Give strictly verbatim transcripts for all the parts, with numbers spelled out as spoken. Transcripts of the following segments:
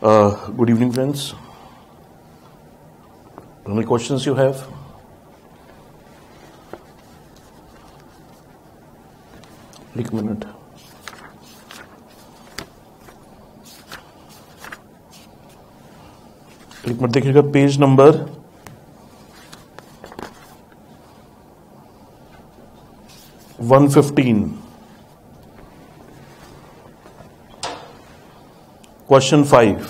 Uh, good evening, friends. How many questions you have? एक मिनट. एक मिनट देखिएगा page number one fifteen. Question five.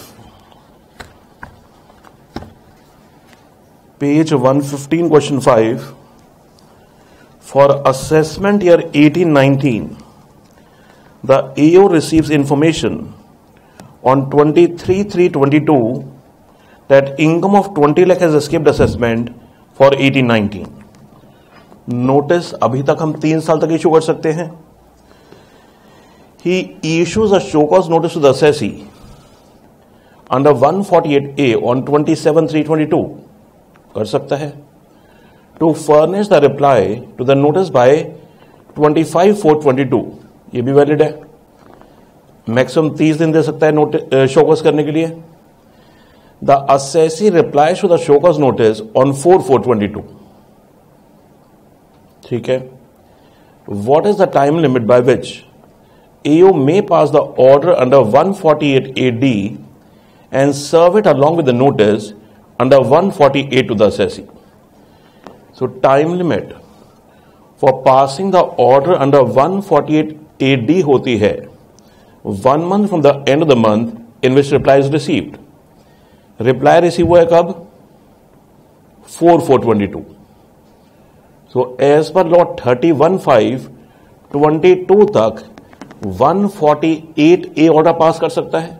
Page one fifteen, question five. For assessment year eighteen nineteen, the A O receives information on twenty-three three twenty-two that income of twenty lakh has escaped assessment for eighteen nineteen. Notice अभी तक हम तीन साल तक issue कर सकते हैं. He issues a show cause notice to the assessee under one forty-eight A on twenty-seven three twenty-two कर सकता है. To furnish the reply to the notice by twenty-five four twenty-two, ये भी वैलिड है. मैक्सिमम तीस दिन दे सकता है नोटिस शो कॉज करने के लिए. The assessee replies to the show cause notice on four four twenty-two. ठीक है. What is the time limit by which A O may pass the order under one forty-eight A D and serve it along with the notice under one forty-eight to the assessee? So time limit for passing the order under one forty-eight A D होती है one month from the end of the month in which reply is received. Reply receive हुआ है कब? four four twenty-two. So as per law thirty-one five twenty-two तक one forty-eight A order पास कर सकता है.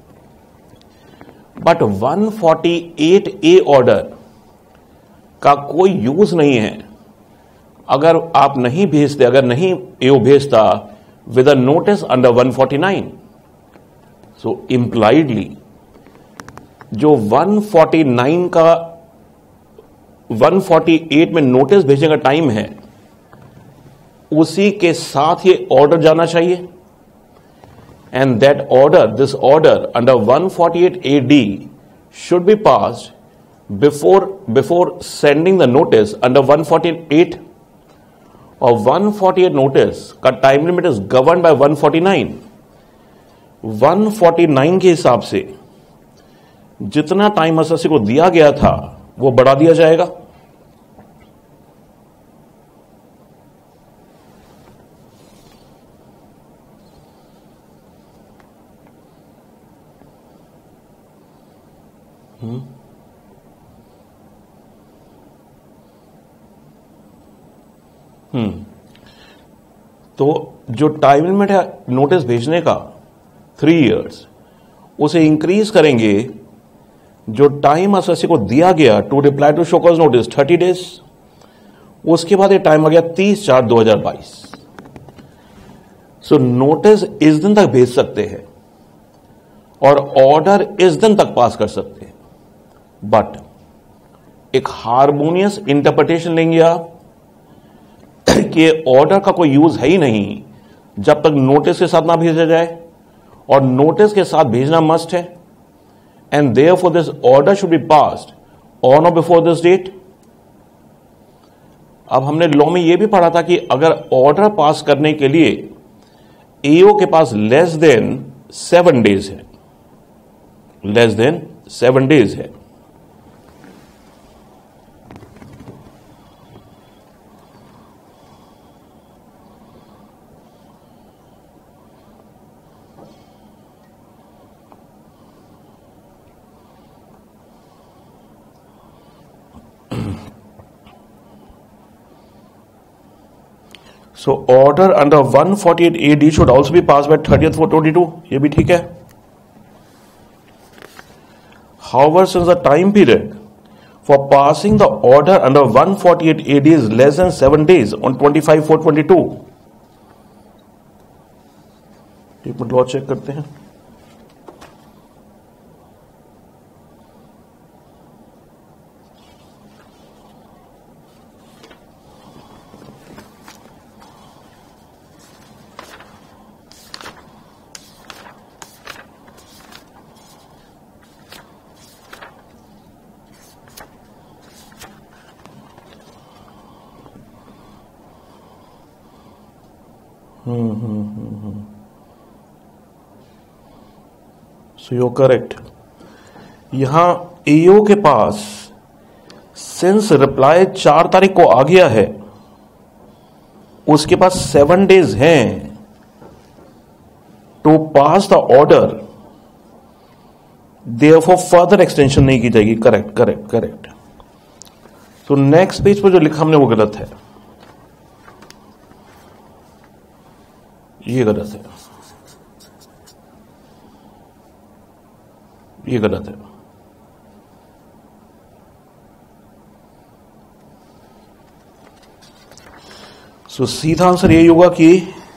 But one forty-eight A order का कोई use नहीं है अगर आप नहीं भेजते, अगर नहीं एओ भेजता with a notice under one forty-nine. So impliedly जो one forty-nine का one forty-eight में नोटिस भेजने का टाइम है उसी के साथ ये ऑर्डर जाना चाहिए. And that order, this order under one forty-eight A D should be passed before, before sending the notice under one forty-eight, or one forty-eight notice का time limit is governed by one forty-nine. one forty-nine के हिसाब से जितना time assessee को दिया गया था वो बढ़ा दिया जाएगा. हम्म तो जो टाइम लिमिट है नोटिस भेजने का थ्री इयर्स उसे इंक्रीज करेंगे. जो टाइम असेसी को दिया गया to reply to show cause notice thirty days, उसके बाद ये टाइम आ गया तीस चार दो हजार बाईस. सो नोटिस इस दिन तक भेज सकते हैं और ऑर्डर इस दिन तक पास कर सकते हैं. बट एक हार्मोनियस इंटरप्रिटेशन लेंगे आप कि ऑर्डर का कोई यूज है ही नहीं जब तक नोटिस के साथ ना भेजा जाए, और नोटिस के साथ भेजना मस्ट है. And therefore this order should be passed on or before this date. अब हमने लॉ में यह भी पढ़ा था कि अगर ऑर्डर पास करने के लिए एओ के पास लेस देन सेवन डेज है, लेस देन सेवन डेज है. So order under one forty-eight A D should also be passed by thirtieth four twenty-two. ये भी ठीक है. However, since the time period for passing the order under one forty-eight A D is less than seven days on twenty-five four twenty-two. एक minute law check करते हैं. Hmm hmm hmm so you correct. यहां एओ के पास since reply चार तारीख को आ गया है, उसके पास सेवन डेज हैं to pass the order, therefore further extension नहीं की जाएगी। Correct correct correct. तो नेक्स्ट पेज पर जो लिखा हमने वो गलत है, ये गलत है, ये गलत है। सो so, सीधा आंसर यही होगा कि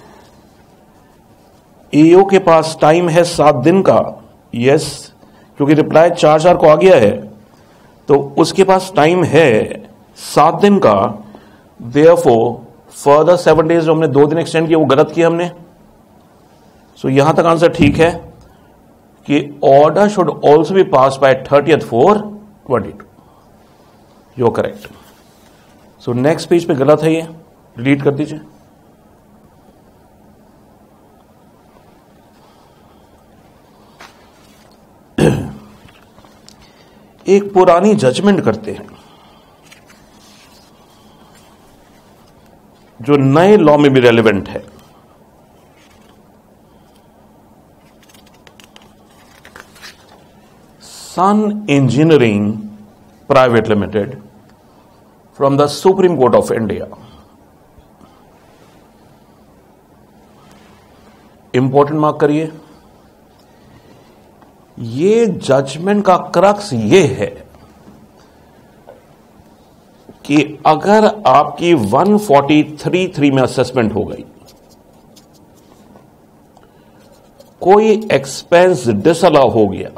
एओ के पास टाइम है सात दिन का। यस, क्योंकि रिप्लाई चार चार को आ गया है, तो उसके पास टाइम है सात दिन का। देयरफॉर फर्दर सेवन डेज जो हमने दो दिन एक्सटेंड किया वो गलत किया हमने। सो so, यहां तक आंसर ठीक है कि order should also be pass by thirtieth four twenty two. You correct. So next page पे गलत है, ये डिलीट कर दीजिए। एक पुरानी जजमेंट करते हैं जो नए लॉ में भी रेलेवेंट है। Sun engineering private limited from the supreme Court of India. Important mark करिए। ये जजमेंट का क्रक्स ये है कि अगर आपकी वन फोर्टी थ्री थ्री में असेसमेंट हो गई, कोई एक्सपेंस डिसअलाउ हो गया,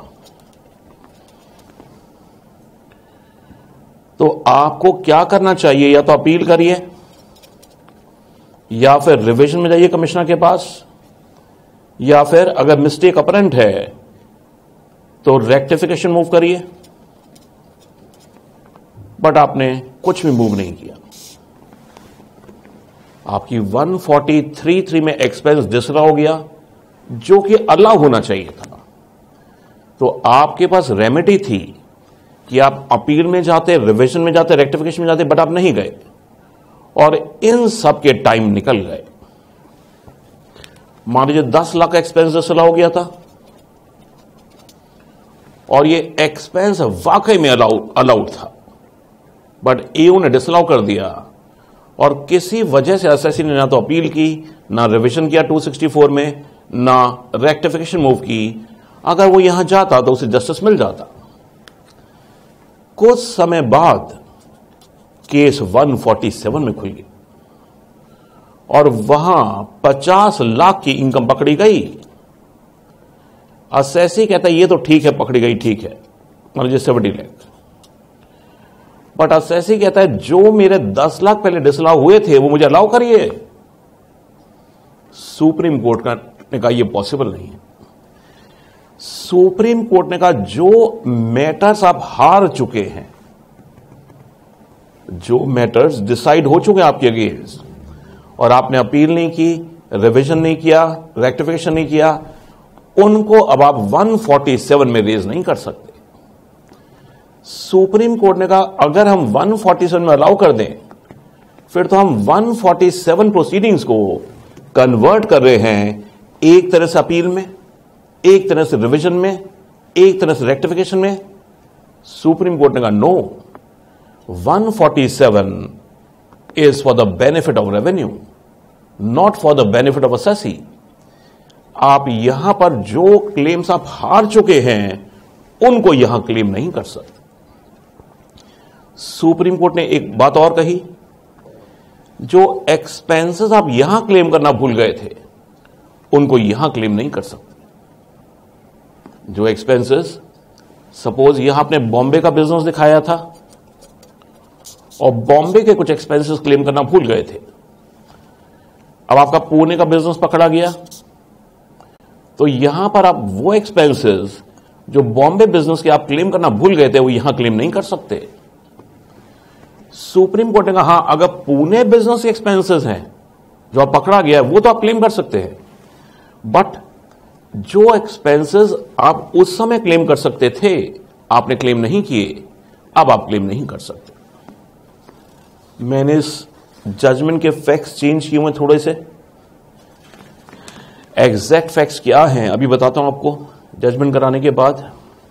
तो आपको क्या करना चाहिए? या तो अपील करिए या फिर रिवीजन में जाइए कमिश्नर के पास, या फिर अगर मिस्टेक अपरेंट है तो रेक्टिफिकेशन मूव करिए। बट आपने कुछ भी मूव नहीं किया। आपकी वन फोर्टी थ्री थ्री में एक्सपेंस डिसअलाउ हो गया जो कि अलाउ होना चाहिए था, तो आपके पास रेमेडी थी कि आप अपील में जाते, रिवीजन में जाते, रेक्टिफिकेशन में जाते, बट आप नहीं गए और इन सब के टाइम निकल गए। मान लीजिए दस लाख का एक्सपेंस डिसअलाउ हो गया था और ये एक्सपेंस वाकई में अलाउड अलाउड था, बट एओ ने डिसअलाउ कर दिया और किसी वजह से एसएससी ने ना तो अपील की, ना रिवीजन किया टू सिक्सटी फोर में, ना रेक्टिफिकेशन मूव की। अगर वो यहां जाता तो उसे जस्टिस मिल जाता। कुछ समय बाद केस वन फोर्टी सेवन में खुल गई और वहां पचास लाख की इनकम पकड़ी गई। एसएससी कहता है ये तो ठीक है, पकड़ी गई, ठीक है, मान लीजिए सेवेंटी लाख, बट एसएससी कहता है जो मेरे दस लाख पहले डिसअलाउ हुए थे वो मुझे अलाउ करिए। सुप्रीम कोर्ट का ने कहा यह पॉसिबल नहीं है। सुप्रीम कोर्ट ने कहा जो मैटर्स आप हार चुके हैं, जो मैटर्स डिसाइड हो चुके हैं आपके अगेंस्ट और आपने अपील नहीं की, रिवीजन नहीं किया, रेक्टिफिकेशन नहीं किया, उनको अब आप वन फोर्टी सेवन में रेज नहीं कर सकते। सुप्रीम कोर्ट ने कहा अगर हम वन फोर्टी सेवन में अलाउ कर दें फिर तो हम वन फोर्टी सेवन प्रोसीडिंग्स को कन्वर्ट कर रहे हैं एक तरह से अपील में, एक तरह से रिवीजन में, एक तरह से रेक्टिफिकेशन में। सुप्रीम कोर्ट ने कहा no, one forty seven is for the benefit of revenue, not for the benefit of assessee. आप यहां पर जो क्लेम्स आप हार चुके हैं उनको यहां क्लेम नहीं कर सकते। सुप्रीम कोर्ट ने एक बात और कही, जो एक्सपेंसेस आप यहां क्लेम करना भूल गए थे उनको यहां क्लेम नहीं कर सकते। जो एक्सपेंसेस, सपोज यहां आपने बॉम्बे का बिजनेस दिखाया था और बॉम्बे के कुछ एक्सपेंसेस क्लेम करना भूल गए थे, अब आपका पुणे का बिजनेस पकड़ा गया, तो यहां पर आप वो एक्सपेंसेस जो बॉम्बे बिजनेस के आप क्लेम करना भूल गए थे वो यहां क्लेम नहीं कर सकते। सुप्रीम कोर्ट ने कहा हां, अगर पुणे बिजनेस के एक्सपेंसेस हैं जो आप पकड़ा गया है वो तो आप क्लेम कर सकते हैं, बट जो एक्सपेंसेस आप उस समय क्लेम कर सकते थे आपने क्लेम नहीं किए, अब आप क्लेम नहीं कर सकते। मैंने इस जजमेंट के फैक्ट्स चेंज किए हुए थोड़े से। एग्जैक्ट फैक्ट्स क्या हैं अभी बताता हूं आपको जजमेंट कराने के बाद।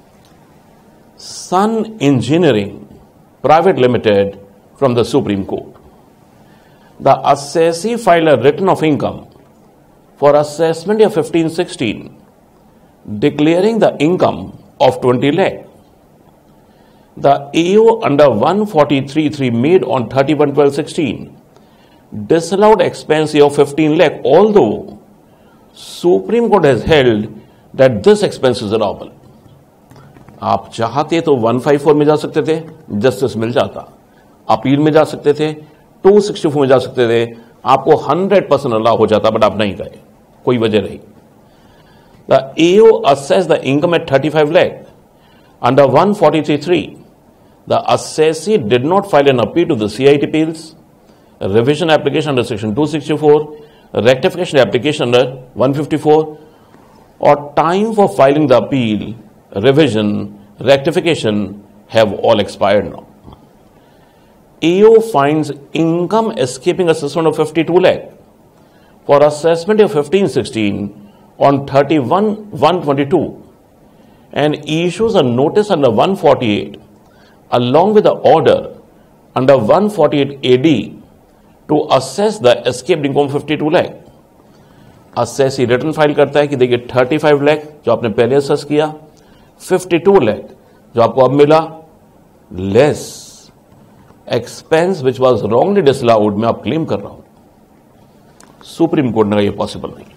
Sun engineering private limited from the supreme court, the assessee filed a return of income for assessment year fifteen sixteen, declaring the income of twenty lakh. The A O under one forty-three three made on thirty-one twelve sixteen disallowed expense of fifteen lakh, although Supreme Court has held that this expense is allowable. आप चाहते तो one fifty-four में जा सकते थे, justice मिल जाता, appeal में जा सकते थे, two sixty-four में जा सकते थे, आपको one hundred percent अलाउ हो जाता, बट आप नहीं गए, कोई वजह नहीं। The A O assessed the income at thirty-five lakh under one forty-three three. The assessee did not file an appeal to the C I T appeals, revision application under section two sixty-four, rectification application under one fifty-four, or time for filing the appeal, revision, rectification have all expired now. A O finds income escaping assessment of fifty-two lakh for assessment of fifteen sixteen on thirty-one one twenty-two and issues a notice under one forty-eight along with the order under one forty-eight A D to assess the escaped income fifty-two lakh. assessee return file करता है कि देखिए thirty-five lakh जो आपने पहले assess किया, fifty-two lakh जो आपको अब मिला, less expense which was wrongly disallowed मैं आप क्लेम कर रहा हूं। सुप्रीम कोर्ट ने कहा यह पॉसिबल नहीं,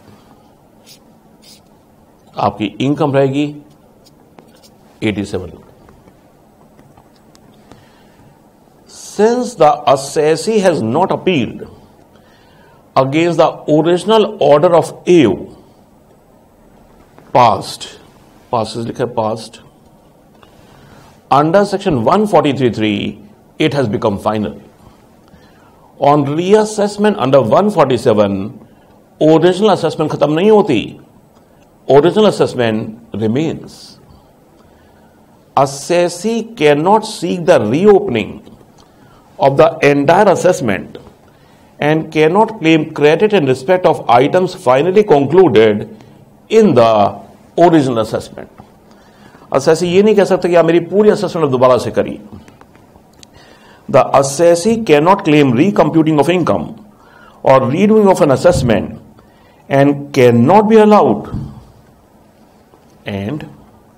आपकी इनकम रहेगी eighty-seven lakh. Since the assessee has not appealed against the original order of A O, passed, passed is लिखा है passed, under section one forty-three three, it has become final. On reassessment under one forty-seven, original assessment खत्म नहीं होती, original assessment remains. Assessee cannot seek the reopening of the entire assessment and cannot claim credit in respect of items finally concluded in the original assessment. assessee ये नहीं कह सकता कि आप मेरी पूरी assessment दोबारा से करिए। The assessee cannot claim recomputing of income or redoing of an assessment and cannot be allowed and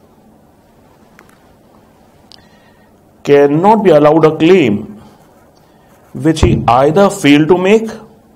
cannot be allowed a claim which he either failed to make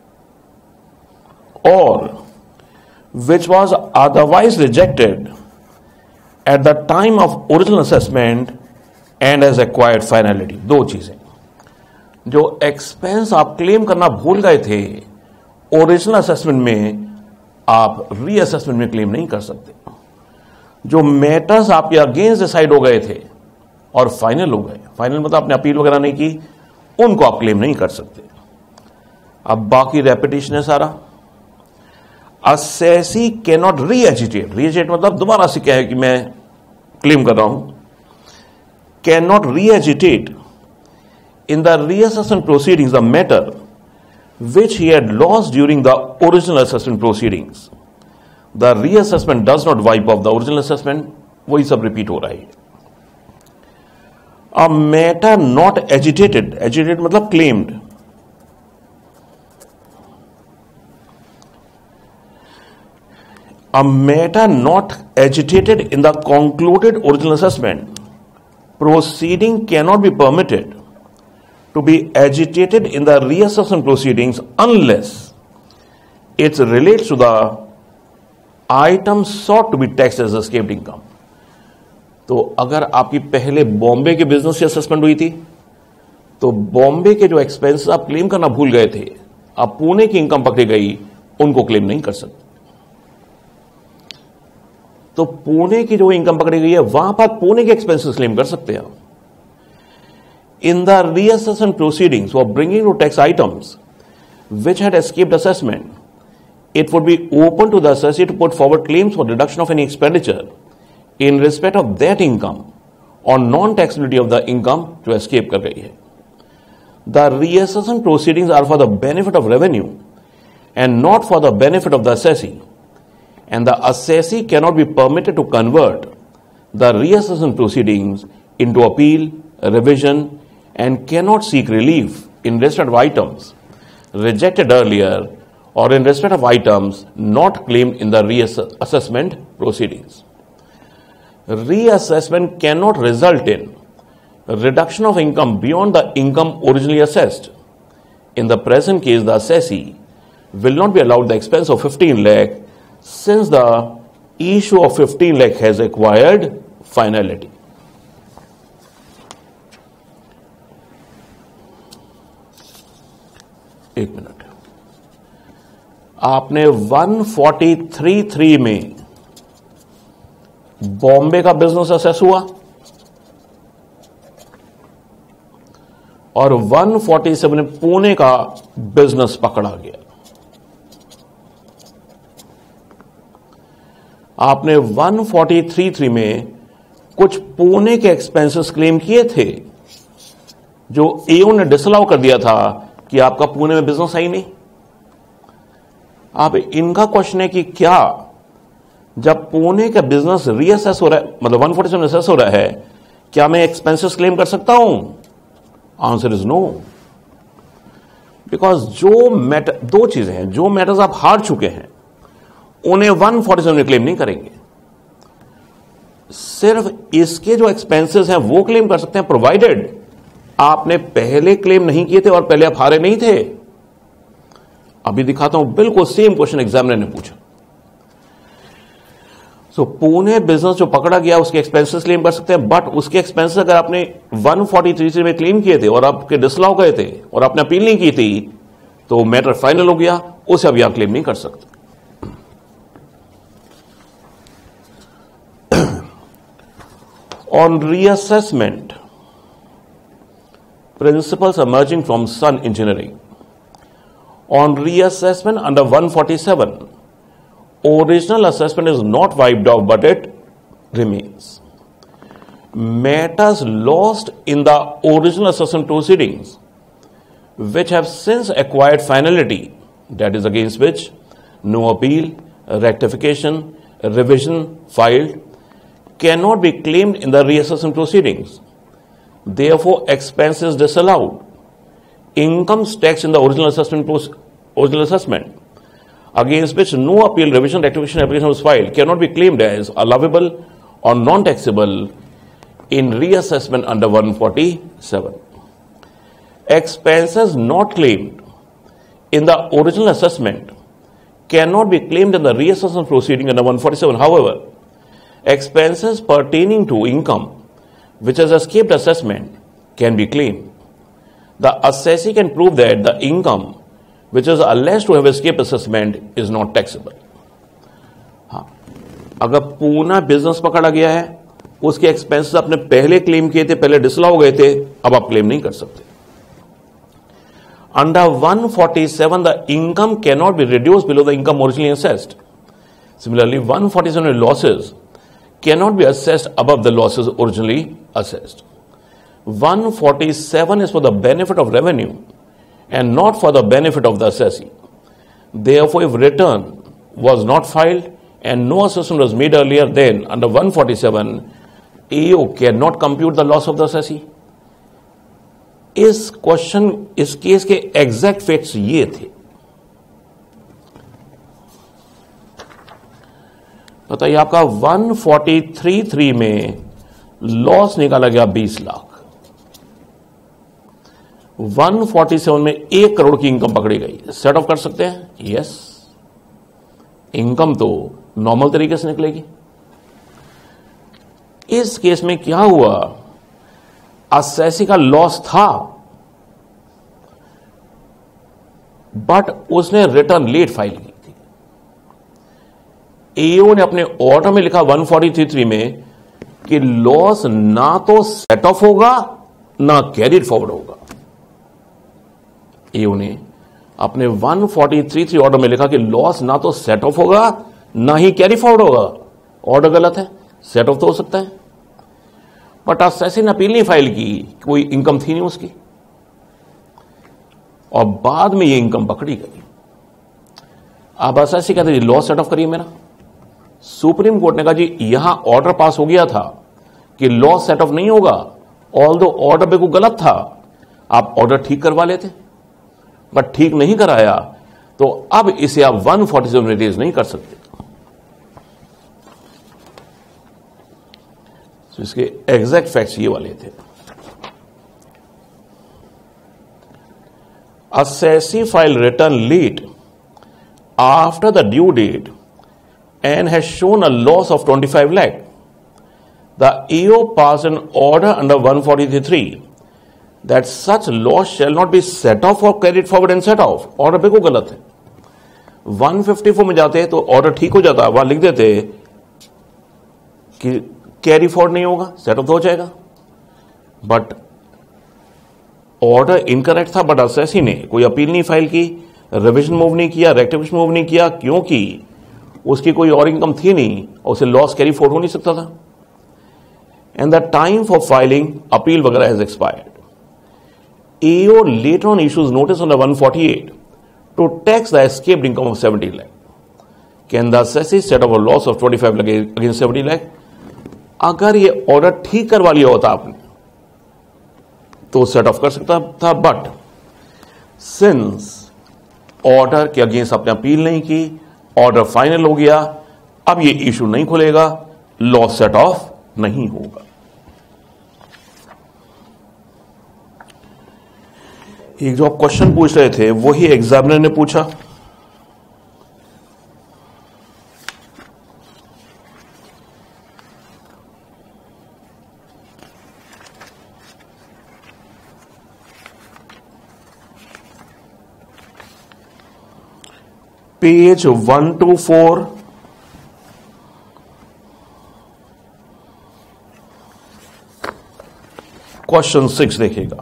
or which was otherwise rejected at the time of original assessment and has acquired finality. दो चीजें, जो expense आप claim करना भूल गए थे original assessment में, आप रीअसेसमेंट में क्लेम नहीं कर सकते। जो मैटर्स आपके अगेंस्ट डिसाइड हो गए थे और फाइनल हो गए, फाइनल मतलब आपने अपील वगैरह नहीं की, उनको आप क्लेम नहीं कर सकते। अब बाकी रेपिटेशन है सारा। assessee cannot re-agitate, re-agitate मतलब दोबारा से क्या है कि मैं क्लेम कर रहा हूं, cannot re-agitate in the reassessment proceedings the matter which he had lost during the original assessment proceedings. The reassessment does not wipe off the original assessment, वही सब रिपीट हो रहा है। A matter not agitated, agitated मतलब claimed, a matter not agitated in the concluded original assessment proceeding cannot be permitted to be agitated in the reassessment proceedings unless it relates to the item sought to be taxed as escaped income. तो अगर आपकी पहले बॉम्बे के business की assessment हुई थी तो बॉम्बे के जो एक्सपेंसेस आप क्लेम करना भूल गए थे, आप पुणे की इनकम पकड़ी गई, उनको क्लेम नहीं कर सकते। तो पुणे की जो इनकम पकड़ी गई है वहां पर पुणे के एक्सपेंसेस क्लेम कर सकते हैं। In the reassessment proceedings for bringing to tax items which had escaped assessment, it would be open to the assessee to put forward claims for deduction of any expenditure in respect of that income or non-taxability of the income जो escape कर गई है. The reassessment proceedings are for the benefit of revenue and not for the benefit of the assessee, and the assessee cannot be permitted to convert the reassessment proceedings into appeal, revision, and cannot seek relief in respect of items rejected earlier or in respect of items not claimed in the reassessment proceedings. Reassessment cannot result in reduction of income beyond the income originally assessed. In the present case, the assessee will not be allowed the expense of fifteen lakh since the issue of fifteen lakh has acquired finality. एक minute, आपने one forty three three में बॉम्बे का business assess हुआ और one forty seven में पुणे का business पकड़ा गया. आपने वन फोर्टी थ्री थ्री में कुछ पुणे के एक्सपेंसेस क्लेम किए थे जो एओ ने डिसअलाउ कर दिया था कि आपका पुणे में बिजनेस है ही नहीं. आप इनका क्वेश्चन है कि क्या जब पुणे का बिजनेस रीअसेस हो रहा है, मतलब वन फोर्टी सेवन असेस हो रहा है, क्या मैं एक्सपेंसेस क्लेम कर सकता हूं? Answer is no. बिकॉज जो मैटर, दो चीजें हैं, जो मैटर्स आप हार चुके हैं उन्हें वन फोर्टी सेवन में क्लेम नहीं करेंगे. सिर्फ इसके जो एक्सपेंसेस हैं वो क्लेम कर सकते हैं प्रोवाइडेड आपने पहले क्लेम नहीं किए थे और पहले आप हारे नहीं थे. अभी दिखाता हूं, बिल्कुल सेम क्वेश्चन एग्जामिनर ने पूछा. सो so, पुणे बिजनेस जो पकड़ा गया उसके एक्सपेंसेस क्लेम कर सकते हैं, बट उसके एक्सपेंसेस अगर आपने वन फोर्टी थ्री में क्लेम किए थे और आपके डिसअलाउ गए थे और आपने अपील नहीं की थी तो मैटर फाइनल हो गया, उसे अभी आप क्लेम नहीं कर सकते. On reassessment, principles emerging from Sun Engineering. On reassessment under one forty-seven, original assessment is not wiped off but it remains. Matters lost in the original assessment proceedings, which have since acquired finality, that is against which no appeal, rectification, revision filed, cannot be claimed in the reassessment proceedings. Therefore, expenses disallowed. Incomes taxed in the original assessment, original assessment, against which no appeal, revision, rectification application was filed, cannot be claimed as allowable or non-taxable in reassessment under one forty-seven. Expenses not claimed in the original assessment cannot be claimed in the reassessment proceeding under one forty-seven. However, expenses pertaining to income which has escaped assessment can be claimed. The assessee can prove that the income which is alleged to have escaped assessment is not taxable. हाँ, अगर Poona business पकड़ा गया है, उसके expenses आपने पहले claim किए थे, पहले डिसअलाउ हो गए थे, अब आप क्लेम नहीं कर सकते. Under one forty-seven, the income cannot be reduced below the income originally assessed. Similarly, one forty-seven losses cannot be assessed above the losses originally assessed. one forty-seven is for the benefit of revenue and not for the benefit of the assessee. Therefore, if return was not filed and no assessment was made earlier, then under one forty-seven, A O cannot compute the loss of the assessee. इस question, इस case के exact facts ये थे. बताइए, आपका one forty three three में loss निकाला गया बीस लाख, वन फोर्टी सेवन में एक करोड़ की इनकम पकड़ी गई. सेट ऑफ कर सकते हैं? यस. इनकम तो नॉर्मल तरीके से निकलेगी. इस केस में क्या हुआ, असेसी का लॉस था बट उसने रिटर्न लेट फाइल की थी. एओ ने अपने ऑर्डर में लिखा वन फोर्टी थ्री थ्री में कि लॉस ना तो सेट ऑफ होगा ना कैरिड फॉरवर्ड होगा. एओ ने आपने one forty three three order में लिखा कि लॉस ना तो सेट ऑफ होगा ना ही कैरी फॉरवर्ड होगा, ऑर्डर गलत है, सेट ऑफ तो हो सकता है, बट असेसी ने अपील नहीं फाइल की, कोई इनकम थी नहीं उसकी, और बाद में ये इनकम पकड़ी गई। अब असेसी कहते जी लॉस सेट ऑफ करिए मेरा। सुप्रीम कोर्ट ने कहा जी यहां ऑर्डर पास हो गया था कि लॉस सेट ऑफ नहीं होगा, ऑल दो ऑर्डर बिल्कुल गलत था, आप ऑर्डर ठीक करवा लेते, बट ठीक नहीं कराया, तो अब इसे आप वन फोर्टी सेवन रिलीज नहीं कर सकते। तो इसके एग्जैक्ट फैक्ट्स ये वाले थे। Assessee file return late after the due date and has shown a loss of twenty-five lakh. The A O passed an order under one forty-three that such loss shall not be set off or carried forward and set off. Order बिल्कुल गलत है। One fifty four में जाते तो order ठीक हो जाता, वहां लिख देते कि कैरी फॉरवर्ड नहीं होगा, सेट ऑफ तो हो जाएगा, बट ऑर्डर इनकरेक्ट था। बट असेसी ने कोई अपील नहीं फाइल की, रिविजन मूव नहीं किया, रेक्टिफिकेशन मूव नहीं किया, क्योंकि उसकी कोई और इनकम थी नहीं और उसे लॉस कैरी फॉरवर्ड हो नहीं सकता था। And the time for filing appeal वगैरह has expired. AO later on issues notice on the one forty eight to tax the escaped income of seventy lakh. Can the assessee set off a loss of twenty five lakh against seventy lakh? अगर ये order ठीक करवा लिया होता आपने तो set of कर सकता था, बट सिंस ऑर्डर के अगेंस्ट आपने अपील नहीं की, ऑर्डर फाइनल हो गया, अब ये इशू नहीं खुलेगा, लॉस सेट ऑफ नहीं होगा। एक जो आप क्वेश्चन पूछ रहे थे वही एग्जामिनर ने पूछा। Page one two four, question six देखिएगा।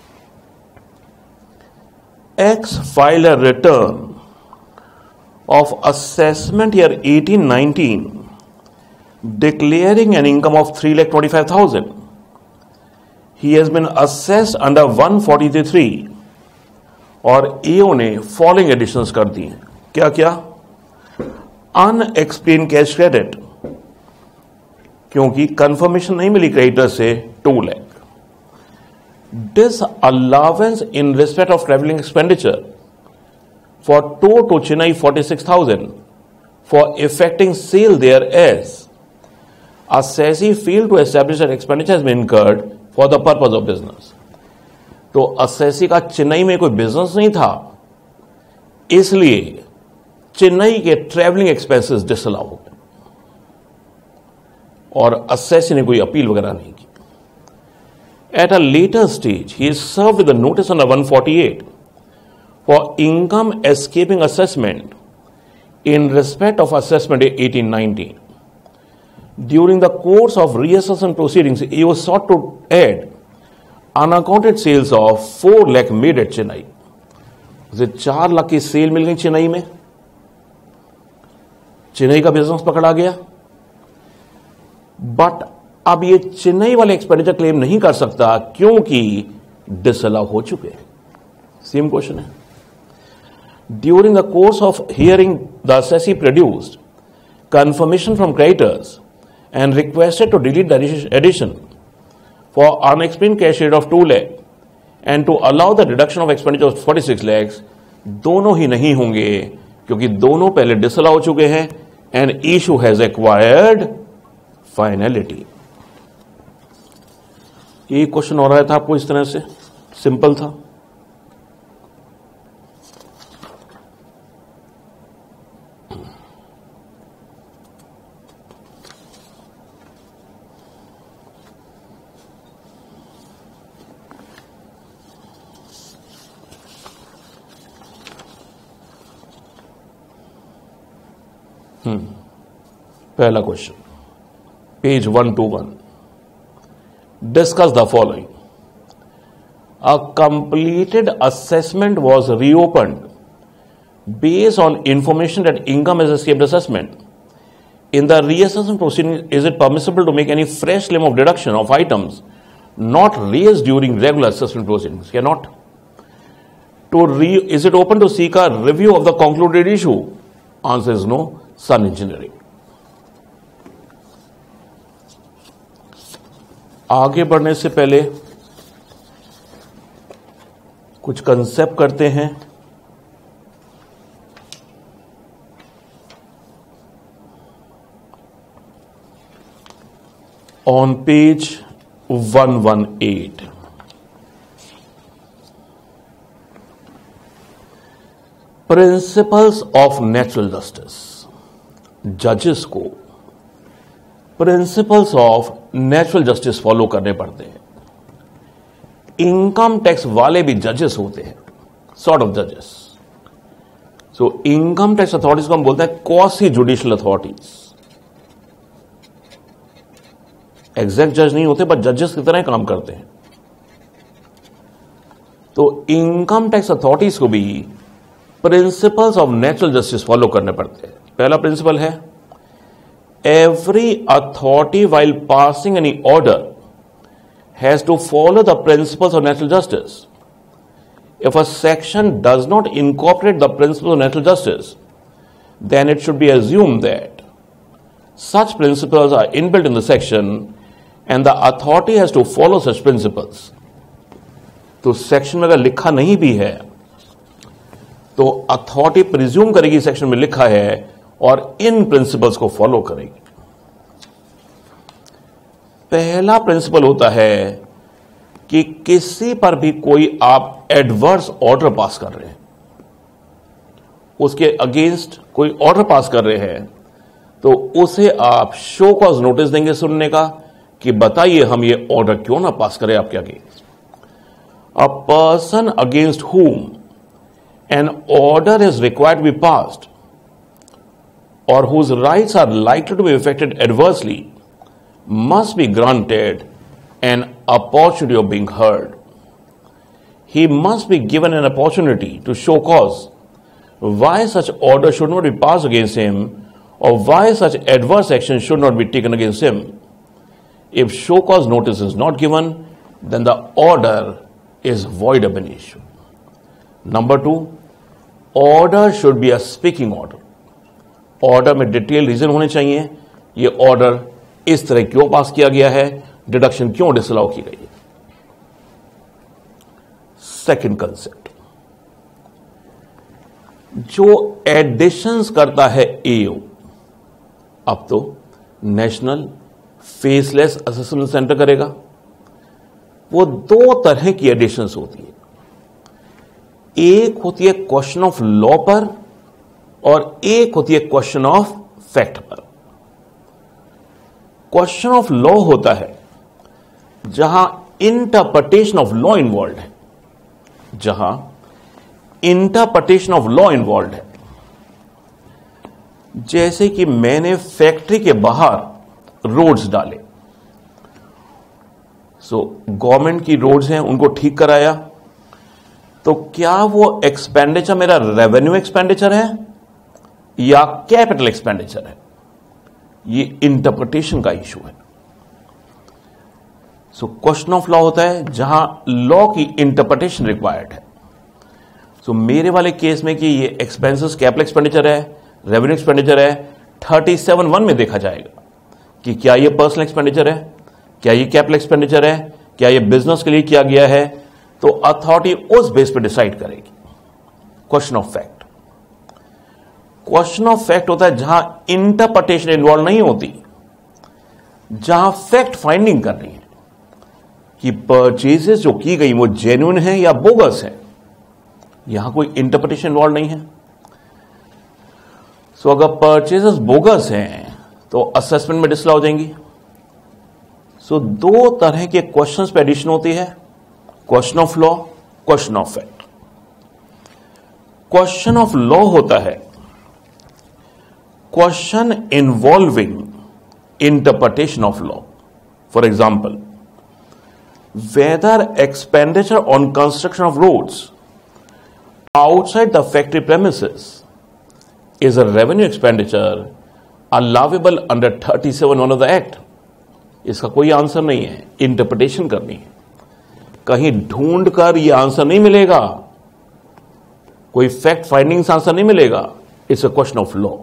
X file a return of assessment year eighteen nineteen declaring an income of three lakh twenty five thousand. He has been assessed under one forty three और AO ने following editions कर दी हैं। क्या क्या? Unexplained cash credit, क्योंकि confirmation नहीं मिली creditor से, two lakh. Disallowance in respect of travelling expenditure for tour to Chennai forty six thousand for effecting sale there as assessee fail to establish that expenditure has been incurred for the purpose of business. तो assessee का चेन्नई में कोई business नहीं था, इसलिए चेन्नई के travelling expenses disallow हो गए और असेसी ने कोई अपील वगैरह नहीं की। At a later stage he is served with a notice on one forty eight for income escaping assessment in respect of assessment eighteen nineteen. During the course of reassessment proceedings he was sought to add unaccounted sales of four lakh made at Chennai. उसे चार लाख की cell मिल गई चेन्नई में, चेन्नई का business पकड़ा गया, but अब ये चेन्नई वाले एक्सपेंडिचर क्लेम नहीं कर सकता क्योंकि डिसअलाउ हो चुके हैं। सेम क्वेश्चन है। During the course of hearing the assessee produced confirmation from creditors and requested to delete the addition for unexplained cash rate of two lakh and to allow the deduction of expenditure of forty six lakhs. दोनों ही नहीं होंगे क्योंकि दोनों पहले disallow हो चुके हैं and issue has acquired finality. ये क्वेश्चन हो रहा था आपको इस तरह से, सिंपल था। हम्म पहला question, page one two one, discuss the following. A completed assessment was reopened based on information that income has escaped assessment. In the reassessment proceeding, is it permissible to make any fresh claim of deduction of items not raised during regular assessment proceedings? Cannot. To re, is it open to seek a review of the concluded issue? Answer is no. Sun Engineering. आगे बढ़ने से पहले कुछ concept करते हैं. On page one eighteen, principles of natural justice. जजेस को principles of natural justice follow करने पड़ते हैं. इनकम टैक्स वाले भी जजेस होते हैं, सॉर्ट ऑफ जजेस. सो इनकम टैक्स अथॉरिटीज को हम बोलते हैं क्वासी जुडिशियल अथॉरिटीज. एग्जैक्ट जज नहीं होते, बट जजेस की तरह काम करते हैं. तो इनकम टैक्स अथॉरिटीज को भी principles of natural justice follow करने पड़ते हैं. पहला प्रिंसिपल है, every authority while passing any order has to follow the principles of natural justice. If a section does not incorporate the principles of natural justice, then it should be assumed that such principles are inbuilt in the section and the authority has to follow such principles. तो section में अगर लिखा नहीं भी है तो authority presume करेगी section में लिखा है और इन प्रिंसिपल्स को फॉलो करेगी. पहला प्रिंसिपल होता है कि किसी पर भी कोई आप एडवर्स ऑर्डर पास कर रहे हैं, उसके अगेंस्ट कोई ऑर्डर पास कर रहे हैं, तो उसे आप शो कॉज नोटिस देंगे सुनने का कि बताइए हम ये ऑर्डर क्यों ना पास करें आपके against. A person against whom an order is required to be passed or whose rights are likely to be affected adversely must be granted an opportunity of being heard. He must be given an opportunity to show cause why such order should not be passed against him or why such adverse action should not be taken against him. If show cause notice is not given, then the order is void ab initio. Number two, order should be a speaking order. Order में detail reason होने चाहिए, ये order इस तरह क्यों पास किया गया है, डिडक्शन क्यों डिसअलाउ की गई है. सेकंड कंसेप्ट, जो एडिशंस करता है एओ, अब तो नेशनल फेसलेस असेसमेंट सेंटर करेगा. वो दो तरह की एडिशंस होती है. एक होती है क्वेश्चन ऑफ लॉ पर और एक होती है क्वेश्चन ऑफ फैक्ट पर. क्वेश्चन ऑफ लॉ होता है जहां इंटरप्रिटेशन ऑफ लॉ इन्वॉल्व है, जहां इंटरप्रिटेशन ऑफ लॉ इन्वॉल्व है. जैसे कि मैंने फैक्ट्री के बाहर रोड्स डाले, सो गवर्नमेंट की रोड्स हैं उनको ठीक कराया, तो क्या वो एक्सपेंडिचर मेरा रेवेन्यू एक्सपेंडिचर है या कैपिटल एक्सपेंडिचर है? ये इंटरप्रिटेशन का इशू है. सो क्वेश्चन ऑफ लॉ होता है जहां लॉ की इंटरप्रिटेशन रिक्वायर्ड है. सो so, मेरे वाले केस में कि ये एक्सपेंसेस कैपिटल एक्सपेंडिचर है, रेवेन्यू एक्सपेंडिचर है, थर्टी सेवन वन में देखा जाएगा कि क्या ये पर्सनल एक्सपेंडिचर है, क्या ये कैपिटल एक्सपेंडिचर है, क्या ये बिजनेस के लिए किया गया है. तो अथॉरिटी उस बेस पे डिसाइड करेगी. Question of fact, question of fact होता है जहां इंटरप्रिटेशन इन्वॉल्व नहीं होती, जहां फैक्ट फाइंडिंग कर रही है कि परचेजेस जो की गई वो जेन्युइन है या बोगस है. यहां कोई इंटरप्रिटेशन इन्वॉल्व नहीं है. सो so, अगर परचेजेस बोगस हैं तो असेसमेंट में डिसअलाउ हो जाएंगी. सो so, दो तरह के क्वेश्चंस पे एडिशन होती है, question of law, question of fact. Question of law होता है question involving interpretation of law. For example, whether expenditure on construction of roads outside the factory premises is a revenue expenditure allowable under thirty-seven one of the Act? इसका कोई answer नहीं है, interpretation करनी है, कहीं ढूंढ कर यह आंसर नहीं मिलेगा, कोई फैक्ट फाइंडिंग से आंसर नहीं मिलेगा. It's a question of law,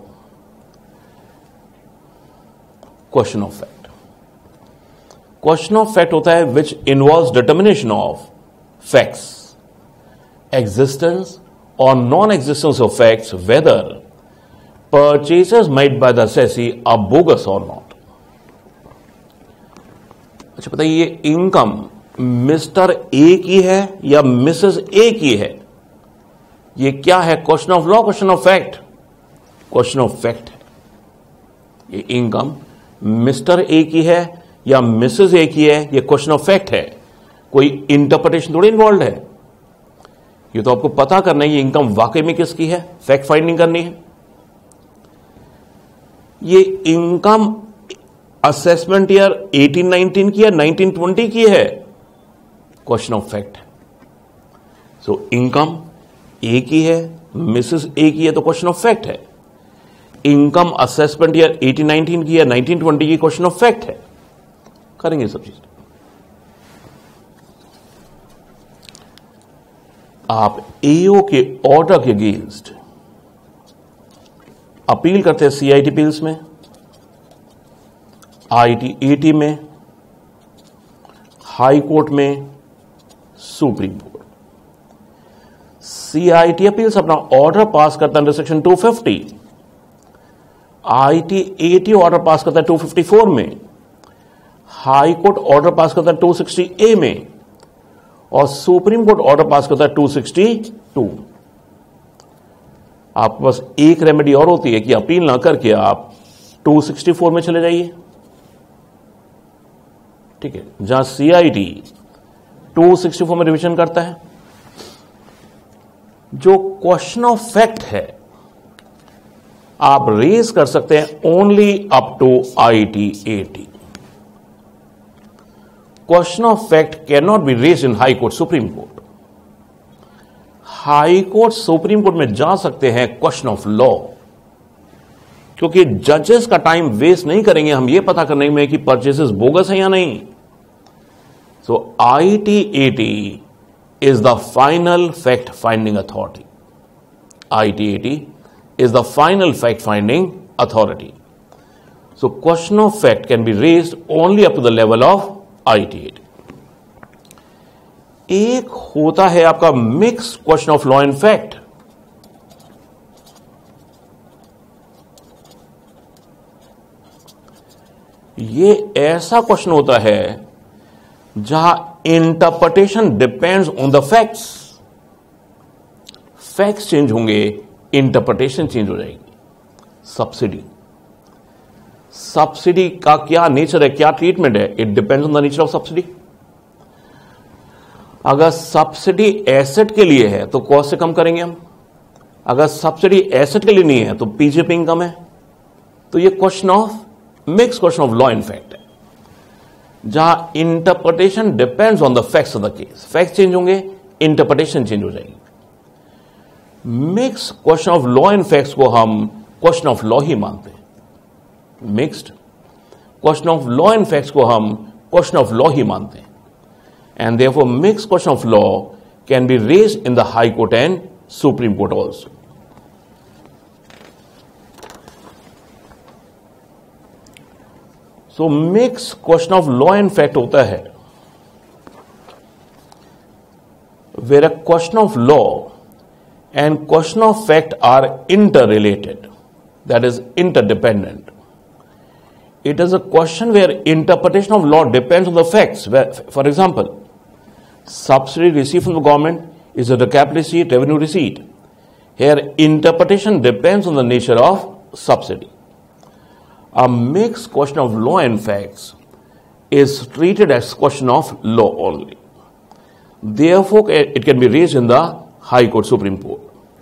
question of fact. Question of fact होता है which involves determination of facts, existence और non existence of facts, whether purchases made by the assessee are bogus or not. अच्छा बताइए, ये income Mr A की है या Mrs A की है? ये क्या है? Question of law, question of fact? Question of fact है. ये इनकम मिस्टर ए की है या मिसेस ए की है, ये क्वेश्चन ऑफ फैक्ट है. कोई इंटरप्रिटेशन थोड़ी इन्वॉल्व है. ये तो आपको पता करना है ये इनकम वाकई में किसकी है, फैक्ट फाइंडिंग करनी है. ये income assessment year eighteen nineteen की या नाइनटीन ट्वेंटी की है, क्वेश्चन ऑफ फैक्ट है. सो इनकम ए की है, मिसेस ए की है, तो क्वेश्चन ऑफ फैक्ट है. Income assessment year eighteen nineteen की या नाइनटीन ट्वेंटी की, क्वेश्चन ऑफ फैक्ट है. करेंगे सब चीज. आप एओ के ऑर्डर के अगेंस्ट अपील करते हैं सीआईटी अपील्स में, आईटीएटी में, हाई कोर्ट में, सुप्रीम कोर्ट. सीआईटी अपील्स अपना ऑर्डर पास करता है under section two fifty, ITAT order pass करता है टू फिफ्टी फोर में, हाई कोर्ट ऑर्डर पास करता है टू सिक्सटी ए में, और सुप्रीम कोर्ट ऑर्डर पास करता है टू सिक्सटी टू. आपके पास एक रेमेडी और होती है कि अपील ना करके आप टू सिक्सटी फोर में चले जाइए. ठीक है, जहां सीआईटी टू सिक्सटी फोर में रिवीजन करता है. जो क्वेश्चन ऑफ फैक्ट है आप रेज कर सकते हैं only up to ITAT. Question of fact can not be raise in high court, supreme court. High court, supreme court में जा सकते हैं क्वेश्चन ऑफ लॉ, क्योंकि जजेस का टाइम वेस्ट नहीं करेंगे हम ये पता करने में कि परचेसेस बोगस है या नहीं. So ITAT is the final fact finding authority. ITAT is the final fact finding authority. So question of fact can be raised only up to the level of ITAT. एक होता है आपका mix question of law and fact. ये ऐसा क्वेश्चन होता है जहां interpretation depends on the facts. Facts change होंगे, इंटरप्रिटेशन चेंज हो जाएगी. सब्सिडी, सब्सिडी का क्या नेचर है, क्या ट्रीटमेंट है? It depends on the nature of subsidy. अगर सब्सिडी एसेट के लिए है तो कॉस्ट से कम करेंगे हम. अगर सब्सिडी एसेट के लिए नहीं है तो पीजेपी इनकम है. तो ये question of mix question of law and fact है, जहां interpretation depends on the facts of the case. Fact change होंगे, इंटरप्रिटेशन चेंज हो जाएगी. Mix question of law and facts को हम क्वेश्चन ऑफ लॉ ही मानते हैं. Mixed question of law and facts को हम क्वेश्चन ऑफ लॉ ही मानते हैं. And therefore mixed question of law can be raised in the High Court and Supreme Court also. So mixed question of law and fact होता है where a question of law and question of fact are interrelated, that is interdependent. It is a question where interpretation of law depends on the facts. Where, for example, subsidy received from the government is a recap receipt, revenue receipt. Here, interpretation depends on the nature of subsidy. A mixed question of law and facts is treated as question of law only. Therefore, it can be raised in the High Court, Supreme Court.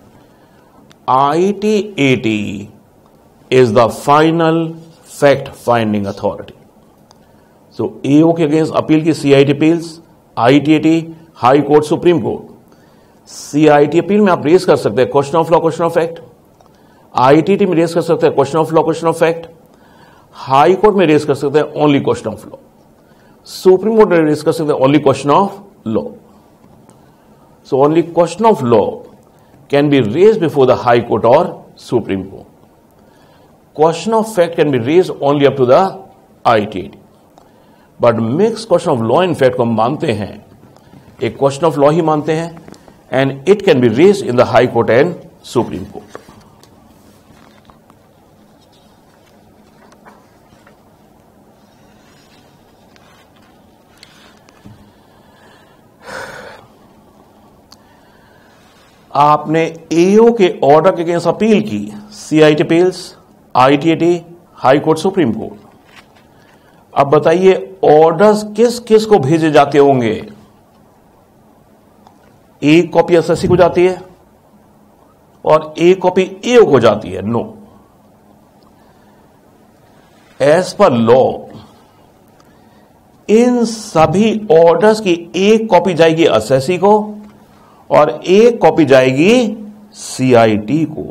I T A T is the final fact finding authority. So, A O के against appeal की C I T appeals, I T A T, high court, supreme court. C I T appeal में आप raise कर सकते हैं question of law, question of fact. ITAT में raise कर सकते हैं question of law, question of fact. High court में रेज कर सकते हैं only question of law. Supreme court में रेज कर सकते हैं only question of law. So only question of law can be raise before the high court और supreme court. Question of fact can be raise only up to the ITAT. But mix question of law and fact को हम मानते हैं, एक question of law ही मानते हैं, and it can be raise in the high court and supreme court. आपने AO के ऑर्डर के अगेंस्ट अपील की, CIT appeals, ITAT, high court, supreme court. अब बताइए ऑर्डर्स किस किस को भेजे जाते होंगे? एक कॉपी एसएससी को जाती है और एक कॉपी एओ को जाती है। नो, एज पर लॉ इन सभी ऑर्डर्स की एक कॉपी जाएगी एसएससी को और एक कॉपी जाएगी सीआईटी को।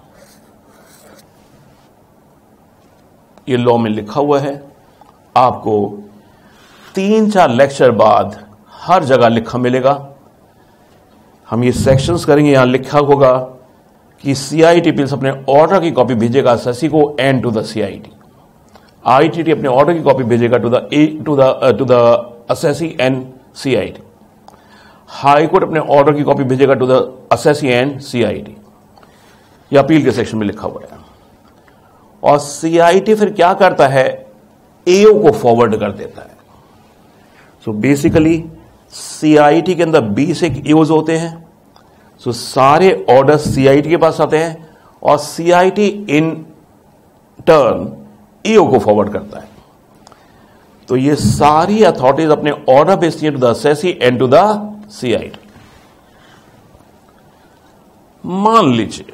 ये लॉ में लिखा हुआ है, आपको तीन चार लेक्चर बाद हर जगह लिखा मिलेगा। हम ये सेक्शंस करेंगे, यहां लिखा होगा कि सीआईटी अपील्स अपने ऑर्डर की कॉपी भेजेगा एसएससी को and to the CIT. ITT अपने ऑर्डर की कॉपी भेजेगा to the to the to the SSC and CIT. High court अपने ऑर्डर की कॉपी भेजेगा to the SSC and CIT. यह अपील के सेक्शन में लिखा हुआ है। और सीआईटी फिर क्या करता है? एओ को फॉरवर्ड कर देता है। सो बेसिकली सीआईटी के अंदर बीस एक एओज होते हैं। सो so, सारे ऑर्डर सीआईटी के पास आते हैं और सीआईटी इन टर्न एओ को फॉरवर्ड करता है। तो ये सारी अथॉरिटीज अपने ऑर्डर भेजती है to the SSC and to the CIT. मान लीजिए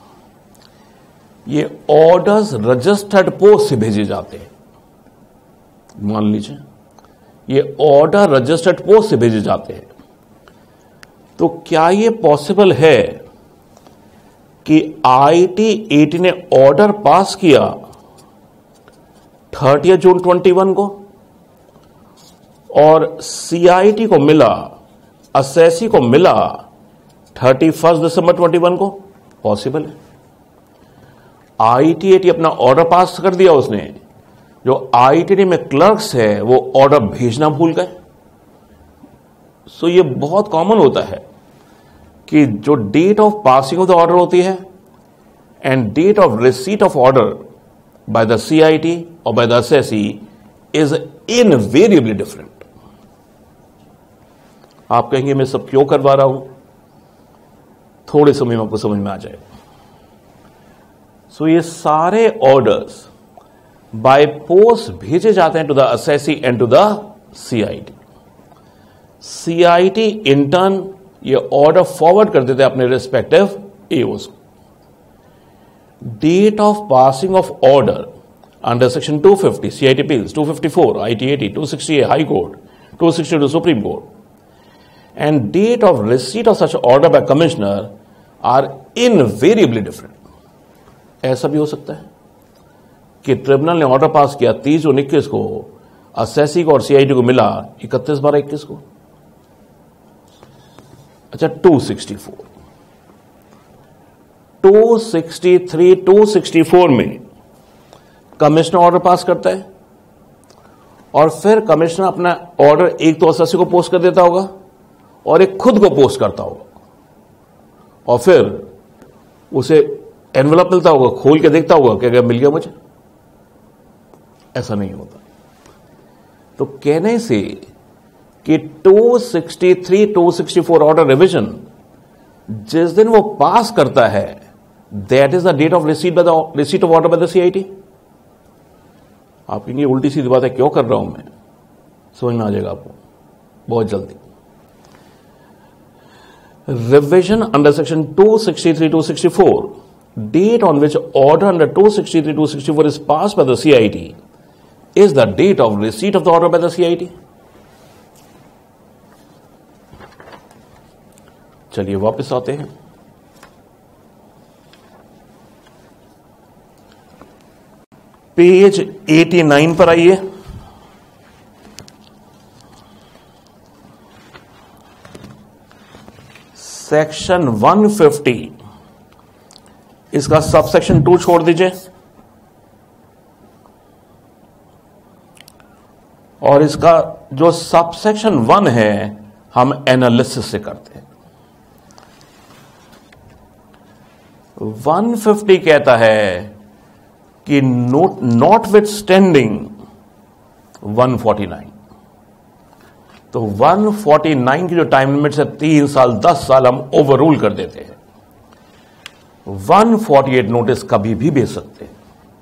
ये ऑर्डर्स रजिस्टर्ड पोस्ट से भेजे जाते हैं। मान लीजिए ये ऑर्डर रजिस्टर्ड पोस्ट से भेजे जाते हैं, तो क्या ये पॉसिबल है कि आईटीएटी ने ऑर्डर पास किया थर्टियथ जून ट्वेंटी वन को और सीआईटी को मिला, एसएससी को मिला थर्टी फर्स्ट दिसंबर ट्वेंटी वन को? पॉसिबल है। आईटीएटी अपना ऑर्डर पास कर दिया, उसने जो आईटीटी में क्लर्क्स है वो ऑर्डर भेजना भूल गए। सो ये बहुत कॉमन होता है कि जो date of passing of the order होती है and date of receipt of order by the CIT और by the SSC is invariably different. आप कहेंगे मैं सब क्यों करवा रहा हूं? थोड़े समय में आपको समझ में आ जाएगा। सो so, ये सारे ऑर्डर्स बाय पोस्ट भेजे जाते हैं to the SSC and to the CIT. CIT in turn ये ऑर्डर फॉरवर्ड कर देते हैं अपने रिस्पेक्टिव एओस को। Date of passing of order under section two fifty CIT appeals, two fifty four ITAT, two sixty High Court, two sixty two Supreme Court and date of receipt of such order by commissioner are invariably different. ऐसा भी हो सकता है कि tribunal ने order pass किया तीस जून इक्कीस को, एसएससी को और सीआईटी को मिला इकतीस बारह इक्कीस को। अच्छा, two sixty four, two sixty three, two sixty four में कमिश्नर ऑर्डर पास करता है और फिर कमिश्नर अपना ऑर्डर एक तो एसएससी को पोस्ट कर देता होगा और एक खुद को पोस्ट करता होगा और फिर उसे एनवलप मिलता होगा, खोल के देखता होगा कि अगर मिल गया मुझे। ऐसा नहीं होता। तो कहने से कि two sixty three, two sixty four order revision जिस दिन वो पास करता है that is the date of receipt by the receipt of order by the CIT. आप कहेंगे उल्टी सीधी बात है, क्यों कर रहा हूं मैं? समझ में आ जाएगा आपको बहुत जल्दी। Revision under section two sixty-three, two sixty-four, date on which order under two sixty-three, two sixty-four is passed by the C I T is the date of receipt of the order by the C I T. चलिए वापस आते हैं। Page नवासी पर आइए। Section एक सौ पचास, इसका सबसेक्शन टू छोड़ दीजिए और इसका जो सबसेक्शन वन है हम एनालिसिस से करते हैं। एक सौ पचास कहता है कि नोट नॉट विथ स्टैंडिंग एक सौ उनचास, तो एक सौ उनचास की जो टाइम लिमिट है तीन साल दस साल हम ओवर रूल कर देते हैं। एक सौ अड़तालीस नोटिस कभी भी भेज सकते हैं,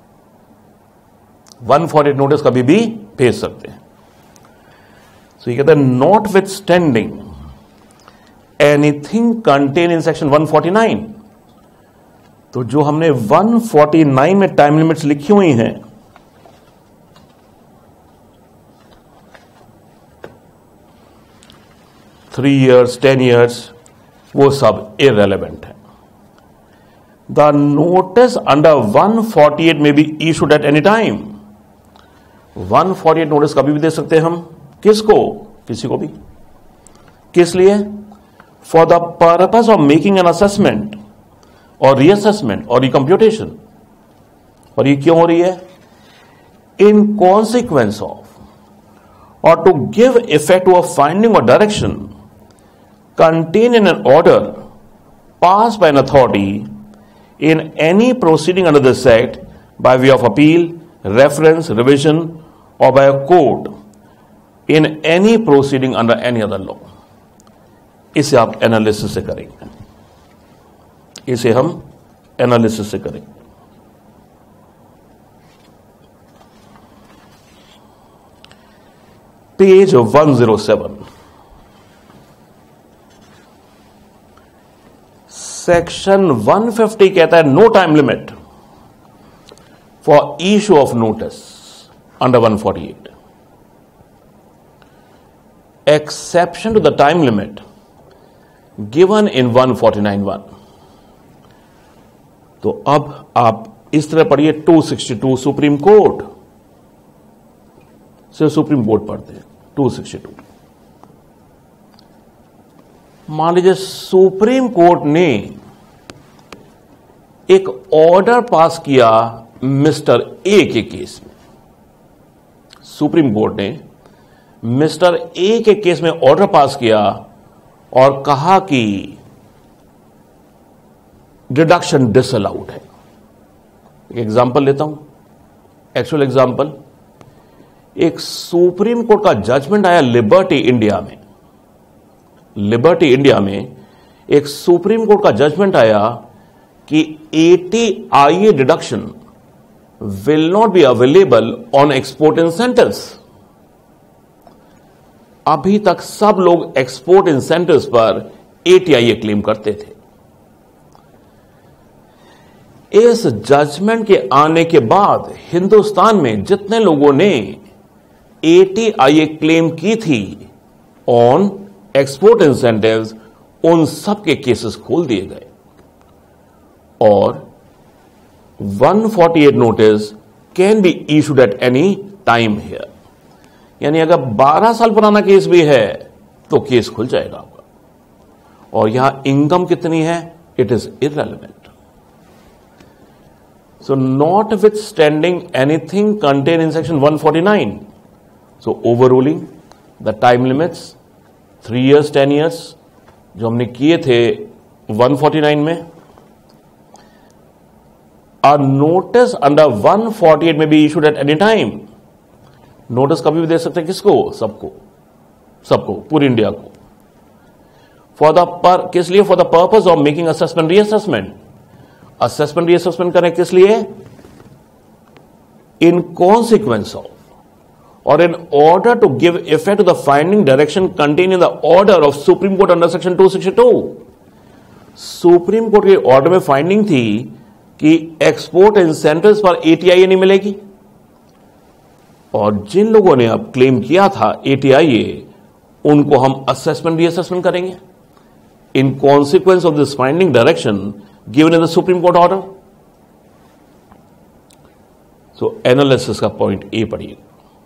एक सौ अड़तालीस नोटिस कभी भी भेज सकते हैं। तो ये कहता है not with standing anything contain in section एक सौ उनचास, तो जो हमने एक सौ उनचास में टाइम लिमिट्स लिखी हुई हैं थ्री इयर्स टेन इयर्स, वो सब इररेलेवेंट है। द नोटिस अंडर एक सौ अड़तालीस में be issued at any time. एक सौ अड़तालीस नोटिस कभी भी दे सकते हैं हम, किसको? किसी को भी। किस लिए? For the purpose of making an assessment और रीअसेसमेंट और रिकम्प्यूटेशन। और ये क्यों हो रही है? इन कॉन्सिक्वेंस ऑफ और to give effect to a finding और direction contained in an order passed by an authority in any proceeding under this act by way of appeal, reference, revision or by a court in any proceeding under any other law। इसे आप analysis से करेंगे, इसे हम analysis से करेंगे। Page एक सौ सात, सेक्शन एक सौ पचास कहता है no time limit for issue of notice under एक सौ अड़तालीस, exception to the time limit given in एक सौ उनचास वन। तो अब आप इस तरह पढ़िए दो सौ बासठ सुप्रीम कोर्ट, सिर्फ सुप्रीम कोर्ट पढ़ते हैं दो सौ बासठ। मान लीजिए सुप्रीम कोर्ट ने एक ऑर्डर पास किया मिस्टर ए के केस में। सुप्रीम कोर्ट ने मिस्टर ए के केस में ऑर्डर पास किया और कहा कि डिडक्शन डिसअलाउड है। एक एग्जांपल लेता हूं, एक्चुअल एग्जांपल। एक सुप्रीम कोर्ट का जजमेंट आया लिबर्टी इंडिया में। लिबर्टी इंडिया में एक सुप्रीम कोर्ट का जजमेंट आया कि eighty I A deduction will not be available on export incentives. अभी तक सब लोग एक्सपोर्ट इंसेंटिव्स पर एटीआईए क्लेम करते थे। इस जजमेंट के आने के बाद हिंदुस्तान में जितने लोगों ने एटीआईए क्लेम की थी ऑन एक्सपोर्ट इंसेंटिव्स, उन सब के केसेस खोल दिए गए और एक सौ अड़तालीस notice can be issued at any time here. यानी अगर बारह साल पुराना केस भी है तो केस खुल जाएगा आपका। और यहां इनकम कितनी है, it is irrelevant. So not with standing anything contain in section एक सौ उनचास, so over ruling the time limits three years ten years जो हमने किए थे एक सौ उनचास में। अ नोटिस अंडर एक सौ अड़तालीस में be issued at any time. Notice कभी भी दे सकते हैं, किसको? सबको, सबको, पूरी इंडिया को। फॉर द पर किस लिए? For the purpose of making assessment reassessment. Assessment reassessment करें किस लिए? In consequence of or in order to give effect to the finding direction contained in the order of Supreme Court under section two sixty-two। Supreme Court के order में finding थी कि export incentives पर एटीआईए नहीं मिलेगी और जिन लोगों ने अब क्लेम किया था एटीआईए, उनको हम असेसमेंट रीअसेसमेंट करेंगे in consequence of this finding direction given in the supreme Court order. So analysis का पॉइंट ए पढ़िए।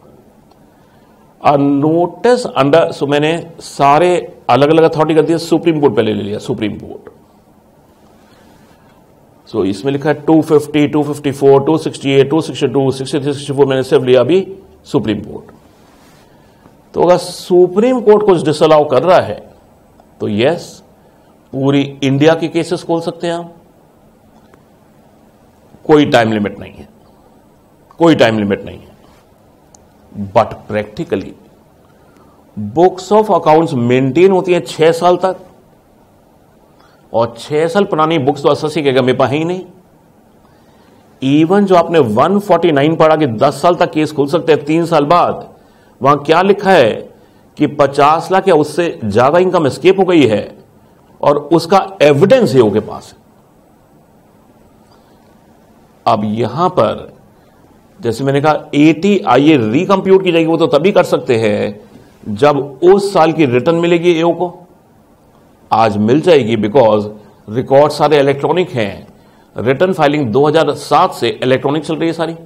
अ नोटिस अंडर, सो मैंने सारे अलग अलग अथॉरिटी कर दिया, सुप्रीम कोर्ट पहले ले लिया, सुप्रीम कोर्ट। सो so, इसमें लिखा है two fifty, two fifty four, two sixty eight, two sixty two, sixty three, sixty four, मैंने सिर्फ लिया अभी सुप्रीम कोर्ट। तो अगर सुप्रीम कोर्ट कुछ डिसअलाउ कर रहा है तो यस, पूरी इंडिया के केसेस खोल सकते हैं हम, कोई टाइम लिमिट नहीं है, कोई टाइम लिमिट नहीं है। But practically books of accounts maintain होती हैं छह साल तक, और छह साल पुरानी बुक्स तो एसएससी के मेरे पास है ही नहीं। इवन जो आपने एक सौ उनचास पढ़ा कि दस साल तक केस खुल सकते हैं तीन साल बाद, वहां क्या लिखा है कि पचास लाख या उससे ज्यादा इनकम एस्केप हो गई है और उसका एविडेंस है के पास। अब यहां पर जैसे मैंने कहा एटीआईए रिकंप्यूट की जाएगी, वो तो तभी कर सकते हैं जब उस साल की रिटर्न मिलेगी एओ को। आज मिल जाएगी बिकॉज रिकॉर्ड सारे इलेक्ट्रॉनिक हैं, रिटर्न फाइलिंग दो हज़ार सात से इलेक्ट्रॉनिक चल रही है सारी।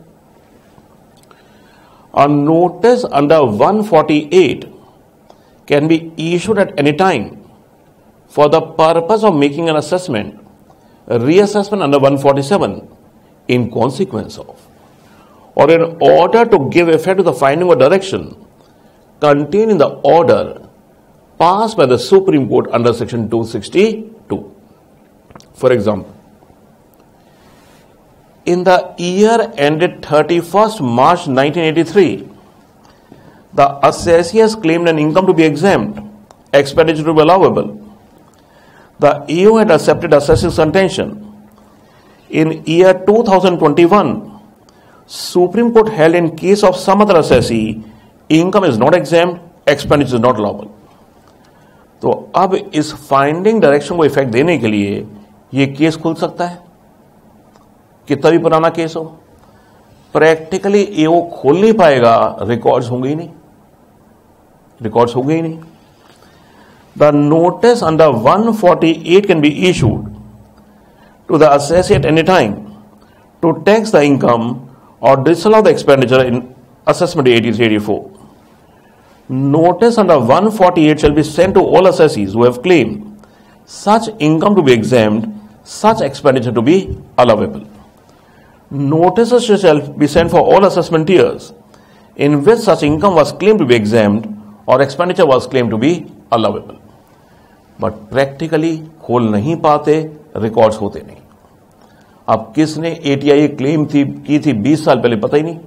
A notice under one forty-eight can be issued at any time for the purpose of making an assessment, a reassessment under one forty-seven in consequence of, or in order to give effect to the finding or direction contained in the order passed by the Supreme Court under section two sixty-two. For example, in the year ended thirty-first March nineteen eighty-three, the assessee has claimed an income to be exempt, expenditure to be allowable. The A O had accepted assessee's contention. In year two thousand twenty-one, Supreme Court held in case of some other assessee, income is not exempt, expenditure is not allowable. तो अब इस finding direction को effect देने के लिए ये case खुल सकता है, कितना भी पुराना केस हो। प्रैक्टिकली ये वो खोल नहीं पाएगा, रिकॉर्ड्स होंगे ही नहीं, रिकॉर्ड्स होंगे ही नहीं। The notice under one forty-eight can be issued to the assessee at any time to tax the income or disallow the expenditure in assessment eighty-three eighty-four. Notice under one forty-eight shall be sent to all assessees who have claimed such income to be exempt, such expenditure to be allowable. Notices shall be sent for all assessment years in which such income was claimed to be exempt or expenditure was claimed to be allowable. But practically खोल नहीं पाते, records होते नहीं। अब किसने ATI claim थी की थी बीस साल पहले पता ही नहीं।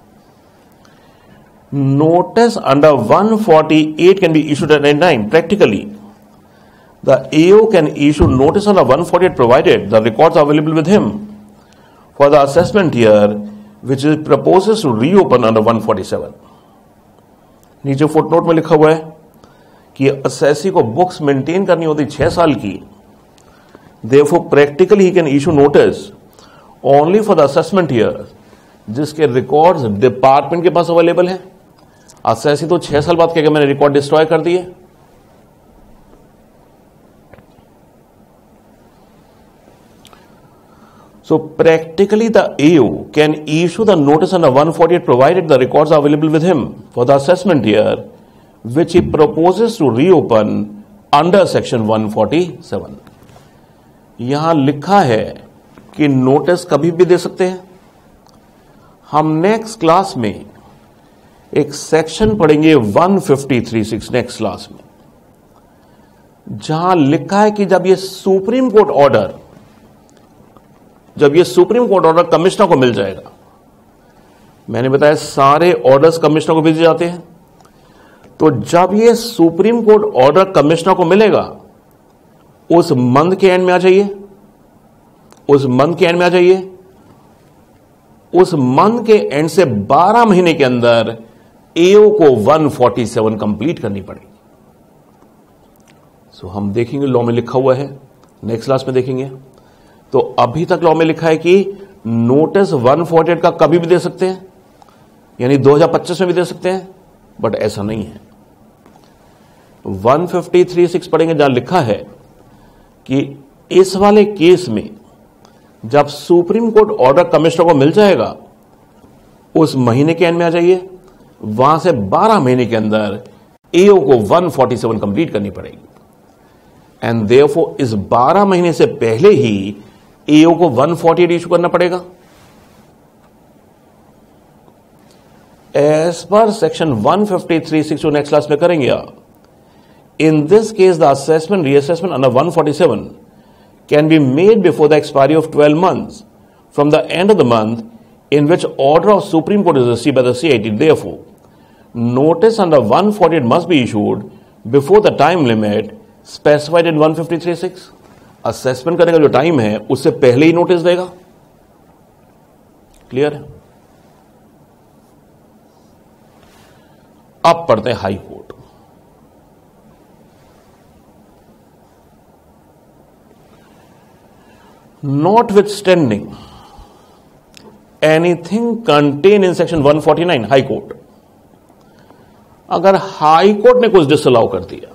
Notice under one forty-eight can be issued at any time. Practically, the A O can issue notice under one forty-eight provided the records are available with him for the assessment year which is proposes to reopen under one forty-seven. नीचे footnote में लिखा हुआ है कि assessee को books maintain करनी होती छह साल की, therefore practically he can issue notice only for the assessment year जिसके रिकॉर्ड्स डिपार्टमेंट के पास अवेलेबल है। असेसी तो छह साल बाद कहेगा मैंने रिकॉर्ड डिस्ट्रॉय कर दिए। So practically the A O can issue the notice under one forty-eight provided the records are available with him for the assessment year which he proposes to reopen under section one forty-seven. यहां लिखा है कि notice कभी भी दे सकते हैं। हम नेक्स्ट क्लास में एक सेक्शन पढ़ेंगे one fifty-three नेक्स्ट क्लास में, जहां लिखा है कि जब ये सुप्रीम कोर्ट ऑर्डर जब ये सुप्रीम कोर्ट ऑर्डर कमिश्नर को मिल जाएगा, मैंने बताया सारे ऑर्डर्स कमिश्नर को भेजे जाते हैं, तो जब ये सुप्रीम कोर्ट ऑर्डर कमिश्नर को मिलेगा उस मंथ के एंड में आ जाइए, उस मंथ के एंड में आ जाइए, उस मंथ के एंड से बारह महीने के अंदर एओ को one forty-seven कंप्लीट करनी पड़ेगी। सो so, हम देखेंगे लॉ में लिखा हुआ है, नेक्स्ट क्लास में देखेंगे। तो अभी तक लॉ में लिखा है कि नोटिस one forty-eight का कभी भी दे सकते हैं, यानी दो हज़ार पच्चीस में भी दे सकते हैं, बट ऐसा नहीं है। one fifty-three पढ़ेंगे जहां लिखा है कि इस वाले केस में जब सुप्रीम कोर्ट ऑर्डर कमिश्नर को मिल जाएगा उस महीने के एंड में आ जाइए, वहां से बारह महीने के अंदर एओ को एक सौ सैंतालीस कंप्लीट करनी पड़ेगी। एंड देयरफॉर इस बारह महीने से पहले ही एओ को एक सौ अड़तालीस इशू करना पड़ेगा। एज पर सेक्शन एक सौ तिरेपन सिक्स जो नेक्स्ट क्लास में करेंगे आप। In this case the assessment reassessment under एक सौ सैंतालीस can be made before the expiry of twelve months from the end of the month in which order of Supreme Court is received by the C I T. Therefore, notice under एक सौ अड़तालीस must be issued before the time limit specified in एक सौ तिरेपन six. Assessment करने का जो time है उससे पहले ही नोटिस देगा। क्लियर है? अब पढ़ते हैं High Court. Notwithstanding anything contain in section एक सौ उनचास, हाई कोर्ट, अगर हाई कोर्ट ने कुछ डिसअलाउ कर दिया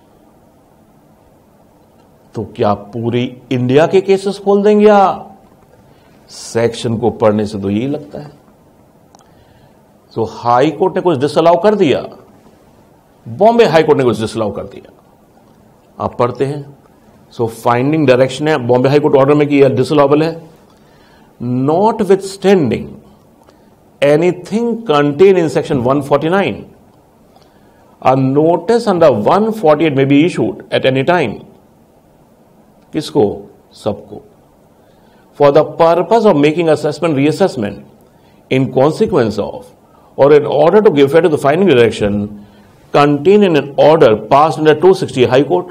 तो क्या पूरी इंडिया के केसेस खोल देंगे? या सेक्शन को पढ़ने से तो यही लगता है। तो हाई कोर्ट ने कुछ डिसअलाउ कर दिया, बॉम्बे हाई कोर्ट ने कुछ डिसअलाउ कर दिया। आप पढ़ते हैं। सो फाइंडिंग डायरेक्शन है बॉम्बे हाई कोर्ट ऑर्डर में कि यह डिसअलाउबल है। Notwithstanding anything contained in section एक सौ उनचास, a notice under एक सौ अड़तालीस may be issued at any time. किसको? सबको। For the purpose of making assessment reassessment in consequence of or in order to give effect to the finding direction contained in an order passed under two sixty High Court.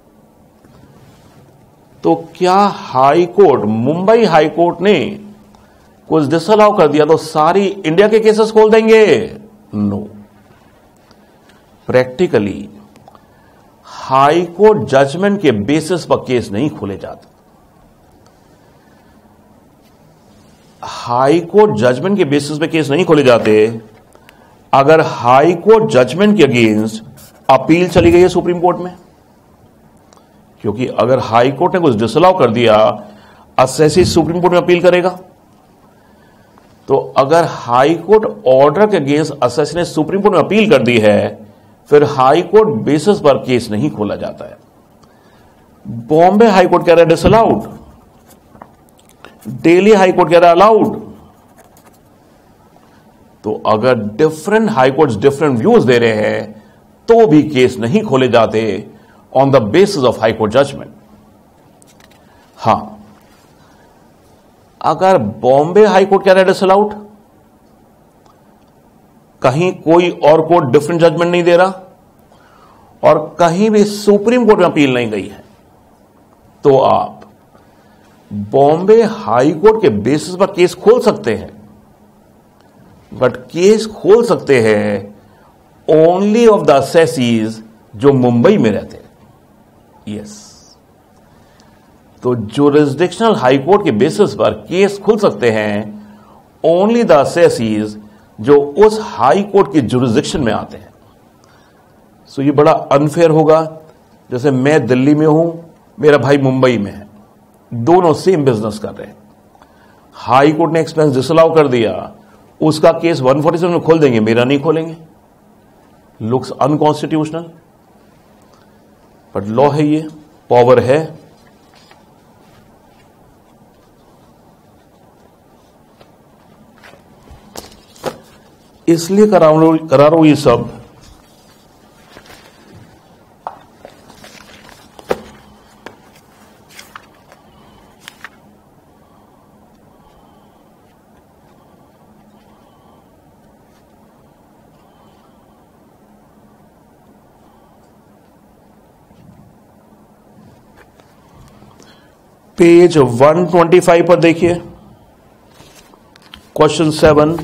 तो क्या High Court, Mumbai High court ने कुछ disallow कर दिया तो सारी India के cases खोल देंगे? No. Practically High Court judgement के बेसिस पर केस नहीं खोले जाते। हाई कोर्ट जजमेंट के बेसिस पे केस नहीं खोले जाते। अगर हाई कोर्ट जजमेंट के अगेंस्ट अपील चली गई है सुप्रीम कोर्ट में, क्योंकि अगर हाई कोर्ट ने कुछ डिसअलाउ कर दिया, असेसी सुप्रीम कोर्ट में अपील करेगा। तो अगर हाई कोर्ट ऑर्डर के अगेंस्ट असेसी ने सुप्रीम कोर्ट में अपील कर दी है, फिर हाई कोर्ट बेसिस पर केस नहीं खोला जाता है। बॉम्बे हाई कोर्ट कह रहा है डिसअलाउड, दिल्ली हाई कोर्ट कह रहा है अलाउड। तो अगर different High Courts different views दे रहे हैं तो भी केस नहीं खोले जाते on the basis of High Court judgement. हां, अगर बॉम्बे हाई कोर्ट कह रहा है डिसअलाउड, कहीं कोई और कोर्ट डिफरेंट जजमेंट नहीं दे रहा और कहीं भी सुप्रीम कोर्ट में अपील नहीं गई है, तो आप बॉम्बे हाई कोर्ट के बेसिस पर केस खोल सकते हैं। बट केस खोल सकते हैं ओनली ऑफ द असेसीज जो मुंबई में रहते हैं। Yes yes. तो जुरिस्डिक्शनल हाई कोर्ट के बेसिस पर केस खुल सकते हैं ओनली द असेसीज जो उस हाई कोर्ट की जुरिस्डिक्शन में आते हैं। सो so ये बड़ा अनफेयर होगा। जैसे मैं दिल्ली में हूं, मेरा भाई मुंबई में है, दोनों सेम बिजनेस कर रहे हैं। हाई कोर्ट ने एक्सपेंस डिसअलाउ कर दिया, उसका केस एक सौ सैंतालीस में खोल देंगे, मेरा नहीं खोलेंगे। लुक्स अनकॉन्स्टिट्यूशनल, बट लॉ है, ये पावर है। इसलिए करा करा रहा हूं ये सब पेज एक सौ पच्चीस पर देखिए, क्वेश्चन सेवन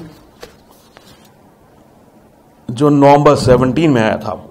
जो नवंबर सत्रह में आया था।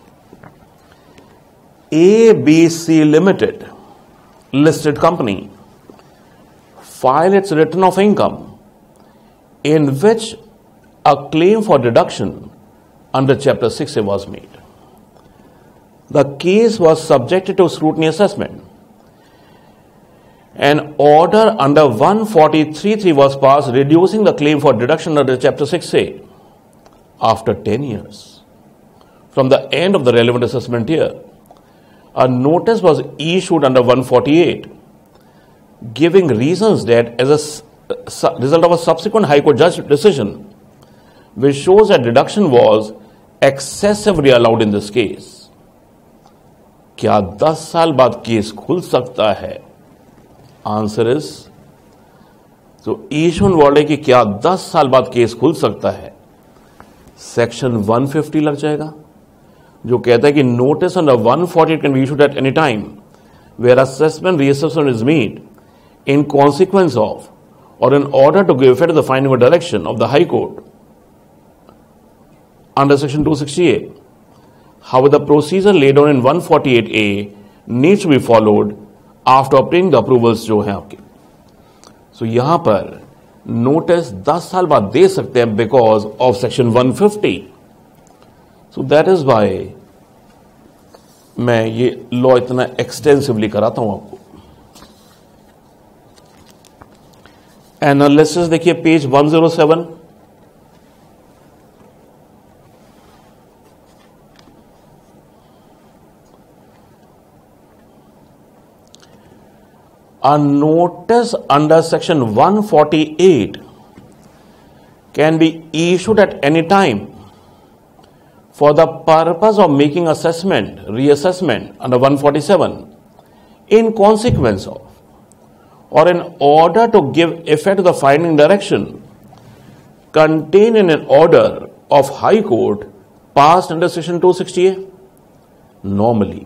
A B C limited listed company file its return of income in which a claim for deduction under chapter six A was made. The case was subjected to scrutiny assessment An order under one forty-three three was passed reducing the claim for deduction under Chapter six A after ten years from the end of the relevant assessment year. A notice was issued under one forty-eight giving reasons that as a result of a subsequent High Court judge decision which shows that deduction was excessively allowed in this case. क्या दस साल बाद case खुल सकता है? Answer is, तो ईशवन word है कि क्या दस साल बाद केस खुल सकता है? सेक्शन वन फिफ्टी लग जाएगा जो कहता है कि notice under one forty can be issued at any time where assessment reassessment is made in consequence of और in order to give effect to the finding और direction of the high Court under section two sixty A. However, the procedure laid down in one forty-eight A needs to be followed after obtaining the approvals जो हैं आपके. So यहां पर notice दस साल बाद दे सकते हैं because of section one fifty. So that is why मैं ये लॉ इतना एक्सटेंसिवली कराता हूं आपको. एनालिसिस देखिए page one zero seven. A notice under section one forty-eight can be issued at any time for the purpose of making assessment, reassessment under one forty-seven in consequence of or in order to give effect to the finding direction contained in an order of High Court passed under section two sixty A. Normally,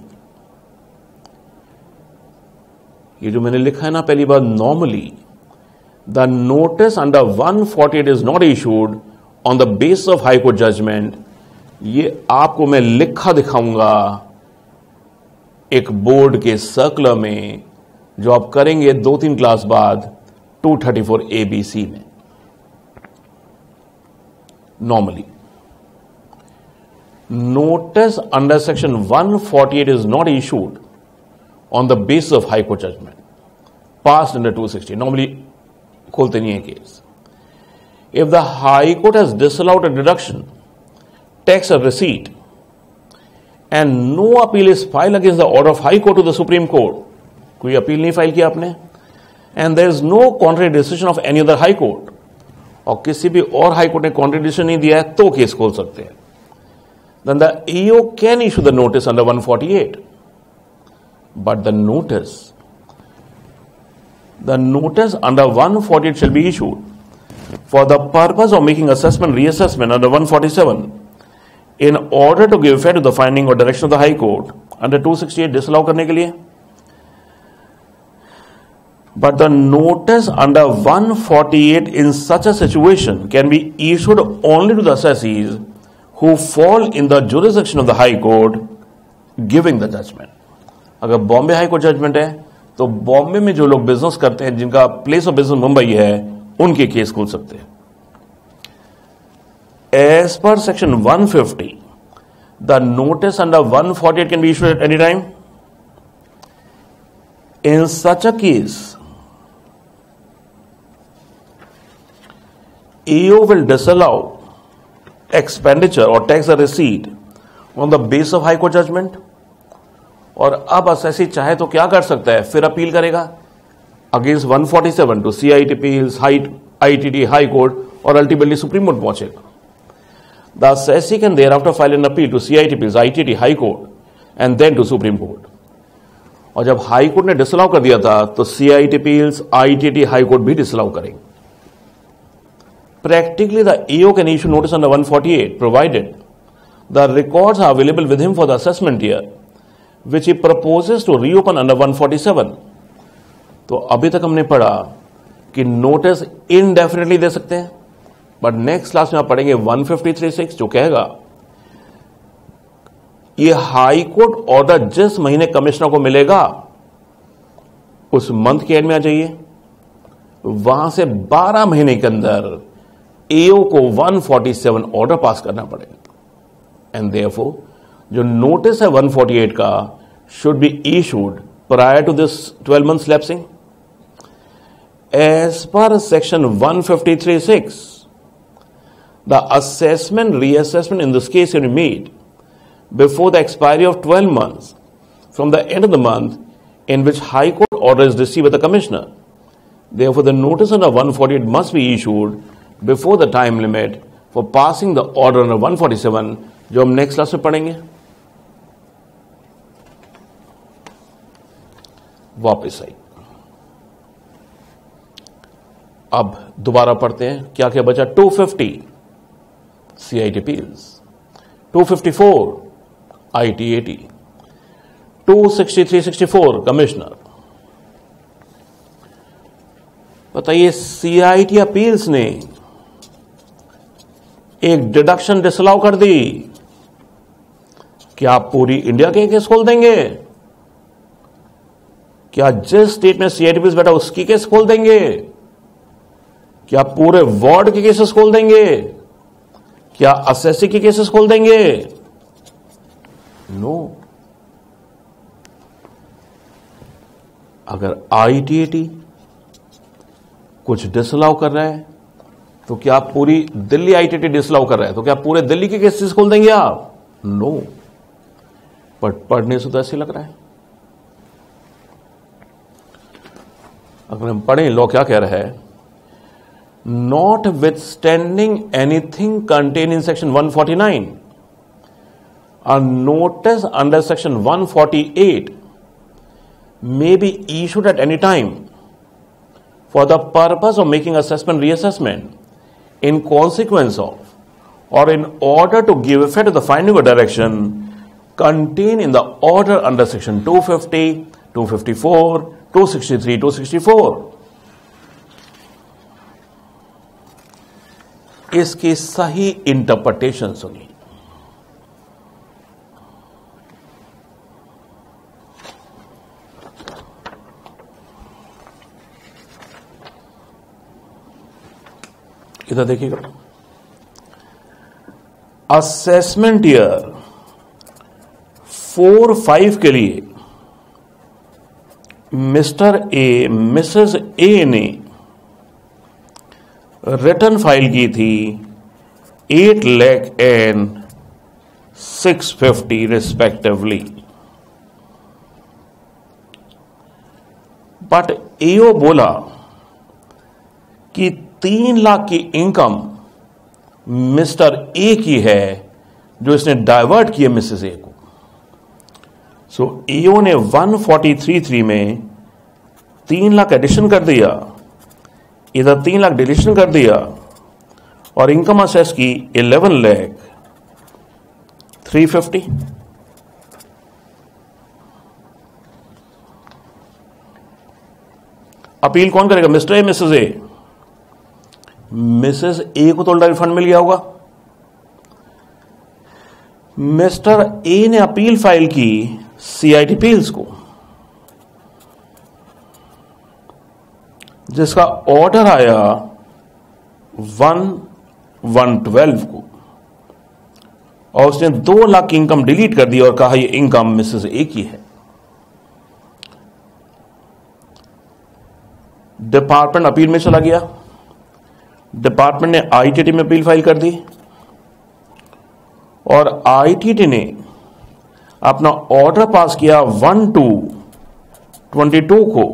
ये जो मैंने लिखा है ना पहली बार, normally the notice under one forty eight is not issued on the basis of High Court judgement. ये आपको मैं लिखा दिखाऊंगा एक बोर्ड के सर्कुलर में जो आप करेंगे दो तीन क्लास बाद two thirty four A B C में. Normally notice under section one forty eight is not issued on the basis of High Court judgment passed under two sixty. Normally, खोलते नहीं है case. If the High Court has disallowed a deduction, tax or receipt, and no appeal is filed against the order of High Court to the Supreme Court, कोई appeal नहीं file किया आपने, and there is no contrary decision of any other High Court, और किसी भी और High court ने contrary decision नहीं दिया है तो केस खोल सकते हैं. Then the E O can issue the notice under one forty-eight. But the notice, the notice under one forty-eight shall be issued for the purpose of making assessment, reassessment under one forty-seven in order to give effect to the finding or direction of the High Court under two sixty-eight disallow करने के लिए. But the notice under one forty-eight in such a situation can be issued only to the assessees who fall in the jurisdiction of the High Court giving the judgment. अगर Bombay High Court judgement है तो बॉम्बे में जो लोग business करते हैं, जिनका place of business Mumbai है, उनके केस खुल सकते हैं. As per section one fifty, the notice under one forty eight can be issued at any time. In such a case, E O will disallow expenditure or tax or receipt on the basis of High Court judgment. और अब assessee चाहे तो क्या कर सकता है, फिर appeal करेगा against one forty seven to C I T appeals, I T T, High court और अल्टीमेटली सुप्रीम कोर्ट पहुंचेगा. The assessee can thereafter file an appeal to C I T appeals, I T T, High court and then to Supreme Court. और जब high court ने disallow कर दिया था तो C I T appeals, I T T, High Court भी disallow करेंगे. Practically, the E O can issue notice under one forty-eight provided the records are available with him for the assessment year, which he proposes to reopen under one forty-seven. तो अभी तक हमने पढ़ा कि notice indefinitely दे सकते हैं, but next class में आप पढ़ेंगे वन फिफ्टी थ्री सिक्स जो कहेगा ये हाई कोर्ट ऑर्डर जिस महीने कमिश्नर को मिलेगा उस मंथ के एंड में आ जाइए, वहां से बारह महीने के अंदर एओ को one forty seven order pass करना पड़ेगा. एंड देयरफॉर जो नोटिस है वन फोर्टी एट का should be issued prior to this twelve months lapsing. as per section one fifty-three six, the assessment reassessment in this case can be made before the expiry of twelve months from the end of the month in which High Court order is received by the Commissioner. Therefore, the notice under one forty-eight must be issued before the time limit for passing the order under one forty-seven, जो हम next class में पढ़ेंगे. वापस आई. अब दोबारा पढ़ते हैं क्या क्या बचा. Two fifty C I T appeals, two fifty four I T A T, two sixty three sixty four commissioner. बताइए, सी आई टी अपील्स ने एक डिडक्शन डिसअलाउ कर दी. क्या आप पूरी इंडिया के केस खोल देंगे? क्या जिस स्टेट में सी आई टी अपील्स बैठा उसकी केस खोल देंगे? क्या पूरे वार्ड के केसेस खोल देंगे? क्या एसएससी के केसेस खोल देंगे? नो. अगर आईटीएटी कुछ डिसअलाउ कर रहा है तो क्या आप पूरी दिल्ली आईटीएटी डिसअलाउ कर रहा है तो क्या पूरे दिल्ली के केसेस खोल देंगे आप? नो. बट पढ़ने से तो ऐसे लग रहा है. अगर हम पढ़ें लॉ क्या कह रहा है. Notwithstanding anything contained in section one forty-nine, a notice under section one forty-eight may be issued at any time for the purpose of making assessment reassessment in consequence of or in order to give effect to the finding or direction contained in the order under section two fifty, two fifty-four, two sixty-three, two sixty-four. इसकी सही interpretation सुनिए. इधर देखिएगा. Assessment year four five के लिए mister A Mrs A ने return file की थी eight lakh and six fifty respectively. But AO बोला कि तीन लाख की इनकम मिस्टर ए की है जो इसने डाइवर्ट किए मिसेस ए को. सो एओ ने वन फोर्टी थ्री थ्री में तीन लाख एडिशन कर दिया, इधर तीन लाख डिलीशन कर दिया और इनकम असेस की eleven lakh three fifty. Appeal कौन करेगा? Mr A Mrs A. Mrs A को तो रिफंड मिल गया होगा. मिस्टर ए ने अपील फाइल की सीआईटी अपील्स को, जिसका ऑर्डर आया वन वन ट्वेल्व को, और उसने दो लाख की इनकम डिलीट कर दी और कहा यह इनकम मिसेस ए की है. डिपार्टमेंट अपील में चला गया. डिपार्टमेंट ने आईटीटी में अपील फाइल कर दी और आईटीटी ने अपना ऑर्डर पास किया वन टू ट्वेंटी टू को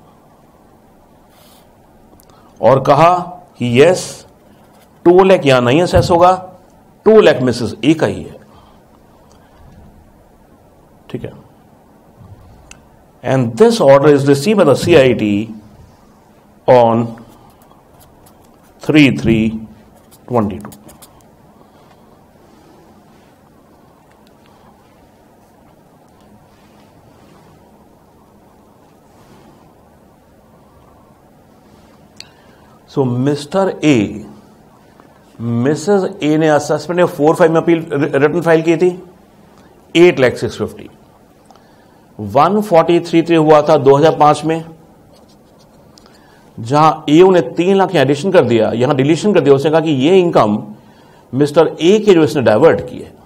और कहा कि यस टू लैख यहां नहीं असेस होगा, टू लैख मिसेस ए का ही है. ठीक है. And this order is receive by the CIT on three three twenty two. So Mr A Mrs A ने असेसमेंट फोर फाइव में अपील रिटर्न फाइल की थी eight lakh six fifty. One forty three three हुआ था दो हजार पांच में, जहां ए ने तीन लाख एडिशन कर दिया, यहां डिलीशन कर दिया. उसने कहा कि ये इनकम मिस्टर ए के जो इसने डाइवर्ट की है.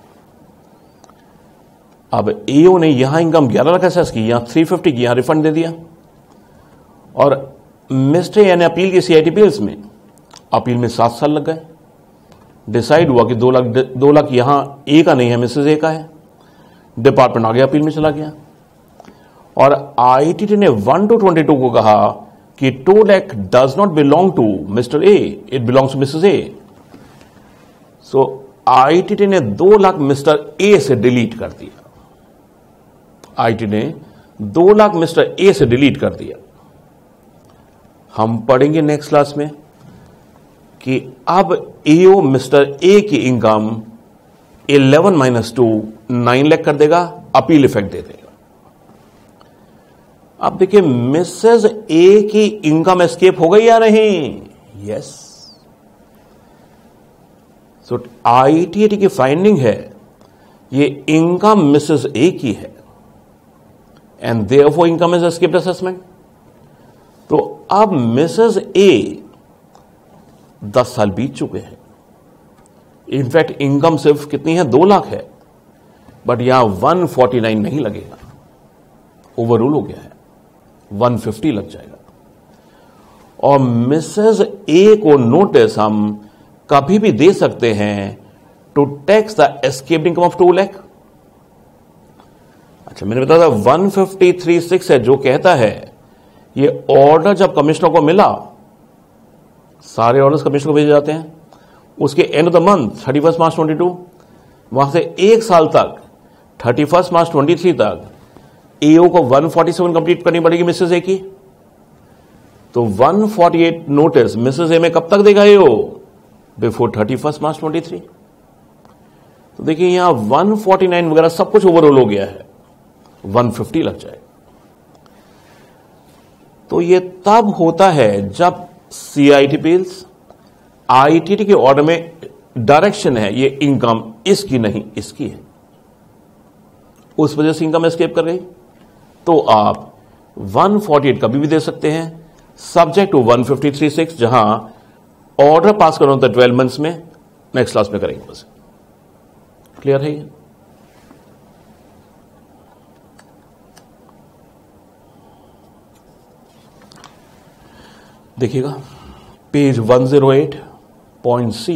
अब ए ने यहां इनकम ग्यारह लाख असेस की, यहां थ्री फिफ्टी की, यहां रिफंड दे दिया. और मिस्टर ए ने अपील की सीआईटीपीएल्स में, अपील में सात साल लग गए। डिसाइड हुआ कि दो लाख दो लाख यहां ए का नहीं है, मिसेज ए का है। डिपार्टमेंट आगे अपील में चला गया और आईटीटी ने वन टू ट्वेंटी टू को कहा कि two lakh does not belong to mister A, it belongs to Mrs A. So ITAT ने दो लाख मिस्टर ए से डिलीट कर दिया। आईटी ने दो लाख मिस्टर ए से डिलीट कर दिया। हम पढ़ेंगे नेक्स्ट क्लास में कि अब एओ मिस्टर ए की income eleven minus two nine lakh कर देगा, अपील इफेक्ट दे देगा। अब देखिए मिसेज ए की इनकम एस्केप हो गई या नहीं? यस। सो आईटीटी की फाइंडिंग है ये इनकम मिसेज ए की है and therefore income is escaped assessment. तो अब मिसेज ए दस साल बीत चुके हैं। इनफैक्ट इनकम सिर्फ कितनी है? दो लाख है, बट यहां वन फोर्टी नाइन नहीं लगेगा, ओवररूल हो गया है, वन फिफ्टी लग जाएगा। और मिसेज ए को नोटिस हम कभी भी दे सकते हैं to tax the escaped income of two lakh. अच्छा, मैंने बताया था वन फिफ्टी थ्री सिक्स है जो कहता है ये ऑर्डर जब कमिश्नर को मिला, सारे ऑर्डर्स कमिश्नर को भेजे जाते हैं, उसके end of the month thirty first March twenty two, वहां से एक साल तक thirty first March twenty three तक एओ को वन फोर्टी सेवन कंप्लीट करनी पड़ेगी मिसेज ए की। तो one forty eight notice Mrs A में कब तक देगा AO? Before thirty first March twenty three. तो देखिए यहां वन फोर्टी नाइन वगैरह सब कुछ ओवरऑल हो गया है, वन फिफ्टी लग जाएगा। तो ये तब होता है जब सीआईटीपीएल्स आईटीटी के ऑर्डर में डायरेक्शन है ये इनकम इसकी नहीं इसकी है, उस वजह से इनकम एस्केप कर गई। तो आप वन फोर्टी एट कभी भी दे सकते हैं, subject to one fifty three six, जहां ऑर्डर पास करना होता है ट्वेल्व मंथ्स में। नेक्स्ट क्लास में करेंगे बस। क्लियर है ये? देखिएगा page one zero eight point C.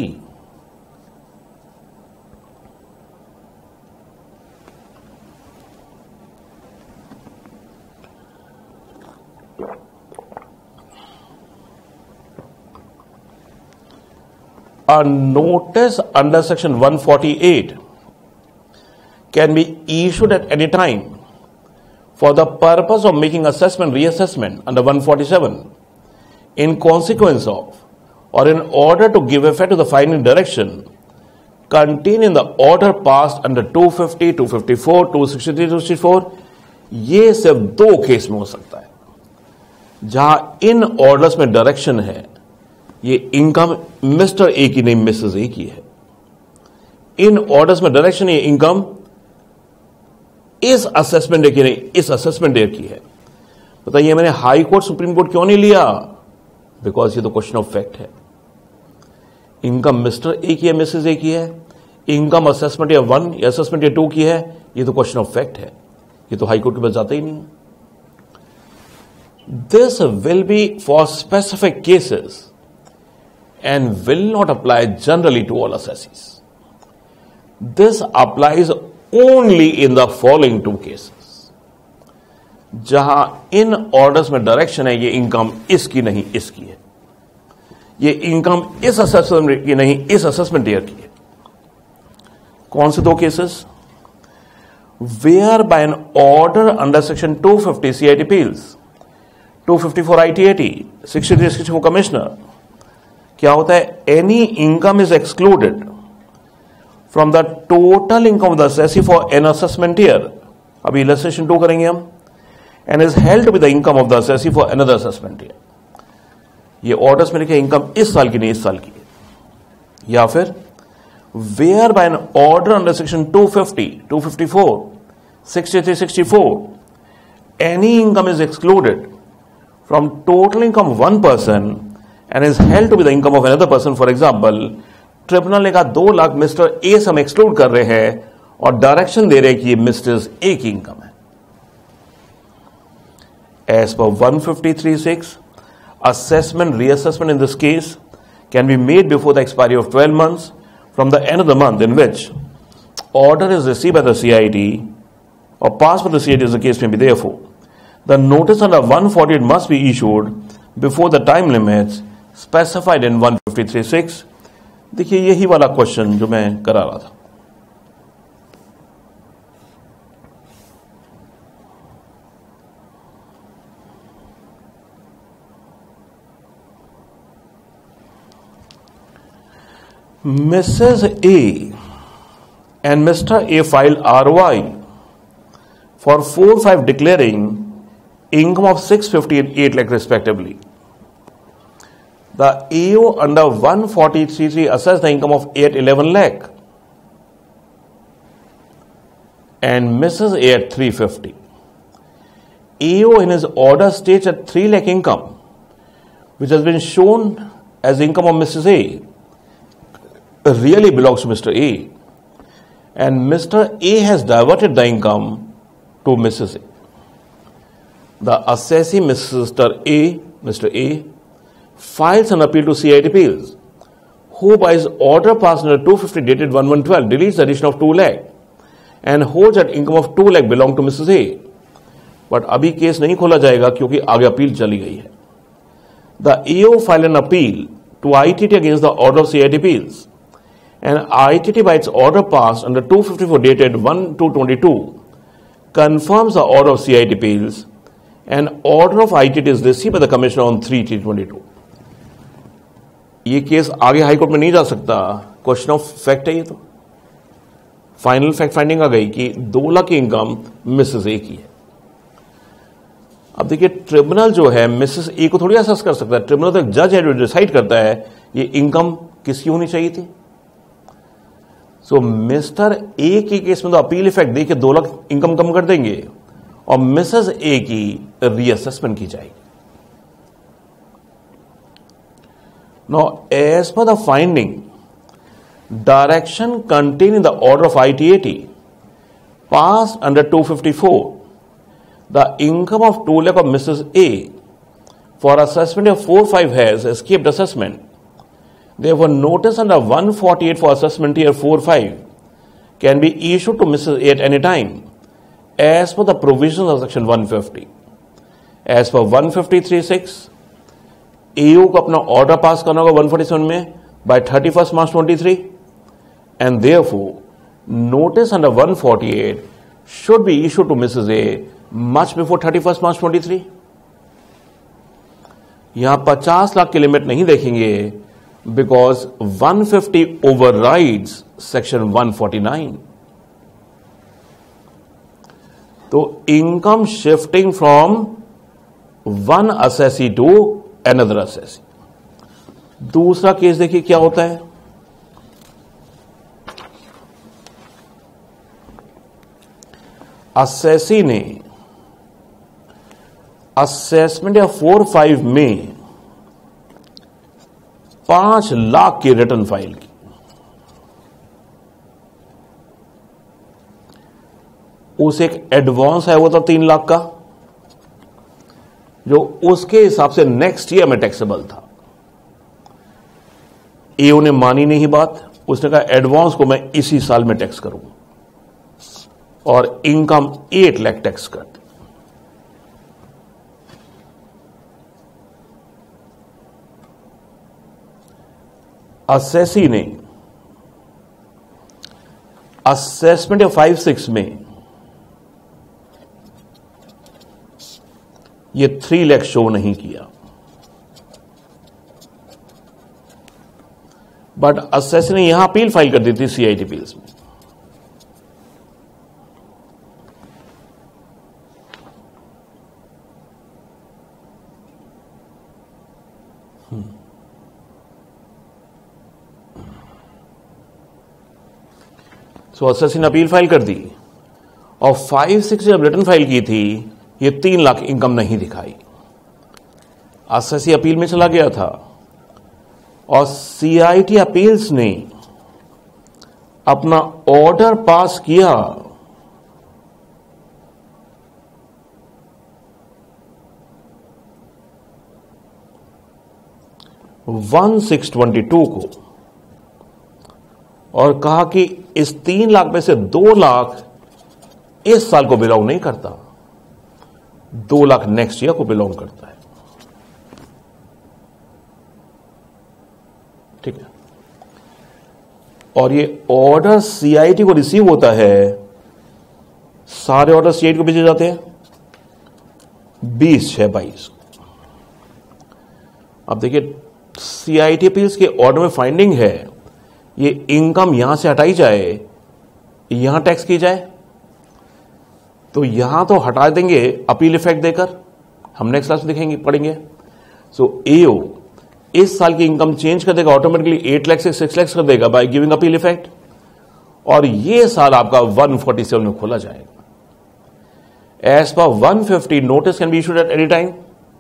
A notice under section one forty-eight can be issued at any time for the purpose of making assessment reassessment under one forty-seven in consequence of or in order to give effect to the finding direction contained in the order passed under two fifty, two fifty-four, two sixty-three, two sixty-four। ये सिर्फ दो case में हो सकता है जहां इन orders में डायरेक्शन है ये इनकम मिस्टर ए की नहीं मिसेज ए की है। इन ऑर्डर्स में डायरेक्शन ये इनकम इस असेसमेंट की नहीं इस असेसमेंट की है। बताइए मैंने हाई कोर्ट सुप्रीम कोर्ट क्यों नहीं लिया? बिकॉज ये तो क्वेश्चन ऑफ फैक्ट है। इनकम मिस्टर ए की है मिसेज ए की है, इनकम असेसमेंट या वन या असेसमेंट या टू की है, ये तो क्वेश्चन ऑफ फैक्ट है, ये तो हाई कोर्ट के पास जाता ही नहीं है। This will be for specific cases and will not apply generally to all assessees. This applies only in the following two cases. जहां इन ऑर्डर्स में डायरेक्शन है ये इनकम इसकी नहीं इसकी है, ये इनकम इस असेसमेंट की नहीं इस असेसमेंट ईयर की है। कौन से दो cases? Where by an order under section two fifty CIT appeals, two fifty four ITAT, sixty three sixty four commissioner, क्या होता है? Any income is excluded from the total income of the assessee for an assessment year. अभी illustration two करेंगे हम। And is held with the income of the assessee for another assessment year. ये orders में लिखे income इस साल की नहीं इस साल की है। या फिर where by an order under section two fifty, two fifty four, sixty three, sixty four any income is excluded from total income one person and is held to be the income of another person। For example, tribunal ने कहा दो lakh mister A से हम exclude कर रहे हैं और direction दे रहे हैं कि ये मिस्टर ए की इनकम है। As per one fifty three six assessment, reassessment in this case can be made before the expiry of twelve months from the end of the month in which order is received by the C I T or passed by the C I T as the case may be. Therefore, the notice under one forty-eight must be issued before the time limits specified in one fifty-three six. देखिए यही वाला question जो मैं करा रहा था. Missus A and Mister A filed R O I for four five declaring income of six fifty and eight lakh respectively. The A O under one forty-three three assessed the income of eight eleven lakh and Missus A at three fifty. A O in his order states at three lakh income, which has been shown as income of Missus A, really belongs to Mister A, and Mister A has diverted the income to Missus A. The assessee, Mister A, Mister A, files an appeal to C I T Appeals, who by his order passed under two fifty dated one one twelve deletes the addition of two lakh and holds that income of two lakh belong to Missus A. But अभी case नहीं खोला जाएगा क्योंकि आगे appeal चली गई है. The A O filed an appeal to I T T against the order of C I T Appeals, and I T T by its order passed under two fifty-four dated one two twenty-two confirms the order of C I T Appeals, and order of I T T is received by the Commissioner on three three twenty-two. ये case आगे high court में नहीं जा सकता. Question of fact है ये. तो final fact finding आ गई कि दो लाख की इनकम मिसेस ए की है. अब देखिए ट्रिब्यूनल जो है मिसेस ए को थोड़ी असेस कर सकता है. ट्रिब्यूनल तो एक जज है जो डिसाइड करता है ये इनकम किसकी होनी चाहिए थी. सो मिस्टर ए के केस में तो अपील इफेक्ट देखिए दो लाख इनकम कम कर देंगे और मिसेस ए की रीअसेसमेंट की जाएगी. Now, as per the finding, direction contained in the order of I T A T passed under two fifty-four, the income of two lakh of Missus A for assessment of four five has escaped assessment. Therefore, notice under one forty-eight for assessment year four five can be issued to Missus A at any time, as per the provisions of section one fifty. As per one fifty-three six, A O को अपना order pass करना होगा one forty-seven में by thirty-first March twenty-three, and therefore notice under one forty-eight should be issued to Missus A much before thirty-first March twenty-three. यहां पचास लाख की limit नहीं देखेंगे because one fifty overrides section one forty-nine. तो income shifting from one assessee to another assessee. दूसरा case देखिए क्या होता है. असेसी ने असेसमेंट या फोर फाइव में पांच लाख की रिटर्न फाइल की. उसे एक एडवांस है वो तो तीन लाख का जो उसके हिसाब से नेक्स्ट ईयर में टैक्सेबल था. एओ ने मानी नहीं बात. उसने कहा एडवांस को मैं इसी साल में टैक्स करूंगा और इनकम एट लाख टैक्स कर दी. असेसी ने असेसमेंट या फाइव सिक्स में ये थ्री लाख शो नहीं किया, बट असेसी ने यहां अपील फाइल कर दी थी सीआईटी अपील्स में. सो असेसी ने अपील फाइल कर दी और फाइव सिक्स जब रिटर्न फाइल की थी ये तीन लाख इनकम नहीं दिखाई. असेसी अपील में चला गया था और सीआईटी अपील्स ने अपना ऑर्डर पास किया वन सिक्स ट्वेंटी टू को और कहा कि इस तीन लाख में से दो लाख इस साल को बिलोंग नहीं करता, दो लाख नेक्स्ट ईयर को बिलोंग करता है। ठीक है, और ये ऑर्डर सीआईटी को रिसीव होता है, सारे ऑर्डर सीआईटी को भेजे जाते हैं बीस छह बाईस। अब देखिए सीआईटी अपील्स के ऑर्डर में फाइंडिंग है ये इनकम यहां से हटाई जाए, यहां टैक्स की जाए, तो यहां तो हटा देंगे अपील इफेक्ट देकर, हम नेक्स्ट क्लास में देखेंगे पढ़ेंगे। सो एओ इस साल की इनकम चेंज कर देगा ऑटोमेटिकली, एट लाख से सिक्स लाख कर देगा बाय गिविंग अपील इफेक्ट, और ये साल आपका वन फोर्टी सेवन में खोला जाएगा। As per one fifty notice can be issued at any time.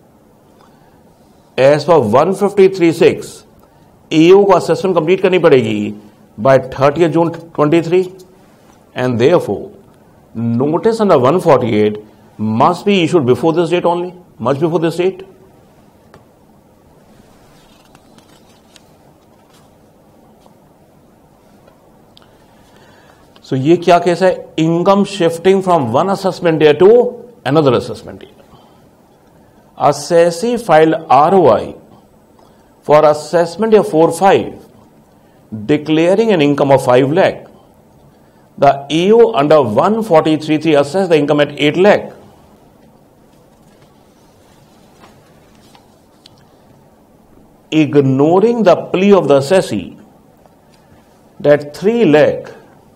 As per one fifty three six AO को असेसमेंट कंप्लीट करनी पड़ेगी by thirtieth June twenty three, and therefore notice under one forty-eight must be issued before this date only, much before this date. So ये क्या case है? Income shifting from one assessment year to another assessment year. Assessee filed R O I for assessment year four five, declaring an income of five lakh. The E O under one forty-three three assessed the income at eight lakh. Ignoring the plea of the assessee that three lakh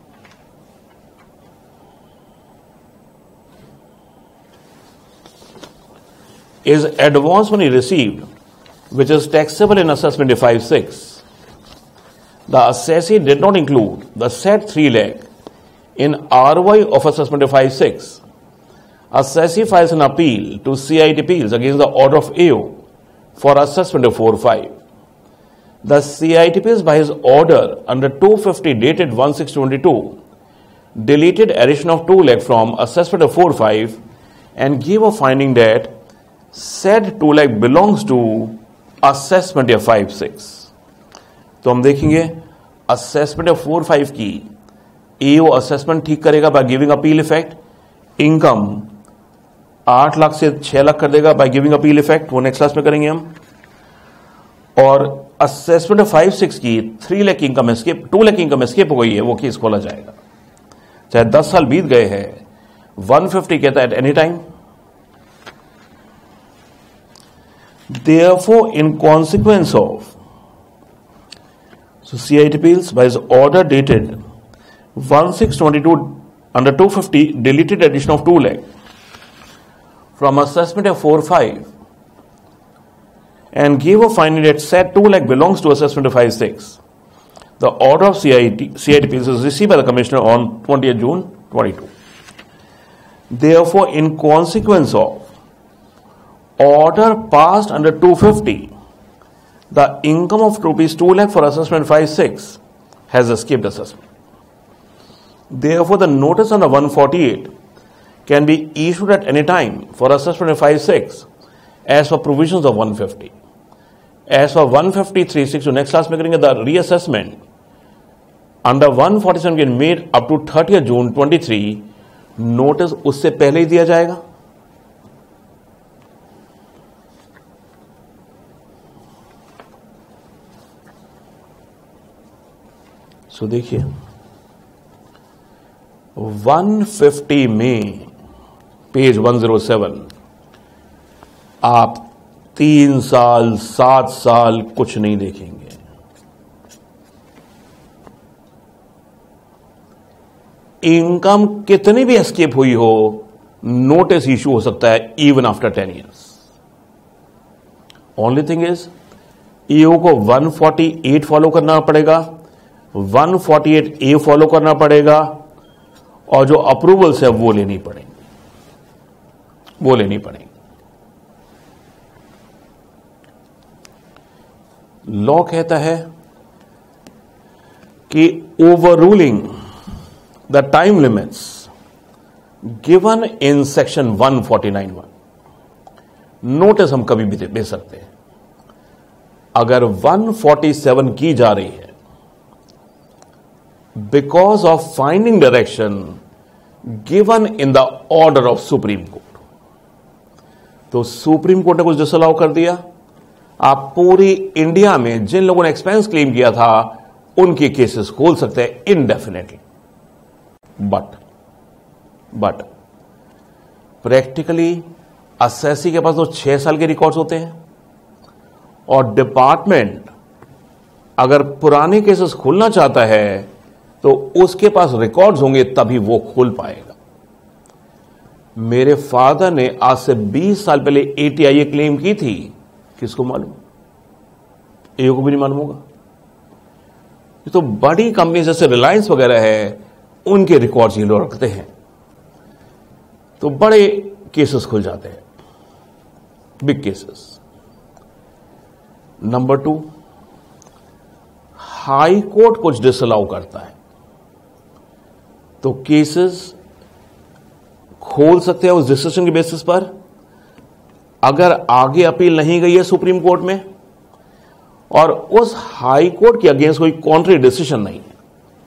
is advance money received, which is taxable in assessment five six. The assessee did not include the said three lakh in R O I of assessment five six. Assessee files an appeal to C I T appeals against the order of A O for assessment four five. The C I T appeals by his order under two fifty dated one six twenty-two deleted addition of two lakh from assessment four five and gave a finding that said two lakh belongs to assessment five six. तो हम देखेंगे assessment four five की एओ assessment ठीक करेगा by giving appeal effect, income आठ लाख से छह लाख कर देगा बाय गिविंग अपील इफेक्ट, वो नेक्स्ट क्लास में करेंगे हम। और असेसमेंट फाइव सिक्स की three lakh income escape, two lakh income escape हो गई है, वो केस खोला जाएगा चाहे दस साल बीत गए हैं। वन फिफ्टी कहता है at any time. Therefore in consequence of So C I T appeals by his order dated one six twenty-two under two fifty deleted addition of two lakh from assessment of four five and gave a finding that said two lakh belongs to assessment of five six. The order of C I T, C I T appeals was received by the Commissioner on twentieth June twenty-two. Therefore, in consequence of order passed under two fifty, the income of rupees two lakh for assessment five six has escaped assessment. Therefore, the notice under one forty-eight can be issued at any time for assessment five six as per provisions of one fifty. As for one fifty three six, so next class में करेंगे the reassessment under one forty-seven can made up to thirtieth June twenty-three. Notice उससे पहले ही दिया जाएगा। So so, देखिए one fifty में page one zero seven आप तीन साल सात साल कुछ नहीं देखेंगे। इनकम कितनी भी एस्केप हुई हो, नोटिस इशू हो सकता है even after ten years. Only thing is AO को वन फोर्टी एट फॉलो करना पड़ेगा, one forty eight A follow करना पड़ेगा, और जो अप्रूवल्स है वो लेनी पड़ेंगी, वो लेनी पड़ेगी। लॉ कहता है कि over ruling the time limits given in section one forty nine one, notice हम कभी भी भेज सकते हैं। अगर वन फोर्टी सेवन की जा रही है because of finding direction given in the order of Supreme court, तो सुप्रीम कोर्ट ने कुछ डिसअलाउ कर दिया, आप पूरी इंडिया में जिन लोगों ने एक्सपेंस क्लेम किया था उनके केसेस खोल सकते हैं indefinitely. But but practically assessee के पास तो छह साल के रिकॉर्ड्स होते हैं और डिपार्टमेंट अगर पुराने केसेस खोलना चाहता है तो उसके पास रिकॉर्ड्स होंगे तभी वो खोल पाएगा। मेरे फादर ने आज से बीस साल पहले एटीआई क्लेम की थी, किसको मालूम? एओ को भी नहीं मालूम होगा। ये तो बड़ी कंपनी जैसे रिलायंस वगैरह है उनके रिकॉर्ड्स ये लोग रखते हैं, तो बड़े केसेस खुल जाते हैं, big cases. Number two, high court कुछ डिसअलाउ करता है तो केसेस खोल सकते हैं उस डिसीजन के बेसिस पर, अगर आगे अपील नहीं गई है सुप्रीम कोर्ट में और उस हाई कोर्ट के अगेंस्ट कोई कॉन्ट्री डिसीजन नहीं है।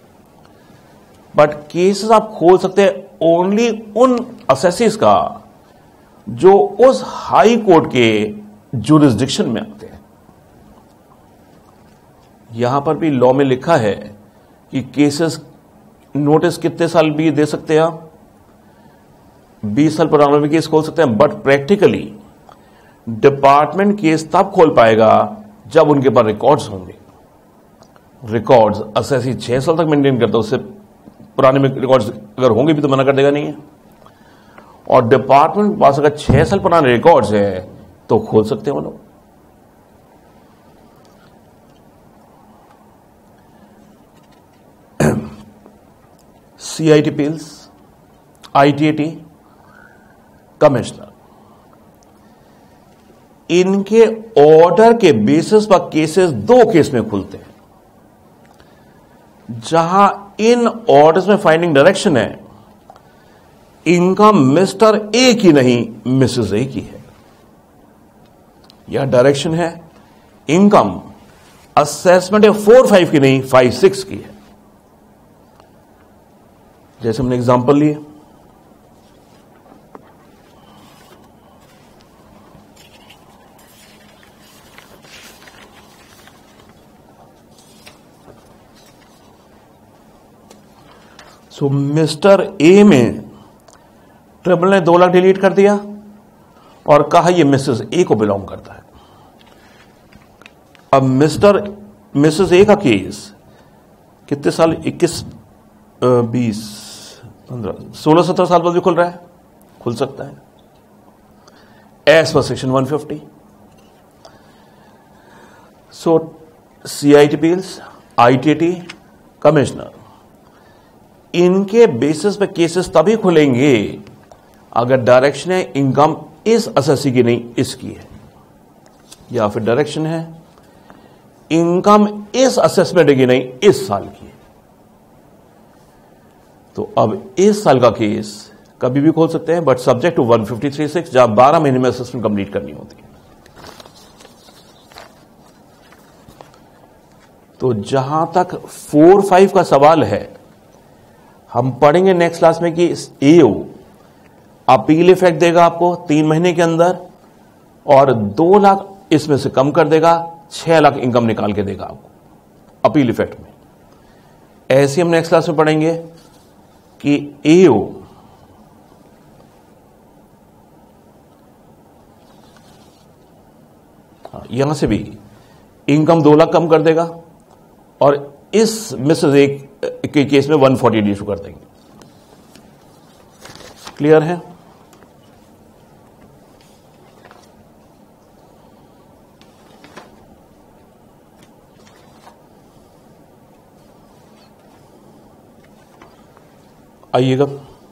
बट केसेस आप खोल सकते हैं ओनली उन असेसीज का जो उस हाई कोर्ट के जुरिस्डिक्शन में आते हैं। यहां पर भी लॉ में लिखा है कि केसेस नोटिस कितने साल भी दे सकते हैं आप, बीस साल पुराना भी केस खोल सकते हैं। बट प्रैक्टिकली डिपार्टमेंट केस तब खोल पाएगा जब उनके पास रिकॉर्ड्स होंगे। रिकॉर्ड्स असेसी छह साल तक मेंटेन करता है, उससे पुराने में रिकॉर्ड्स अगर होंगे भी तो मना कर देगा नहीं है। और डिपार्टमेंट के पास अगर छह साल पुराने रिकॉर्ड्स है तो खोल सकते हैं वो लोग। सीआईटी अपील्स, आईटीएटी, कमिश्नर, इनके ऑर्डर के बेसिस पर केसेस दो केस में खुलते हैं। जहां इन ऑर्डर्स में फाइंडिंग डायरेक्शन है, इनकम मिस्टर ए की नहीं मिसेस ए की है। यह डायरेक्शन है इनकम असेसमेंट है फोर फाइव की नहीं फाइव सिक्स की है। जैसे हमने एग्जांपल लिए, सो मिस्टर ए में ट्रिब्यूनल ने दो लाख डिलीट कर दिया और कहा यह मिसेस ए को बिलोंग करता है। अब मिस्टर मिसेस ए का केस कितने साल, इक्कीस बीस पंद्रह सोलह सत्रह साल बाद भी खुल रहा है, खुल सकता है as per section one fifty. So CIT appeals, ITAT, commissioner, इनके बेसिस पे केसेस तभी खुलेंगे अगर डायरेक्शन है इनकम इस असेसी की नहीं इसकी है, या फिर डायरेक्शन है इनकम इस असेसमेंट की नहीं इस साल की है। तो अब इस साल का केस कभी भी खोल सकते हैं, but subject to one fifty three six, जहां बारह महीने में असेसमेंट कंप्लीट करनी होती है। तो जहां तक फोर फाइव का सवाल है, हम पढ़ेंगे नेक्स्ट क्लास में कि एओ अपील इफेक्ट देगा आपको तीन महीने के अंदर और दो लाख इसमें से कम कर देगा, छह लाख इनकम निकाल के देगा आपको अपील इफेक्ट में। ऐसे हम नेक्स्ट क्लास में पढ़ेंगे कि एओ यहां से भी इनकम दो लाख कम कर देगा और इस मिसेस एक के केस में वन फोर्टी इशू कर देंगे। क्लियर है? आइएगा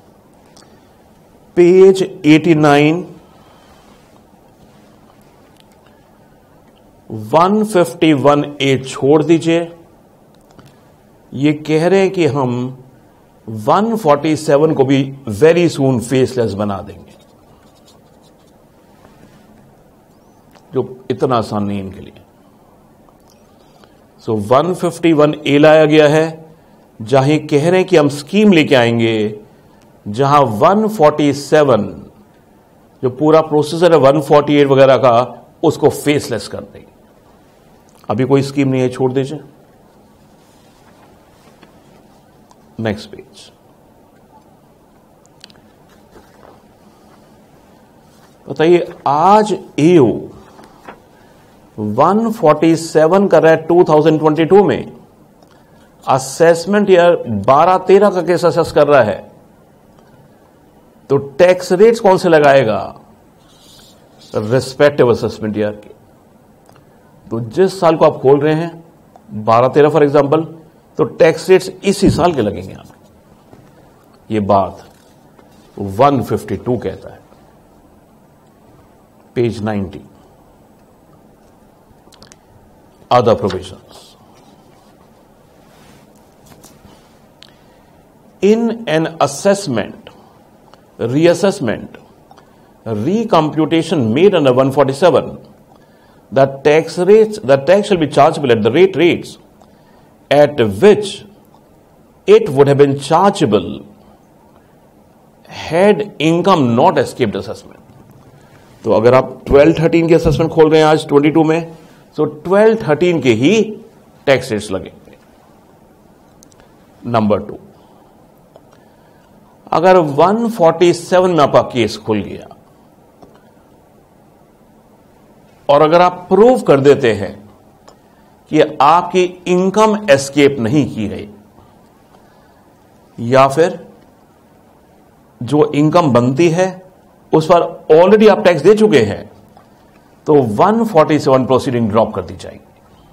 page eighty nine, one fifty one A छोड़ दीजिए। ये कह रहे हैं कि हम वन फोर्टी सेवन को भी वेरी सून फेसलेस बना देंगे, जो इतना आसान नहीं इनके लिए। So one fifty one A लाया गया है, जहां कह रहे हैं कि हम स्कीम लेके आएंगे जहां वन फोर्टी सेवन जो पूरा प्रोसेसर है वन फोर्टी एट वगैरह का, उसको फेसलेस कर देंगे। अभी कोई स्कीम नहीं है, छोड़ दीजिए। Next page. बताइए, आज एओ वन फोर्टी सेवन कर रहा है टू थाउजेंड ट्वेंटी टू में, असेसमेंट ईयर बारह तेरह का केस असेस कर रहा है, तो टैक्स रेट्स कौन से लगाएगा? रिस्पेक्टिव असेसमेंट ईयर के। तो जिस साल को आप खोल रहे हैं बारह तेरह फॉर एग्जांपल, तो टैक्स रेट्स इसी साल के लगेंगे आप। ये बात वन फिफ्टी टू कहता है, page ninety, other provisions. In an assessment, reassessment, recomputation made under one forty-seven, the tax rates, the tax shall be chargeable at the rate rates at which it would have been chargeable had income not escaped assessment. तो अगर आप twelve thirteen के assessment खोल रहे हैं आज twenty two में, तो ट्वेल्व थर्टीन के ही टैक्स रेट्स लगेंगे। नंबर टू, अगर वन फोर्टी सेवन में आपका केस खुल गया और अगर आप प्रूव कर देते हैं कि आपकी इनकम एस्केप नहीं की गई, या फिर जो इनकम बनती है उस पर ऑलरेडी आप टैक्स दे चुके हैं, तो one forty seven proceeding drop कर दी जाएगी।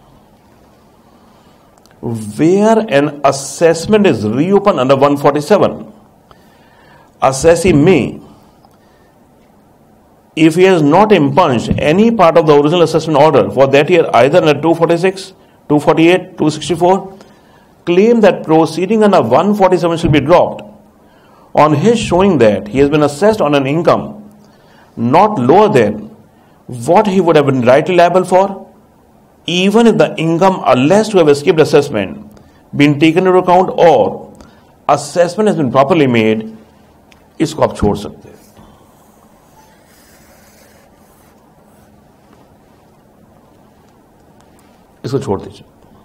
Where an assessment is reopen under one forty seven, assessee may, if he has not impunged any part of the original assessment order for that year either under two forty-six, two forty-eight, two sixty-four, claim that proceeding under one forty-seven shall be dropped on his showing that he has been assessed on an income not lower than what he would have been rightly liable for, even if the income alleged to have escaped assessment been taken into account or assessment has been properly made. इसको आप छोड़ सकते हैं। इसको छोड़ दीजिए।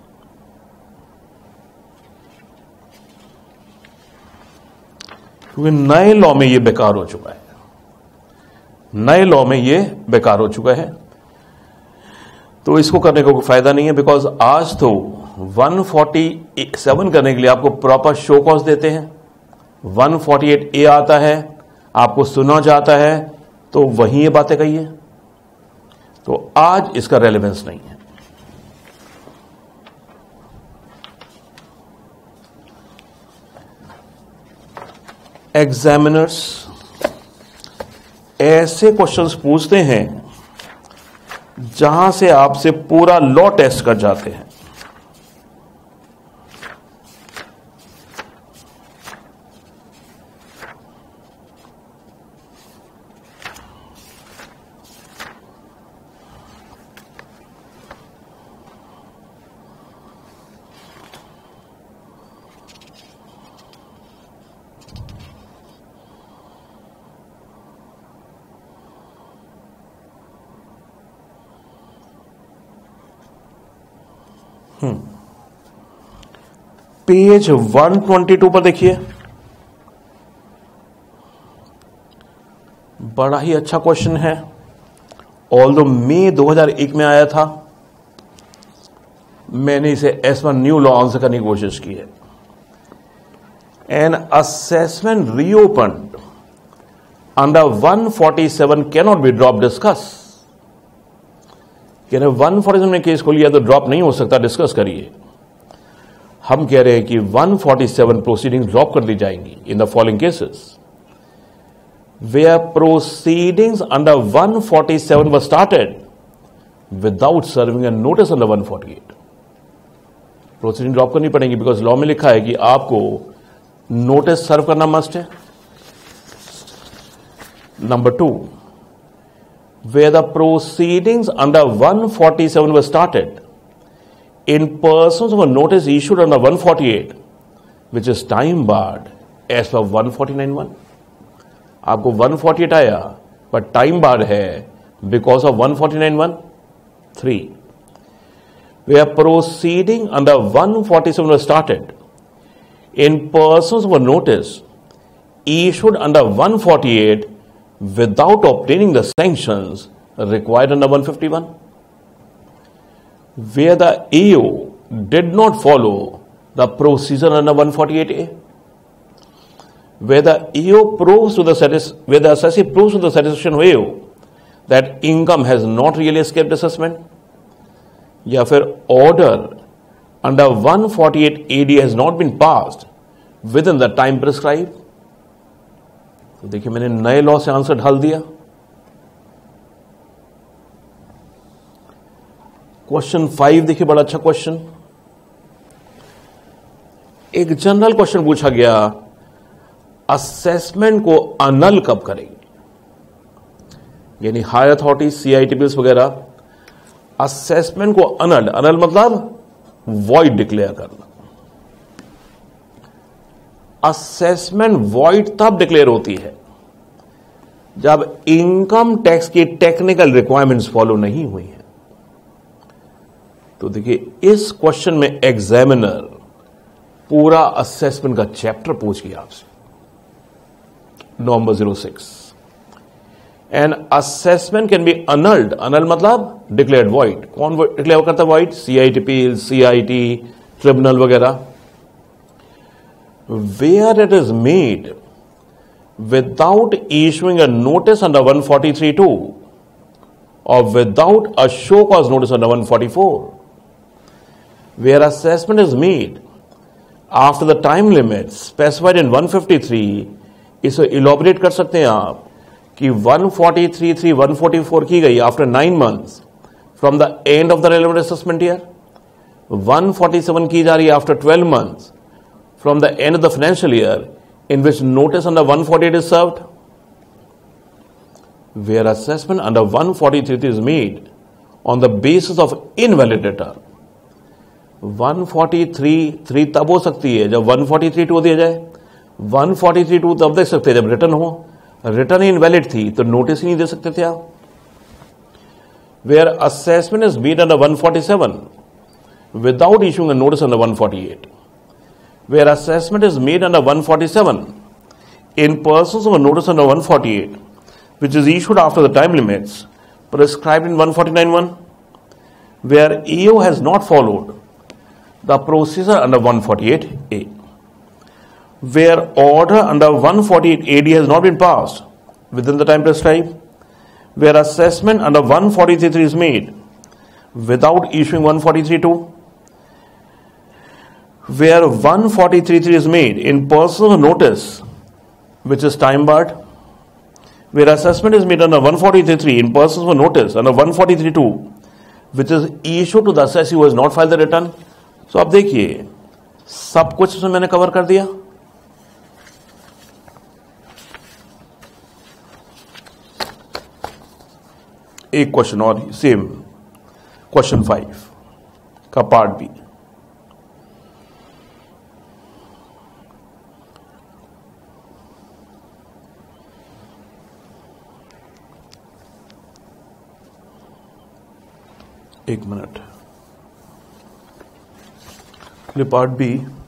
क्योंकि नए लॉ में ये बेकार हो चुका है, नए लॉ में ये बेकार हो चुका है, तो इसको करने का कोई फायदा नहीं है। बिकॉज आज तो वन फोर्टी सेवन करने के लिए आपको प्रॉपर शो कॉज देते हैं, वन फोर्टी एट ए आता है, आपको सुना जाता है, तो वहीं ये बातें कही है, तो आज इसका रेलेवेंस नहीं है। एग्जामिनर्स ऐसे क्वेश्चंस पूछते हैं जहां से आपसे पूरा लॉ टेस्ट कर जाते हैं। पेज वन ट्वेंटी टू पर देखिए, बड़ा ही अच्छा क्वेश्चन है। ऑल्दो मई दो हज़ार एक में आया था, मैंने इसे as one new law answer करने की कोशिश की है। An assessment reopened under one forty seven cannot be drop discuss. कह रहे वन फोर्टी सेवन में केस खोलिए तो ड्रॉप नहीं हो सकता, डिस्कस करिए। हम कह रहे हैं कि one forty seven proceeding drop कर दी जाएंगी in the following cases where proceedings under one forty seven were started without serving a notice under one forty eight. Proceeding drop करनी पड़ेगी बिकॉज लॉ में लिखा है कि आपको नोटिस सर्व करना मस्ट है। Number two, where the proceedings under one forty-seven were started in persons of a notice issued under one forty-eight, which is time barred as per one forty-nine one. आपको one forty-eight आया but time barred है because of one forty-nine one. Three, where proceeding under one forty-seven was started in persons of a notice issued under one forty-eight without obtaining the sanctions required under one fifty-one. Where the A O did not follow the procedure under one forty-eight A. Where the A O proves to the satis- where the assessee proves to the satisfaction of A O that income has not really escaped assessment, या फिर order under one forty-eight A D has not been passed within the time prescribed. तो देखिए मैंने नए law से answer ढाल दिया. Question five देखिए, बड़ा अच्छा क्वेश्चन. एक जनरल क्वेश्चन पूछा गया, असेसमेंट को अनल कब करेंगे, यानी हायर अथॉरिटी सीआईटीपीएस वगैरह असेसमेंट को अनल, अनल मतलब वॉइड डिक्लेयर करना. असेसमेंट वॉइड तब डिक्लेयर होती है जब इनकम टैक्स की टेक्निकल रिक्वायरमेंट्स फॉलो नहीं हुई हैं. तो देखिए इस क्वेश्चन में एग्जामिनर पूरा असेसमेंट का चैप्टर पूछ गया आपसे. Number zero six, and assessment can be annulled. Annul मतलब डिक्लेयर्ड वॉइड. कौन डिक्लेयर करता है वॉइड? सीआईटीपी, सीआईटी, ट्रिब्यूनल वगैरह. Where it is made without issuing a notice under one forty-three two or without a show cause notice under one forty-four, where assessment is made after the time limit specified in one fifty-three, इसे elaborate कर सकते हैं आप कि one forty-three three one forty-four की गई after nine months from the end of the relevant assessment year, one forty-seven की जा रही है after twelve months from the end of the financial year in which notice under one forty-eight is served. Where assessment under one forty-three is made on the basis of invalid return. one forty-three three तब हो सकती है जब one forty-three two दिया जाए. one forty-three two तब देख सकते हैं जब रिटर्न हो. रिटर्न इनवैलिड थी तो नोटिस ही नहीं दे सकते थे आप. Where assessment is made under one forty-seven without issuing a notice under one forty-eight. Where assessment is made under one forty-seven in persons of a notice under one forty-eight, which is issued after the time limits prescribed in one forty-nine one, where A O has not followed the procedure under one forty-eight A, where order under one forty-eight A D has not been passed within the time prescribed, where assessment under one forty-three three is made without issuing one forty-three two, where one forty-three three is made in personal notice which is time barred, where assessment is made under one forty-three three in personal notice under one forty-three two which is issued to the assessee who has not filed the return. So आप देखिए सब कुछ इसमें मैंने cover कर दिया. एक question और सेम, क्वेश्चन फाइव का पार्ट बी. एक मिनट, पार्ट बी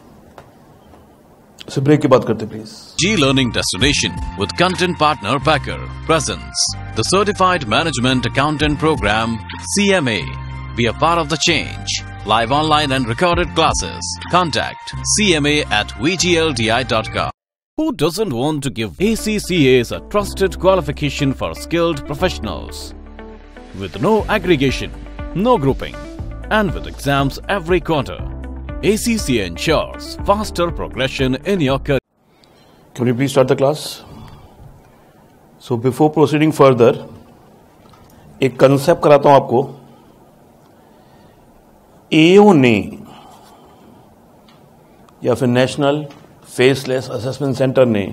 से ब्रेक की बात करते please. G Learning Destination with content partner Packer presents the Certified Management Accountant Program C M A. Be a part of the change. Live online and recorded classes. Contact C M A at v g l d i dot com. Who doesn't want to give A C C A as a trusted qualification for skilled professionals? With no aggregation, no grouping, and with exams every quarter, A C C A ensures faster progression in your career. Can you please start the class? So before proceeding further, एक concept कराता हूं आपको. A O ने या फिर national faceless assessment centre ने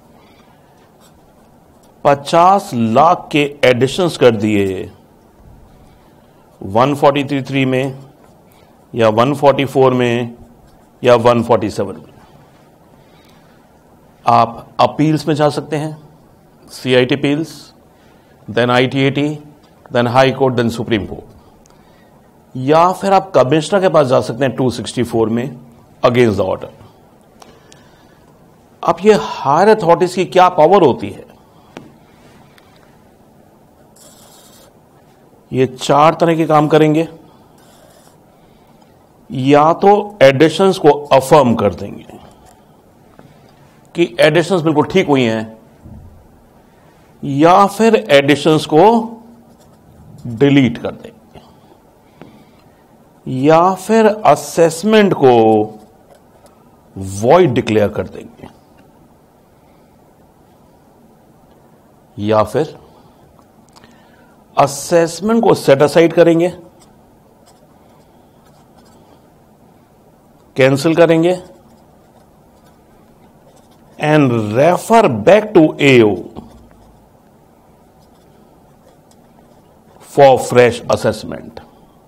पचास लाख के एडिशंस कर दिए one forty-three three में, या वन फोर्टी फोर में या वन फोर्टी सेवन में। आप अपील्स में जा सकते हैं, CIT appeals, then ITAT, then high court, then supreme Court, या फिर आप कमिश्नर के पास जा सकते हैं टू सिक्सटी फोर में अगेंस्ट द ऑर्डर। अब ये हायर अथॉरिटीज की क्या पावर होती है? ये चार तरह के काम करेंगे। या तो एडिशंस को अफर्म कर देंगे कि एडिशंस बिल्कुल ठीक हुई हैं, या फिर एडिशंस को डिलीट कर देंगे, या फिर असेसमेंट को वॉइड डिक्लेयर कर देंगे, या फिर असेसमेंट को सेट असाइड करेंगे, कैंसिल करेंगे and refer back to AO for fresh assessment.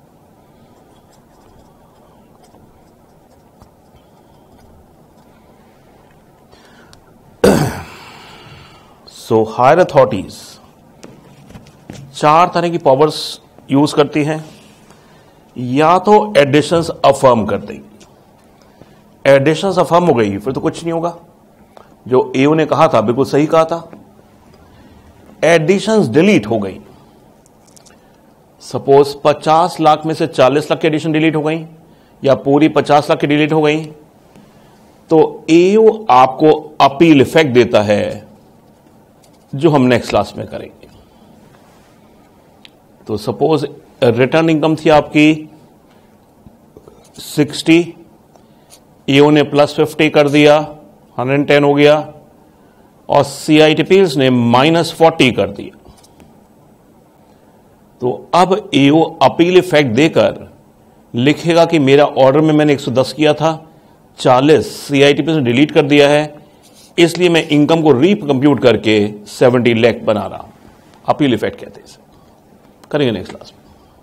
So higher authorities चार तरह की पावर्स यूज करती हैं। या तो एडिशंस अफर्म कर देंगी, एडिशंस अफर्म हो गई फिर तो कुछ नहीं होगा, जो एओ ने कहा था बिल्कुल सही कहा था। एडिशंस डिलीट हो गई, सपोज पचास लाख में से चालीस लाख की एडिशन डिलीट हो गई या पूरी पचास लाख की डिलीट हो गई, तो एओ आपको अपील इफेक्ट देता है, जो हम नेक्स्ट क्लास में करेंगे। तो सपोज रिटर्न इनकम थी आपकी सिक्सटी, एओ ने प्लस फिफ्टी कर दिया, हंड्रेड टेन हो गया, और सीआईटी अपील्स ने माइनस फोर्टी कर दिया। तो अब एओ अपील इफेक्ट देकर लिखेगा कि मेरा ऑर्डर में मैंने एक सौ दस किया था, चालीस सीआईटी अपील्स ने डिलीट कर दिया है, इसलिए मैं इनकम को रीकंप्यूट करके सत्तर लाख बना रहा हूं। अपील इफेक्ट कहते हैं इसे, करेंगे नेक्स्ट क्लास में।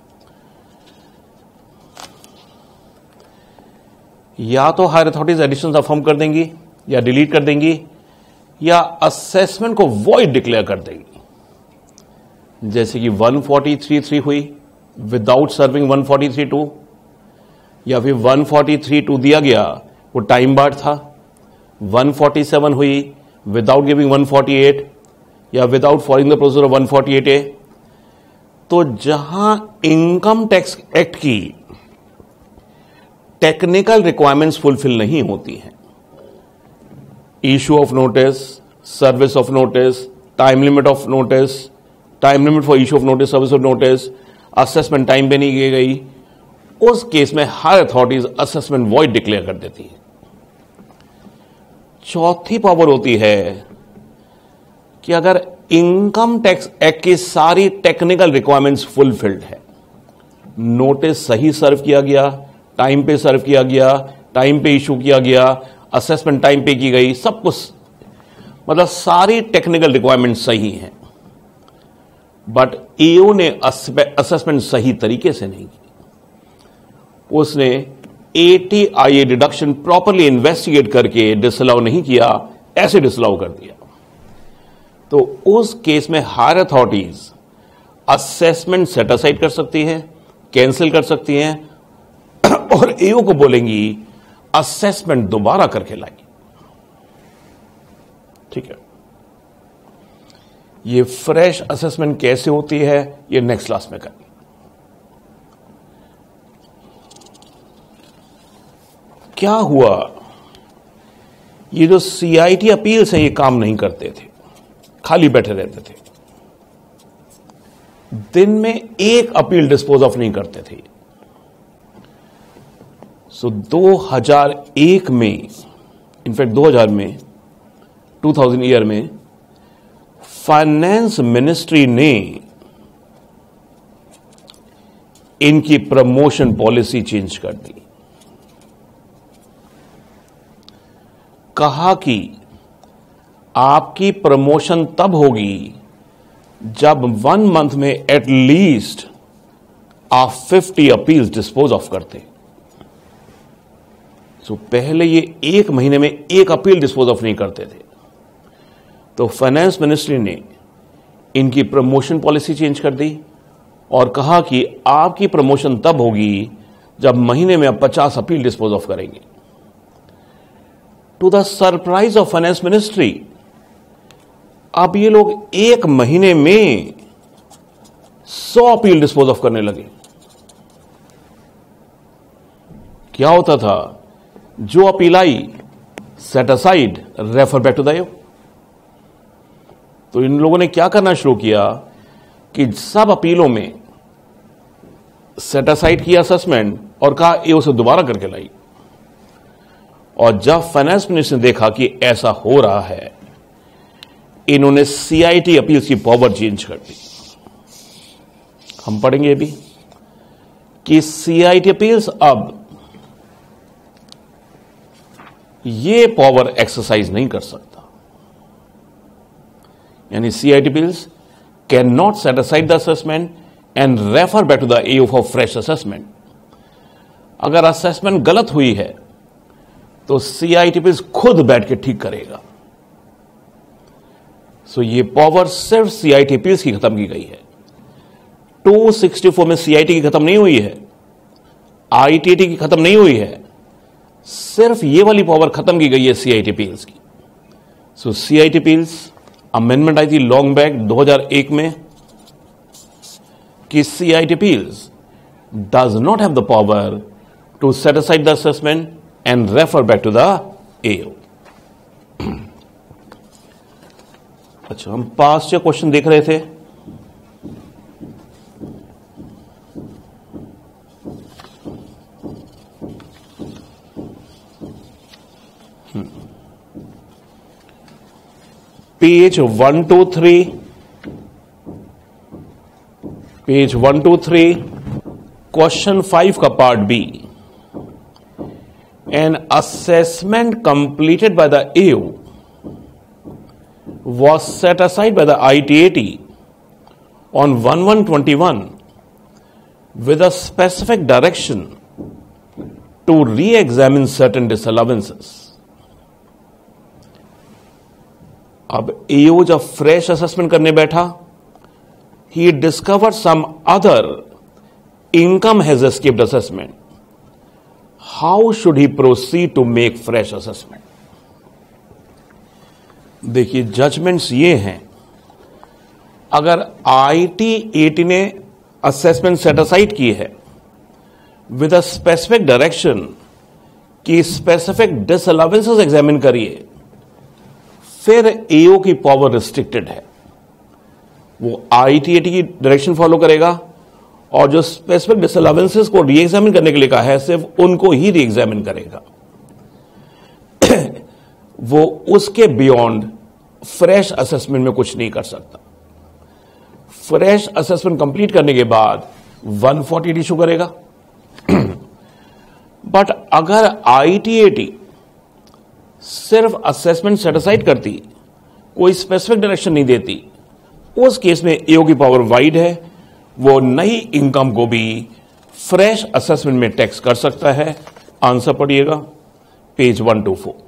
या तो हायर अथॉरिटीज एडिशंस अफर्म कर देंगी या डिलीट कर देंगी, या असेसमेंट को वॉइड डिक्लेयर कर देंगी, जैसे कि वन फोर्टी थ्री थ्री हुई without serving one forty three two, या फिर वन फोर्टी थ्री टू दिया गया वो टाइम बार्ड था। वन फोर्टी सेवन हुई without giving one forty eight या without following the procedure of one forty eight A. तो जहां इनकम टैक्स एक्ट की टेक्निकल रिक्वायरमेंट्स फुलफिल नहीं होती हैं, issue of notice, service of notice, time limit of notice, time limit for issue of notice, service of notice, assessment time पे नहीं की गई, उस केस में higher authorities assessment void declare कर देती है। चौथी पावर होती है कि अगर इनकम टैक्स एक्ट की सारी टेक्निकल रिक्वायरमेंट्स फुलफिल्ड है, नोटिस सही सर्व किया गया, टाइम पे सर्व किया गया, टाइम पे इशू किया गया, असेसमेंट टाइम पे की गई, सब कुछ मतलब सारी टेक्निकल रिक्वायरमेंट सही हैं, बट एओ ने असेसमेंट सही तरीके से नहीं की, उसने एटीआईए डिडक्शन प्रॉपरली इन्वेस्टिगेट करके डिसअलाउ नहीं किया, ऐसे डिसअलाउ कर दिया। तो उस केस में higher authorities assessment set aside कर सकती हैं, कैंसिल कर सकती हैं, और एओ को बोलेंगी असेसमेंट दोबारा करके लाइए। ठीक है, ये फ्रेश असेसमेंट कैसे होती है ये नेक्स्ट क्लास में करेंगे। क्या हुआ, ये जो सीआईटी अपील्स हैं ये काम नहीं करते थे, खाली बैठे रहते थे, दिन में एक अपील डिस्पोज ऑफ नहीं करते थे। सो दो हज़ार एक में, इनफैक्ट दो हज़ार में, दो हज़ार ईयर में फाइनेंस मिनिस्ट्री ने इनकी प्रमोशन पॉलिसी चेंज कर दी। कहा कि आपकी प्रमोशन तब होगी जब वन मंथ में एटलीस्ट आप फिफ्टी अपील्स डिस्पोज ऑफ करते। तो पहले ये एक महीने में एक अपील डिस्पोज ऑफ नहीं करते थे, तो फाइनेंस मिनिस्ट्री ने इनकी प्रमोशन पॉलिसी चेंज कर दी और कहा कि आपकी प्रमोशन तब होगी जब महीने में आप पचास अपील डिस्पोज ऑफ करेंगे। To the surprise of finance ministry, अब ये लोग एक महीने में सौ अपील डिस्पोज ऑफ करने लगे। क्या होता था, जो अपील आई set aside, refer back to the AO. तो इन लोगों ने क्या करना शुरू किया कि सब अपीलों में सेट असाइड किया असेसमेंट और कहा एओ से दोबारा करके लाई। और जब फाइनेंस मिनिस्टर ने देखा कि ऐसा हो रहा है, इन्होंने सीआईटी अपील्स की पावर चेंज कर दी। हम पढ़ेंगे भी कि सीआईटी अपील्स अब ये पावर एक्सरसाइज नहीं कर सकता, यानी CIT appeals can not set aside the assessment and refer back to the AO for fresh assessment. अगर असेसमेंट गलत हुई है तो सीआईटी अपील्स खुद बैठ के ठीक करेगा। सो ये पावर सिर्फ सीआईटी अपील्स की खत्म की गई है। दो सौ चौंसठ में सीआईटी की खत्म नहीं हुई है, आईटीटी की खत्म नहीं हुई है, सिर्फ ये वाली पावर खत्म की गई है सीआईटी अपील्स की। सो सीआईटी अपील्स अमेंडमेंट आई थी लॉन्ग बैक दो हज़ार एक में कि CIT appeals does not have the power to set aside the assessment and refer back to the AO. अच्छा, हम पास्ट या क्वेश्चन देख रहे थे। Page one two three, page one two three, question five का part B. An assessment completed by the AO was set aside by the I T A T on one one twenty-one with a specific direction to re-examine certain disallowances. अब एओ जब fresh assessment करने बैठा, he discovered some other income has escaped assessment. How should he proceed to make fresh assessment? देखिए, judgments ये हैं, अगर ITAT ने assessment set aside की है विद अ स्पेसिफिक डायरेक्शन कि स्पेसिफिक डिसअलावेंसेस एग्जामिन करिए, फिर एओ की पावर रिस्ट्रिक्टेड है। वो आईटीएटी की डायरेक्शन फॉलो करेगा और जो स्पेसिफिक डिसअलावेंसेस को री एग्जामिन करने के लिए कहा है, सिर्फ उनको ही री एग्जामिन करेगा। वो उसके बियॉन्ड फ्रेश असेसमेंट में कुछ नहीं कर सकता। फ्रेश असेसमेंट कंप्लीट करने के बाद वन फोर्टी इशू करेगा। बट अगर आईटीएटी सिर्फ असेसमेंट सेटिसाइड करती, कोई स्पेसिफिक डायरेक्शन नहीं देती, उस केस में एओ की पावर वाइड है, वो नई इनकम को भी फ्रेश असेसमेंट में टैक्स कर सकता है। आंसर पढ़िएगा, page one two four.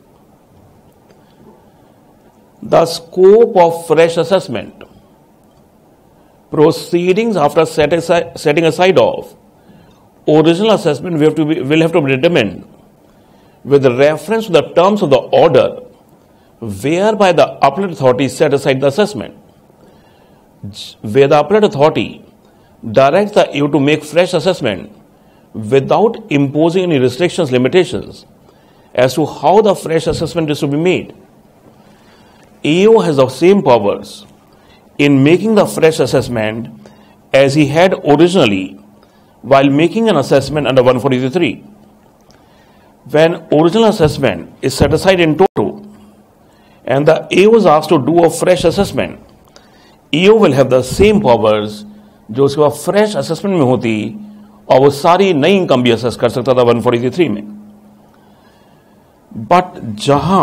The scope of fresh assessment proceedings after set aside, setting aside of original assessment will have to be, will have to be determined with reference to the terms of the order whereby the appellate authority set aside the assessment, where the appellate authority directs the A O to make fresh assessment without imposing any restrictions, limitations as to how the fresh assessment is to be made. A O has the same powers in making the fresh assessment as he had originally while making an assessment under one forty-three. When original assessment is set aside in toto and the A O is asked to do a fresh assessment, A O will have the same powers जो उसके बाद fresh assessment में होती और वो सारी नई income भी असेस कर सकता था वन फोर्टी थ्री में। बट जहां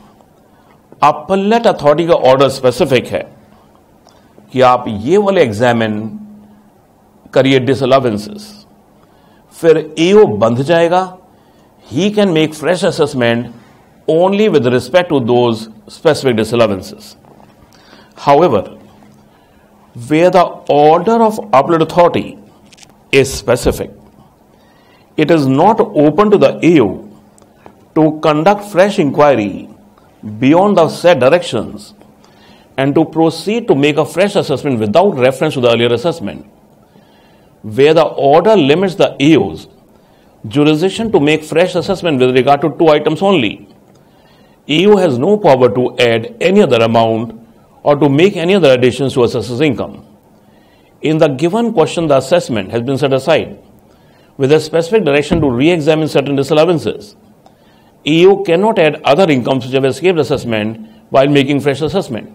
अपलेट अथॉरिटी का ऑर्डर स्पेसिफिक है कि आप ये वाले एग्जामिन करिए डिसअलावेंसेस, फिर एओ बंध जाएगा, he can make fresh assessment only with respect to those specific disallowances. However, where the order of appellate authority is specific, it is not open to the A O to conduct fresh inquiry beyond the said directions and to proceed to make a fresh assessment without reference to the earlier assessment. Where the order limits the A O's jurisdiction to make fresh assessment with regard to two items only, A O has no power to add any other amount or to make any other additions to assessor's income. In the given question, the assessment has been set aside with a specific direction to re-examine certain disallowances. A O cannot add other incomes which have escaped assessment while making fresh assessment.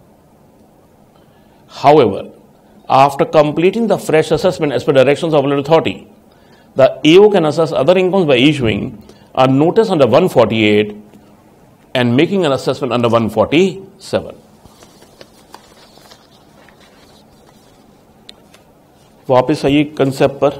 However, after completing the fresh assessment as per directions of appellate authority, the A O can assess other incomes by issuing a notice under one forty-eight and making an assessment under one forty-seven. वापस आइए concept पर।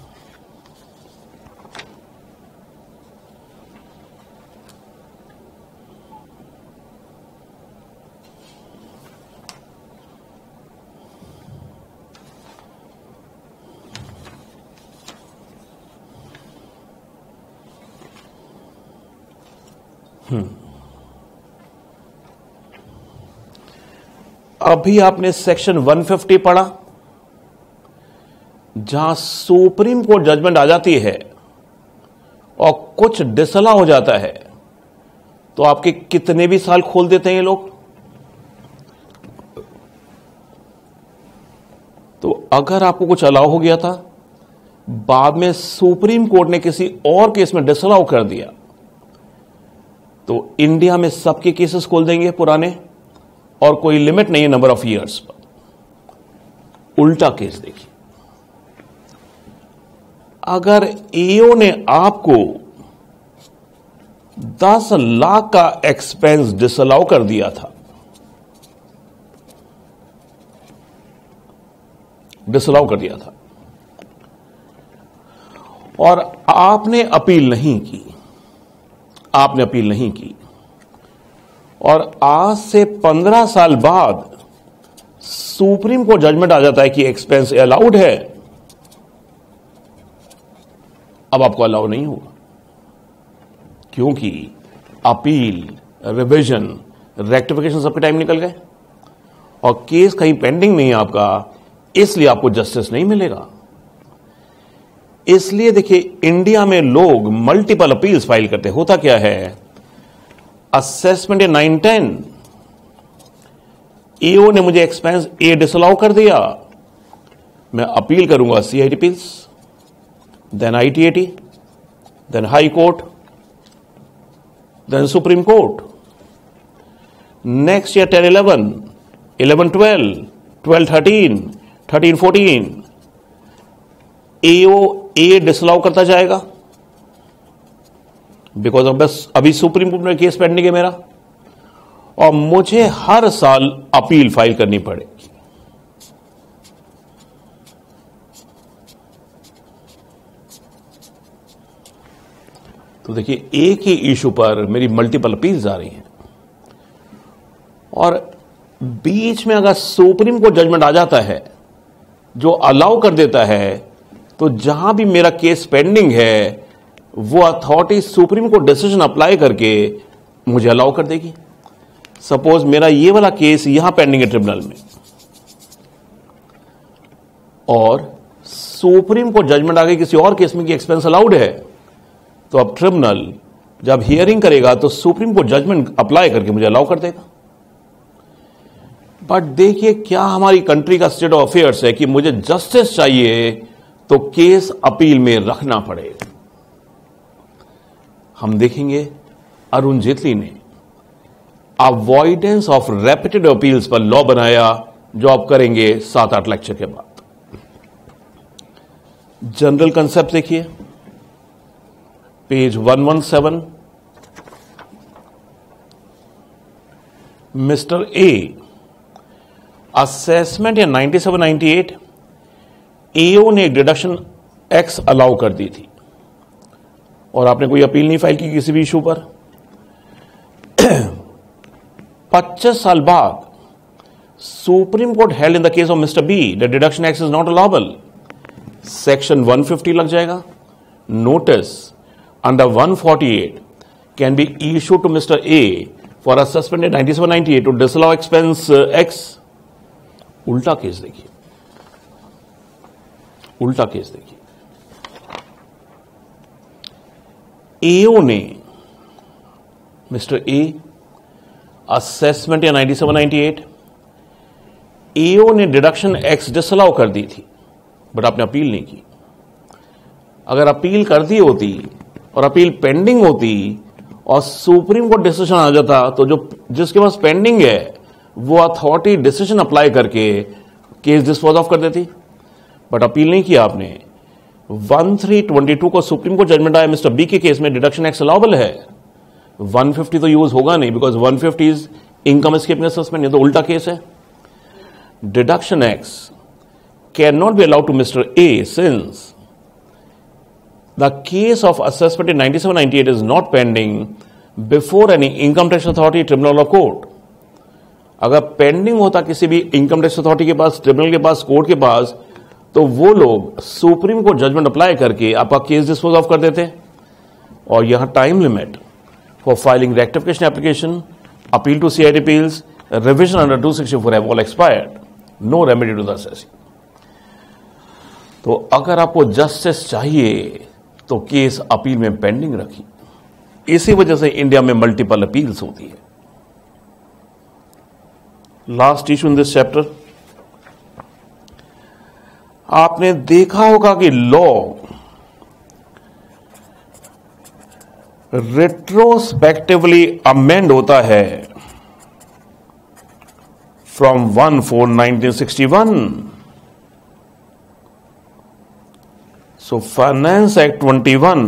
अभी आपने section एक सौ पचास पढ़ा, जहां सुप्रीम कोर्ट जजमेंट आ जाती है और कुछ डिसला हो जाता है, तो आपके कितने भी साल खोल देते हैं ये लोग। तो अगर आपको कुछ अलाउ हो गया था, बाद में सुप्रीम कोर्ट ने किसी और केस में डिसअलाउ कर दिया, तो इंडिया में सबके केसेस खोल देंगे पुराने, और कोई लिमिट नहीं है नंबर ऑफ ईयर्स पर। उल्टा केस देखिए, अगर एओ ने आपको दस लाख का एक्सपेंस डिसअलाउ कर दिया था, डिसअलाउ कर दिया था, और आपने अपील नहीं की, आपने अपील नहीं की, और आज से पंद्रह साल बाद सुप्रीम कोर्ट जजमेंट आ जाता है कि एक्सपेंस अलाउड है, अब आपको अलाउ नहीं होगा, क्योंकि अपील, रिवीजन, रेक्टिफिकेशन सबके टाइम निकल गए और केस कहीं पेंडिंग नहीं है आपका, इसलिए आपको जस्टिस नहीं मिलेगा। इसलिए देखिए, इंडिया में लोग मल्टीपल अपील्स फाइल करते। होता क्या है, असेसमेंट नाइन टेन, एओ ने मुझे एक्सपेंस ए डिसअलाउ कर दिया, मैं अपील करूंगा CIT appeals, then ITAT, then high court, then supreme court. Next year ten eleven, eleven twelve, twelve thirteen, thirteen fourteen, AO A disallow करता जाएगा, बिकॉज अब बस अभी सुप्रीम कोर्ट में केस पेंडिंग है मेरा, और मुझे हर साल अपील फाइल करनी पड़ेगी। तो देखिए, एक ही इशू पर मेरी मल्टीपल अपील्स आ रही हैं, और बीच में अगर सुप्रीम कोर्ट जजमेंट आ जाता है जो अलाउ कर देता है, तो जहां भी मेरा केस पेंडिंग है वो authority supreme court decision apply करके मुझे अलाउ कर देगी। सपोज मेरा ये वाला केस यहां पेंडिंग है ट्रिब्यूनल में, और सुप्रीम कोर्ट जजमेंट आ गई किसी और केस में कि एक्सपेंस अलाउड है, तो अब ट्रिब्यूनल जब हियरिंग करेगा तो सुप्रीम कोर्ट जजमेंट अप्लाई करके मुझे अलाउ कर देगा। बट देखिए, क्या हमारी कंट्री का स्टेट ऑफ अफेयर्स है कि मुझे जस्टिस चाहिए तो केस अपील में रखना पड़ेगा। हम देखेंगे, अरुण जेटली ने अवॉइडेंस ऑफ रेपिटेड अपील्स पर लॉ बनाया, जो आप करेंगे सात आठ लेक्चर के बाद। जनरल कंसेप्ट देखिए, page one one seven, mister A, assessment year ninety seven ninety eight, AO ने डिडक्शन एक्स अलाउ कर दी थी, और आपने कोई अपील नहीं फाइल की किसी भी इशू पर, पच्चीस साल बाद supreme court held in the case of mister B the deduction X is not allowable, section one fifty लग जाएगा. Notice under one forty eight can be issued to mister A for a suspended ninety seven ninety eight to disallow expense X. उल्टा case देखिए, उल्टा case देखिए. AO ने mister A assessment year ninety seven ninety eight, AO ने deduction x disallow कर दी थी, but आपने appeal नहीं की. अगर अपील कर दी होती और अपील पेंडिंग होती और सुप्रीम कोर्ट डिसीजन आ जाता, तो जो जिसके पास पेंडिंग है वो अथॉरिटी डिसीजन अप्लाई करके केस डिस्पोज ऑफ कर देती, बट अपील नहीं किया आपने. वन थ्री ट्वेंटी टू को सुप्रीम कोर्ट जजमेंट आया मिस्टर बी के केस में डिडक्शन एक्स अलाउबल है, वन फिफ्टी तो यूज होगा नहीं, because one fifty is income escaping assessment. ये तो उल्टा केस है. Deduction X can not be allowed to mister A since the case of assessment in ninety-seven ninety-eight is not pending before any income tax authority, tribunal or court. अगर pending होता किसी भी income tax authority के पास, tribunal के पास, court के पास, तो वो लोग सुप्रीम कोर्ट जजमेंट अप्लाई करके आपका केस डिस्पोज ऑफ कर देते. और यहां time limit for filing rectification application, appeal to CID appeals, revision under two sixty four have all expired. No remedy to the assessee. तो अगर आपको जस्टिस चाहिए तो केस अपील में पेंडिंग रखी. इसी वजह से इंडिया में मल्टीपल अपील्स होती है. Last issue in this chapter, आपने देखा होगा कि लॉ रेट्रोस्पेक्टिवली अमेंड होता है from one four nineteen sixty one. So finance act twenty one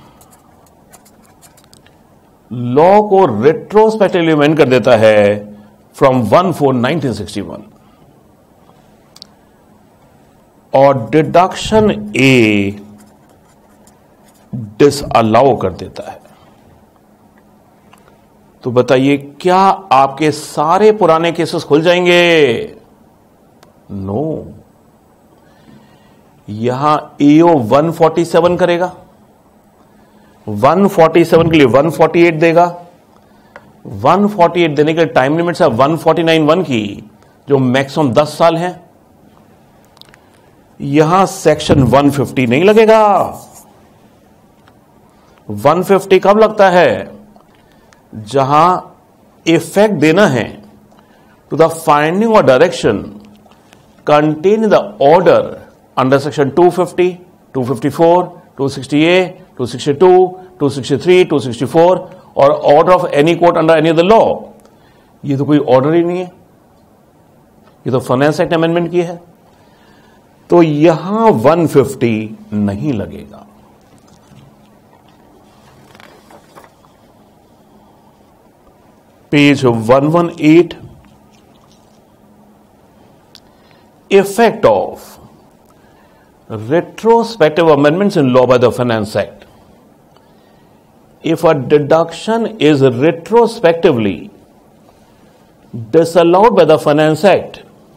law को रेट्रोस्पेक्टिवली अमेंड कर देता है from one four nineteen sixty one, और डिडक्शन ए डिसअलाउ कर देता है. तो बताइए क्या आपके सारे पुराने केसेस खुल जाएंगे? No no. यहां एओ वन फोर्टी सेवन करेगा, वन फोर्टी सेवन के लिए वन फोर्टी एट देगा, वन फोर्टी एट देने के लिए टाइम लिमिट है वन फोर्टी नाइन वन की, जो मैक्सिमम दस साल है. यहां सेक्शन वन फिफ्टी नहीं लगेगा. वन फिफ्टी कब लगता है? जहां इफेक्ट देना है टू द फाइंडिंग और direction contain in the order under section two fifty, two fifty-four, two sixty-eight, two sixty-two, two sixty-three, two sixty-four और order of any court under any other law. ये तो कोई order ही नहीं है, ये तो finance act amendment की है. तो यहां वन फिफ्टी नहीं लगेगा. Page one one eight, effect of retrospective amendments in law by the Finance Act. If a deduction is retrospectively disallowed by the Finance Act,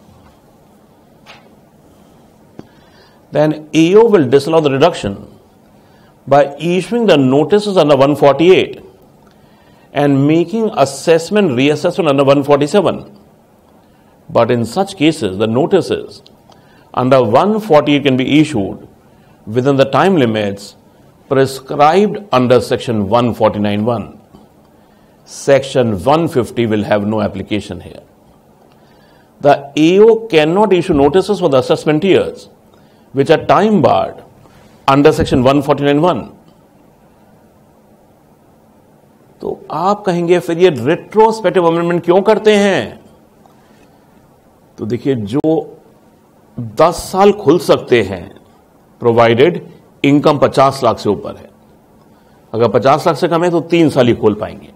then A O will disallow the deduction by issuing the notices under one forty-eight and making assessment reassessment under one forty-seven. But in such cases, the notices under one forty-eight can be issued within the time limits prescribed under section one forty-nine one. Section one fifty will have no application here. The A O cannot issue notices for the assessment years which are time barred under section one forty-nine one. तो आप कहेंगे फिर ये retrospective amendment क्यों करते हैं? तो देखिए, जो दस साल खुल सकते हैं प्रोवाइडेड इनकम पचास लाख से ऊपर है. अगर पचास लाख से कम है तो तीन साल ही खोल पाएंगे.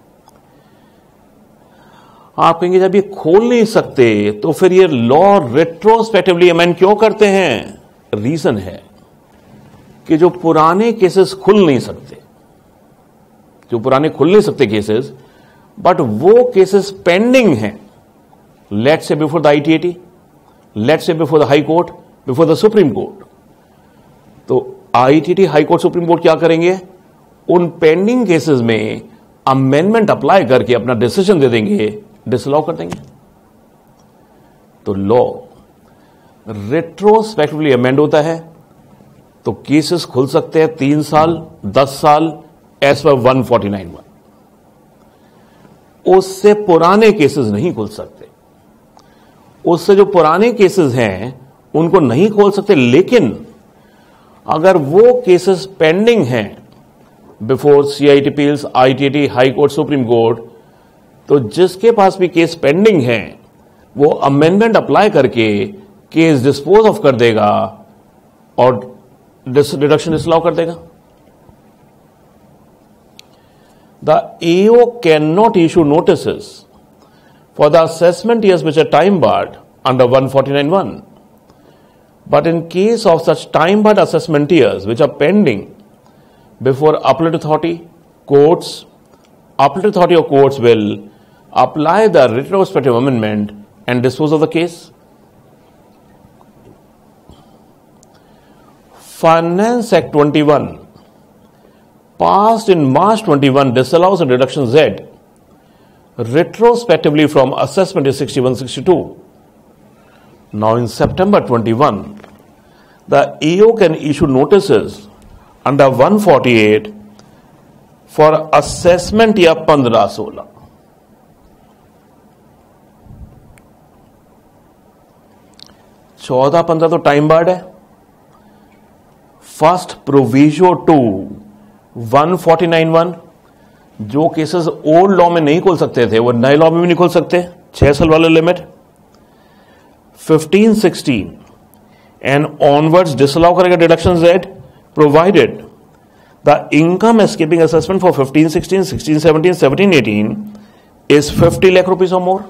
आप कहेंगे जब ये खोल नहीं सकते तो फिर ये लॉ रेट्रोस्पेक्टिवली अमेंड क्यों करते हैं? रीजन है कि जो पुराने केसेस खुल नहीं सकते, जो पुराने खुल नहीं सकते केसेस, बट वो केसेस पेंडिंग हैं, let's say before the ITAT, let's say before the high court, before the supreme court. तो ITAT, high court, supreme court क्या करेंगे? उन पेंडिंग केसेस में अमेंडमेंट अप्लाई करके अपना डिसीजन दे देंगे, डिसअलाउ कर देंगे। तो लॉ रेट्रोस्पेक्टिवली अमेंड होता है, तो केसेस खुल सकते हैं तीन साल, दस साल, as per one forty nine one. उससे पुराने केसेस नहीं खुल सकते। उससे जो पुराने केसेस हैं उनको नहीं खोल सकते, लेकिन अगर वो केसेस पेंडिंग हैं before CIT appeals, ITAT, high court, supreme court, तो जिसके पास भी केस पेंडिंग है वो अमेंडमेंट अप्लाई करके केस डिस्पोज ऑफ कर देगा और डिडक्शन डिसअलाउ कर देगा। The AO can not issue notices for the assessment years which are time barred under one forty nine one, but in case of such time barred assessment years which are pending before appellate authority, courts, appellate authority or courts will apply the retrospective amendment and dispose of the case. Finance Act twenty-one passed in March twenty-one disallows a deduction Z retrospectively from assessment year sixty-one sixty-two. Now in September twenty-one, the A O can issue notices under one forty-eight for assessment year पंद्रह सोलह। चौदह पंद्रह तो time barred है। First proviso to one forty nine one, जो cases old law में नहीं खोल सकते थे वो नए लॉ में भी नहीं खोल सकते, छह साल वाला limit. Fifteen sixteen and onwards disallow करेगा deduction Z, provided the income escaping assessment for fifteen sixteen, sixteen seventeen, seventeen eighteen is fifty lakh rupees और मोर।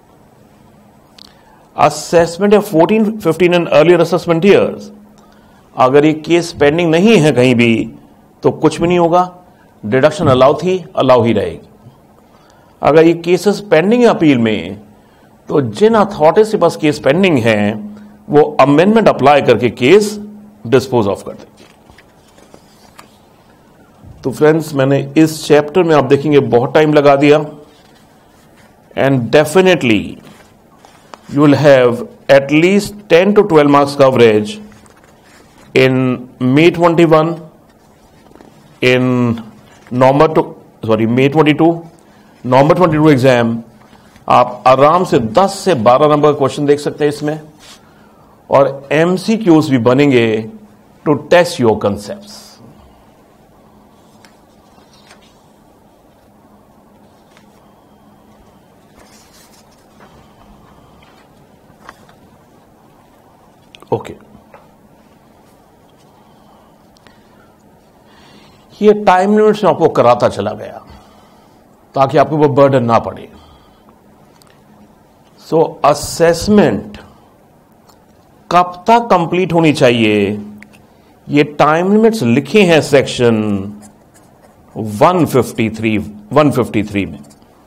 Assessment of fourteen fifteen and earlier assessment years, अगर ये case pending नहीं है कहीं भी तो कुछ भी नहीं होगा, डिडक्शन अलाउ थी, अलाउ ही रहेगी। अगर ये केसेस पेंडिंग है अपील में, तो जिन अथॉरिटीज के पास केस पेंडिंग है वो अमेंडमेंट अप्लाई करके केस डिस्पोज ऑफ कर देंगे। तो फ्रेंड्स, मैंने इस चैप्टर में आप देखेंगे बहुत टाइम लगा दिया, and definitely you will have at least ten to twelve marks coverage in May twenty one, in November to sorry May twenty two, November twenty two exam आप आराम से दस से बारह नंबर क्वेश्चन देख सकते हैं इसमें, और एमसीक्यूज भी बनेंगे to test your concepts. Okay, ये टाइम लिमिट से आपको कराता चला गया ताकि आपको वो बर्डन ना पड़े। सो असेसमेंट कब तक कंप्लीट होनी चाहिए, ये टाइम लिमिट्स लिखे हैं section one fifty three one fifty three में।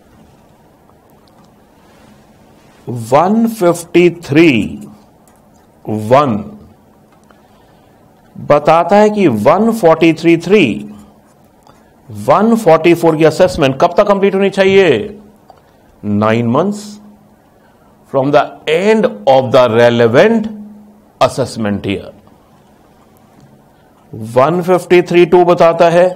वन फिफ्टी थ्री वन बताता है कि one forty three three one forty four की असेसमेंट कब तक कंप्लीट होनी चाहिए, nine months from the end of the relevant assessment year. One fifty three two बताता है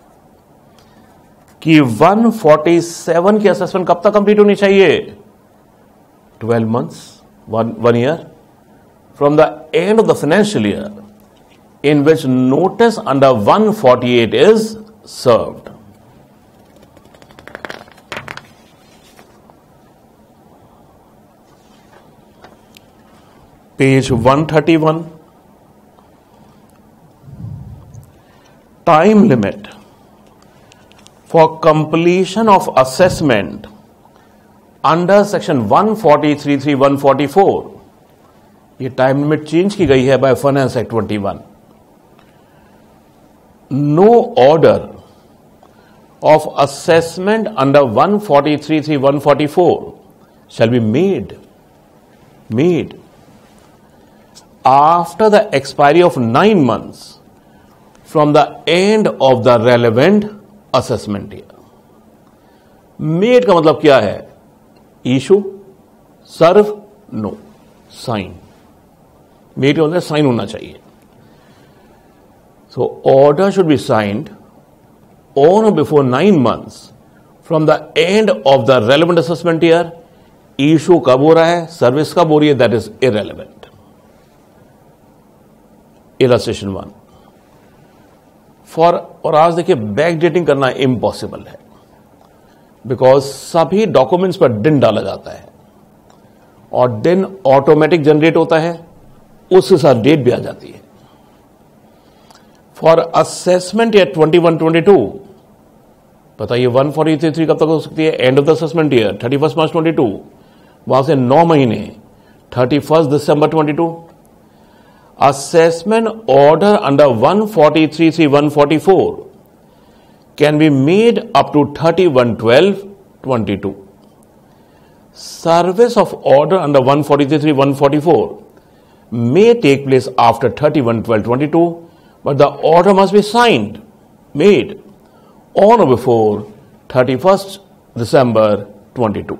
कि वन फोर्टी सेवन की असेसमेंट कब तक कंप्लीट होनी चाहिए, twelve months, one one year from the end of the financial year in which notice under one forty-eight is served. Page one thirty-one, time limit for completion of assessment under section one forty-three three one forty-four. ये time limit change की गई है by finance act twenty one. No order of assessment under one forty-three three one forty-four shall be made made after the expiry of nine months from the end of the relevant assessment year. Made का मतलब क्या है? Issue, serve, no, sign. Made का मतलब sign होना चाहिए. So order should be signed on or before nine months from the end of the relevant assessment year. Issue कब हो रहा है, सर्विस कब हो रही है, that is irrelevant. Illustration one. For और आज देखिए बैक डेटिंग करना इम्पॉसिबल है, बिकॉज सभी डॉक्यूमेंट्स पर दिन डाला जाता है और दिन ऑटोमेटिक जनरेट होता है, उसके साथ डेट भी आ जाती है. For assessment year twenty one twenty two बताइए वन फोर्टी थ्री थ्री कब तक हो सकती है? End of the assessment year thirty first March twenty two, वहां से नौ महीने thirty first December twenty two. Assessment order under one forty three three one forty four can be made up to thirty-one twelve twenty-two. Service of order under one forty-three three one forty-four may take place after thirty-one twelve twenty-two, but the order must be signed, made on or before thirty-first December twenty-two.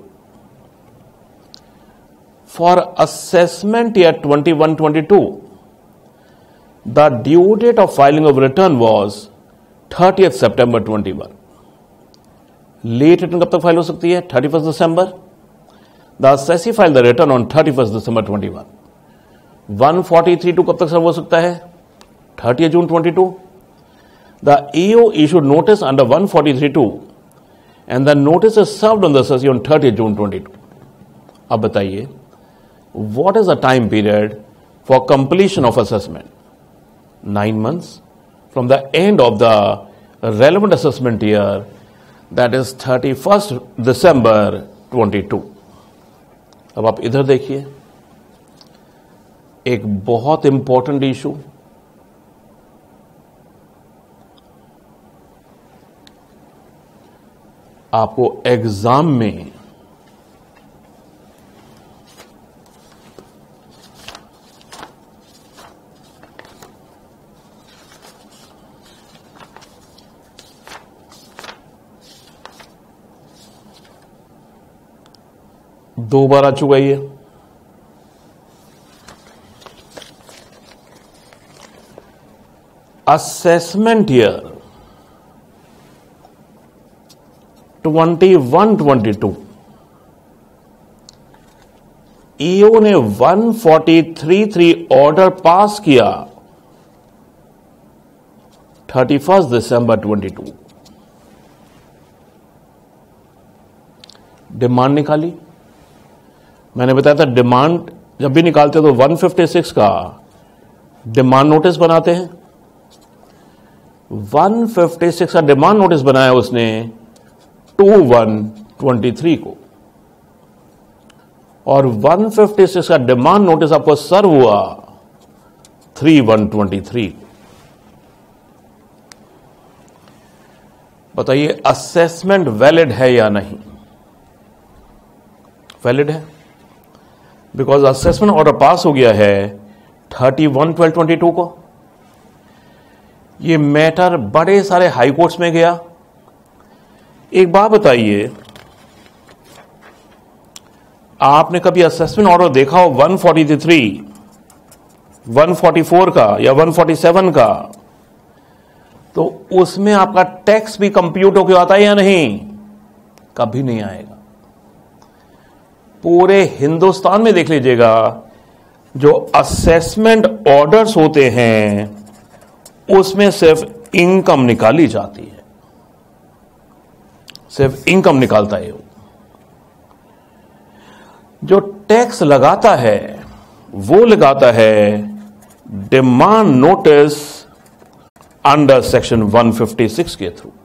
For assessment year twenty-one twenty-two, the due date of filing of return was thirtieth September twenty one. Late return कब तक file हो सकती है? Thirty first December. The assessee file the return on thirty first December twenty one. One forty three two कब तक serve हो सकता है? Thirty June twenty two. The AO issued notice under one forty three two and the notice is served on the assessee on thirty June twenty two. अब बताइए what is the time period for completion of assessment? Nine months from the end of the relevant assessment year, that is thirty-first December twenty-two. अब आप इधर देखिए एक बहुत important issue. आपको exam में दो बार आ चुका ये. Assessment year twenty one twenty two EO ने one forty three three order pass किया थर्टी फर्स्ट दिसंबर ट्वेंटी टू. डिमांड निकाली. मैंने बताया था डिमांड जब भी निकालते तो वन फिफ्टी सिक्स का डिमांड नोटिस बनाते हैं. वन फिफ्टी सिक्स का डिमांड नोटिस बनाया उसने टू वन ट्वेंटी थ्री को, और वन फिफ्टी सिक्स का डिमांड नोटिस आपको सर्व हुआ थ्री वन ट्वेंटी थ्री. बताइए असेसमेंट वैलिड है या नहीं? वैलिड है, बिकॉज असेसमेंट ऑर्डर पास हो गया है thirty one twelve twenty two को. ये मैटर बड़े सारे हाई कोर्ट्स में गया. एक बात बताइए, आपने कभी असेसमेंट ऑर्डर देखा हो one forty three one forty four का या वन फोर्टी सेवन का, तो उसमें आपका टैक्स भी कंप्यूट होकर आता है या नहीं? कभी नहीं आएगा. पूरे हिंदुस्तान में देख लीजिएगा जो असेसमेंट ऑर्डर्स होते हैं उसमें सिर्फ इनकम निकाली जाती है, सिर्फ इनकम निकालता है. जो टैक्स लगाता है वो लगाता है demand notice under section one fifty six के थ्रू.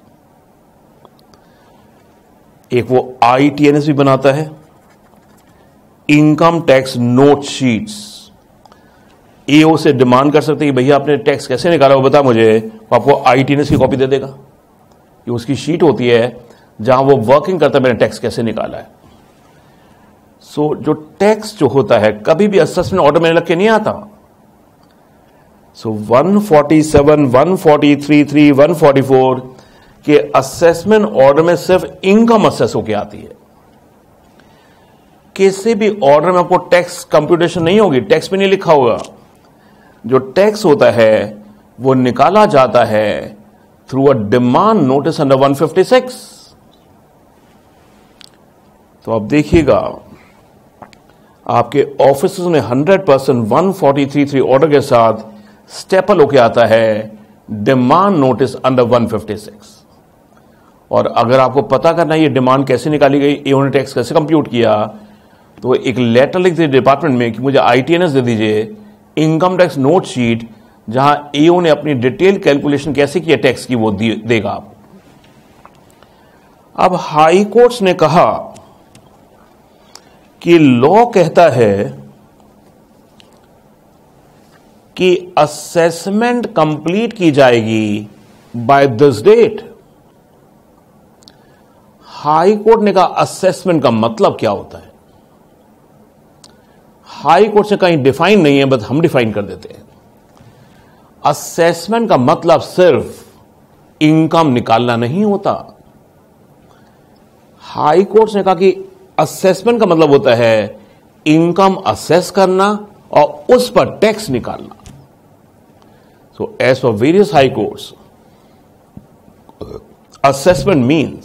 एक वो आईटीएनएस भी बनाता है, income tax note sheets. EO से डिमांड कर सकते हैं कि भैया आपने टैक्स कैसे निकाला वो बता मुझे, वो आपको आईटीएनएस की कॉपी दे देगा. ये उसकी शीट होती है जहां वो वर्किंग करता है मैंने टैक्स कैसे निकाला है। सो so, जो टैक्स जो होता है कभी भी असेसमेंट ऑर्डर में लग के नहीं आता। So so, one forty seven, one forty three, one forty four के असेसमेंट ऑर्डर में सिर्फ इनकम असेस होके आती है। किसी भी ऑर्डर में आपको टैक्स कंप्यूटेशन नहीं होगी, टैक्स में नहीं लिखा होगा। जो टैक्स होता है वो निकाला जाता है through a demand notice under one fifty six. तो आप देखिएगा आपके ऑफिस में hundred percent one forty three order के साथ स्टेपल होके आता है demand notice under one fifty six. और अगर आपको पता करना है ये डिमांड कैसे निकाली गई, एओ ने टैक्स कैसे कंप्यूट किया, तो एक लेटर लिख दीजिए डिपार्टमेंट में कि मुझे आईटीएनएस दे दीजिए, इनकम टैक्स नोट शीट, जहां एओ ने अपनी डिटेल कैलकुलेशन कैसे किया टैक्स की वो देगा आपको। अब हाई कोर्ट्स ने कहा कि लॉ कहता है कि असेसमेंट कंप्लीट की जाएगी by this date. High court ने कहा असेसमेंट का मतलब क्या होता है। हाई कोर्ट से कहीं डिफाइन नहीं है, बस हम डिफाइन कर देते हैं। असेसमेंट का मतलब सिर्फ इनकम निकालना नहीं होता। हाई कोर्ट ने कहा कि असेसमेंट का मतलब होता है इनकम असेस करना और उस पर टैक्स निकालना। So as for various high courts, assessment means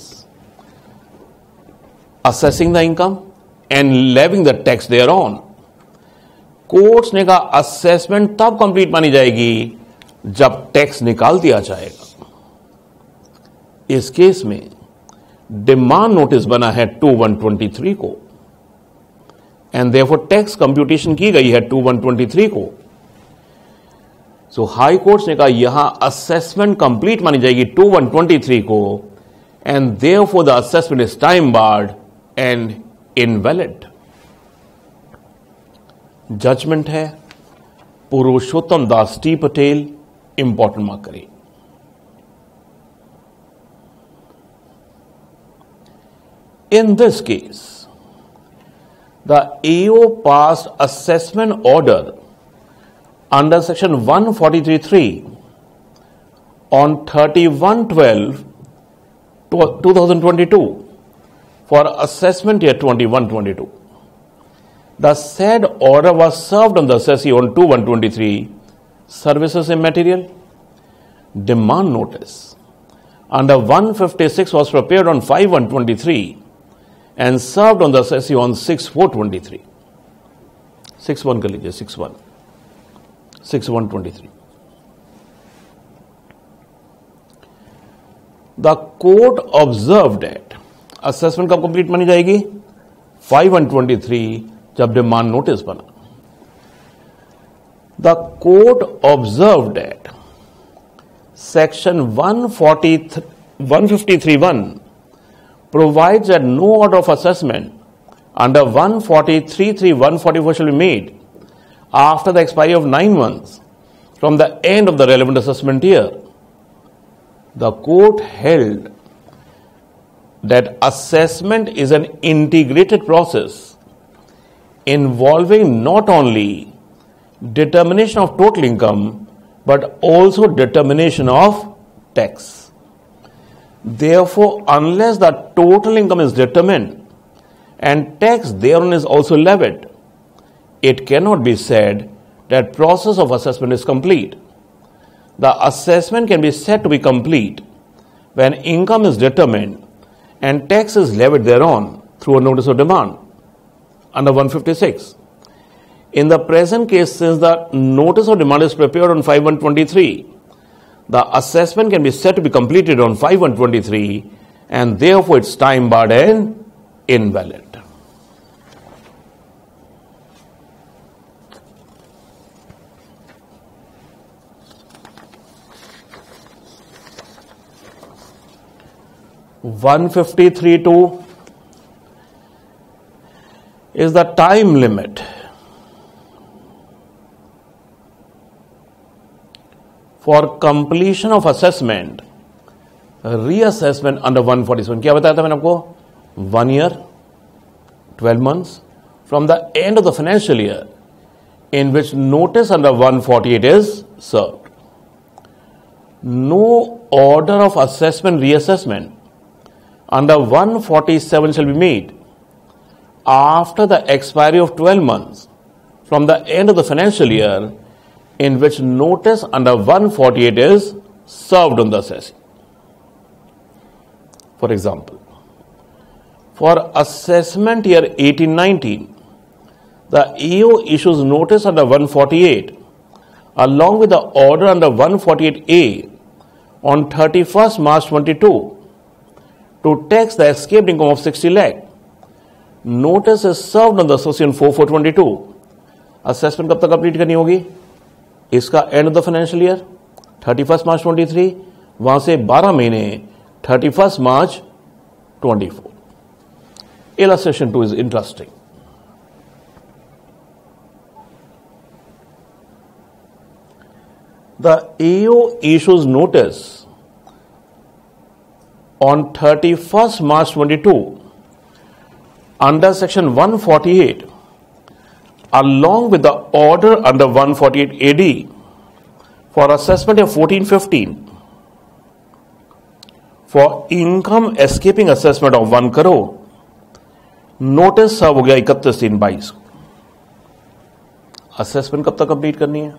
assessing the income and levying the tax thereon. Courts ने कहा असेसमेंट तब कंप्लीट मानी जाएगी जब टैक्स निकाल दिया जाएगा। इस केस में डिमांड नोटिस बना है टू वन ट्वेंटी थ्री को एंड देयरफॉर टैक्स कंप्यूटेशन की गई है टू वन ट्वेंटी थ्री को। सो हाई कोर्ट्स ने कहा यहां असेसमेंट कंप्लीट मानी जाएगी टू वन ट्वेंटी थ्री को and therefore the assessment is time barred and invalid. Judgment है Purushottam Das T Patel, important mark करिए। In this case, the A O passed assessment order under section one forty-three three on thirty-one twelve twenty twenty-two for assessment year twenty-one twenty-two. The said order was served on the assessee on two one twenty-three, services immaterial. Demand notice under one fifty-six was prepared on five one twenty-three and served on the assessee on six four twenty-three. six one कर लीजिए, six one, six one twenty-three. The court observed that assessment कब complete मानी जाएगी? five one twenty-three जब demand notice बना। The court observed that section one fifty-three one provides that no order of assessment under one forty-three three one forty-four shall be made after the expiry of nine months from the end of the relevant assessment year. The court held that assessment is an integrated process involving not only determination of total income but also determination of tax. Therefore, unless the total income is determined and tax thereon is also levied, it cannot be said that process of assessment is complete. The assessment can be said to be complete when income is determined and tax is levied thereon through a notice of demand under one fifty-six. In the present case, since the notice of demand is prepared on five one twenty-three, the assessment can be said to be completed on five one twenty-three and therefore it's time barred and invalid. one fifty-three two is the time limit for completion of assessment reassessment under one forty seven, क्या बताया था मैंने आपको, one year twelve months from the end of the financial year in which notice under one forty-eight is served. No order of assessment reassessment under one forty-seven shall be made after the expiry of twelve months from the end of the financial year in which notice under one forty-eight is served on the assessee. For example, for assessment year eighteen nineteen, the A O issues notice under one forty-eight along with the order under one forty-eight A on thirty-first March twenty-two to tax the escaped income of sixty lakh. Notice is served on the association four four twenty-two. Assessment कब तक complete करनी होगी, इसका end of the financial year thirty first March twenty three, वहां से बारह महीने thirty first March twenty four. Illustration two is interesting. The A O issues notice on thirty-first March twenty-two under section one forty-eight along with the order under one forty-eight A D for assessment of fourteen fifteen for income escaping assessment of one crore. Notice serve हो गया इकतीस तीन बाईस को. Assessment कब तक complete करनी है,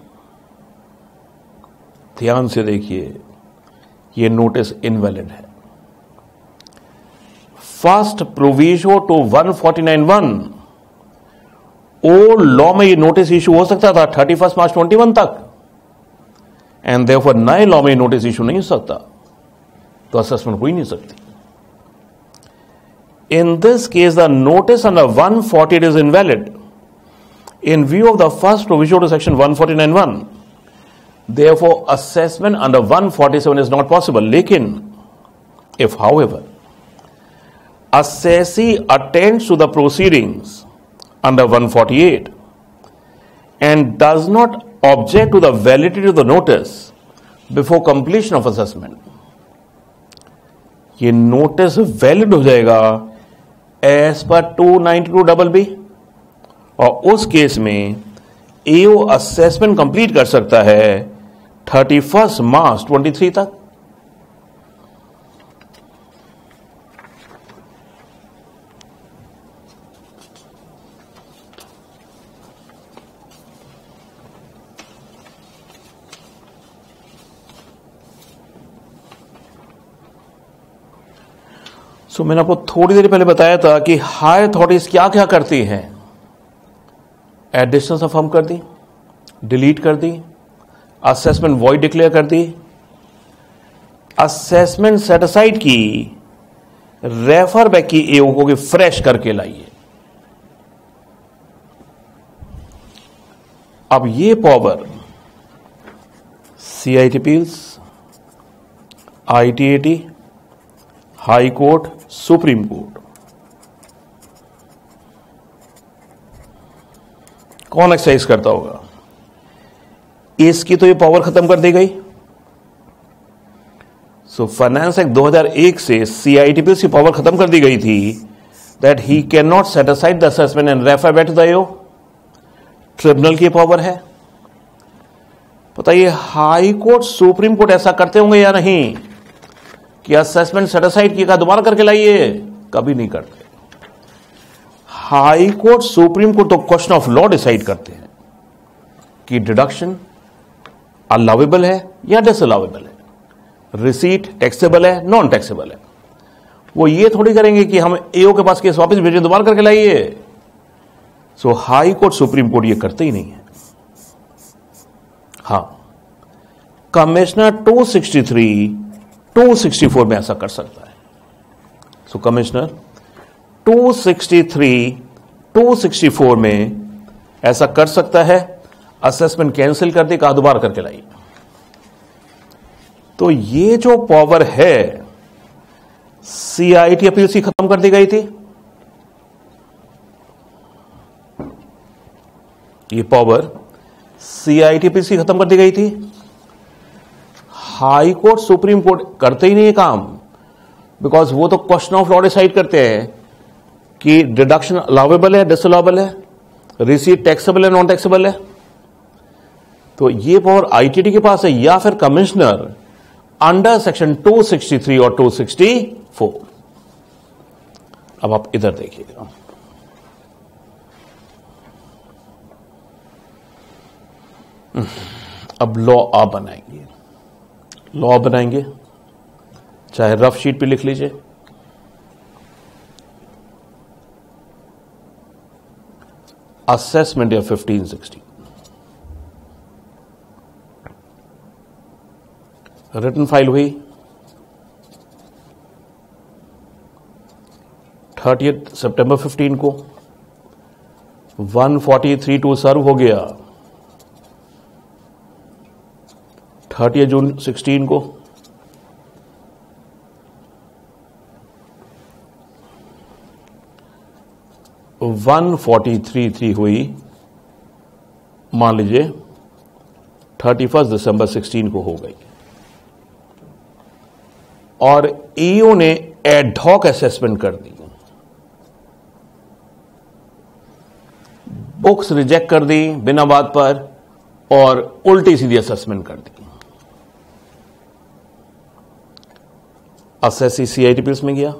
ध्यान से देखिए, ये नोटिस इनवैलिड है. First proviso to one forty nine one, old law में ये नोटिस इशू हो सकता था thirty first March twenty one तक, एंड देयरफॉर नए लॉ में नोटिस इशू नहीं हो सकता, तो असेसमेंट हो ही नहीं सकती. In this case, the notice under one forty-eight is invalid in view of the first provision to section one forty-nine one. Therefore, assessment under one forty-seven is not possible. Lekin, if however, assessee attends to the proceedings under one forty-eight and does not object to the validity of the notice before completion of assessment, ये notice valid हो जाएगा as per two ninety two double B, और उस case में एओ assessment complete कर सकता है thirty first March twenty three तक. सो so, मैंने आपको थोड़ी देर पहले बताया था कि हायर अथॉरिटीज क्या क्या करती हैं. एडिशनल अफर्म कर दी, डिलीट कर दी, असेसमेंट वॉइड डिक्लेयर कर दी, असेसमेंट सेटिसाइड की, रेफर बैक की एओ को फ्रेश करके लाइए. अब ये power CIT appeals, ITAT, high court, supreme court, कौन एक्सरसाइज करता होगा, इसकी तो ये पावर खत्म कर दी गई. सो फाइनेंस एक्ट दो हज़ार एक से सीआईटीपी की पावर खत्म कर दी गई थी that he can not set aside the assessment and refer back to the AO. Tribunal की पावर है. बताइए हाई कोर्ट, सुप्रीम कोर्ट ऐसा करते होंगे या नहीं कि असेसमेंट सेटिसाइड किया दोबारा करके लाइए? कभी नहीं करते. हाई कोर्ट, सुप्रीम कोर्ट तो क्वेश्चन ऑफ लॉ डिसाइड करते हैं कि डिडक्शन अलाउेबल है या डिसअलाउेबल है, रिसीट टैक्सेबल है, नॉन टैक्सेबल है. वो ये थोड़ी करेंगे कि हम एओ के पास केस वापस भेजें, दोबारा करके लाइए. So high court, supreme court ये करते ही नहीं है. हां, commissioner two sixty three two sixty four में ऐसा कर सकता है. So commissioner two sixty three two sixty four में ऐसा कर सकता है. असेसमेंट कैंसिल कर दी, कहा दोबारा करके लाइए. तो ये जो पावर है सीआईटी अपील से खत्म कर दी गई थी. ये पावर सीआईटी अपील से खत्म कर दी गई थी. हाई कोर्ट, सुप्रीम कोर्ट करते ही नहीं काम. बिकॉज वो तो क्वेश्चन ऑफ लॉ डिसाइड करते हैं कि डिडक्शन अलाउेबल है, डिसअलाउेबल है, रिसीट टैक्सेबल है, नॉन टैक्सेबल है। तो ये पावर आईटीडी के पास है या फिर commissioner under section two sixty three और टू सिक्सटी फोर। अब आप इधर देखिएगा, अब लॉ आप बनाएंगे, लॉ बनाएंगे, चाहे रफ शीट पे लिख लीजिए। असेसमेंट या फिफ्टीन सिक्सटी रिटन फाइल हुई थर्टियथ सितंबर फिफ्टीन को, one forty three two serve हो गया थर्टियथ जून सिक्सटीन को, वन फोर्टी थ्री थ्री हुई मान लीजिए थर्टी फर्स्ट दिसंबर सिक्सटीन को हो गई, और ईओ ने एडहॉक असेसमेंट कर दी, बुक्स रिजेक्ट कर दी बिना बात पर और उल्टी सीधी असेसमेंट कर दी। असेसी सीआईटीपीएस में गया,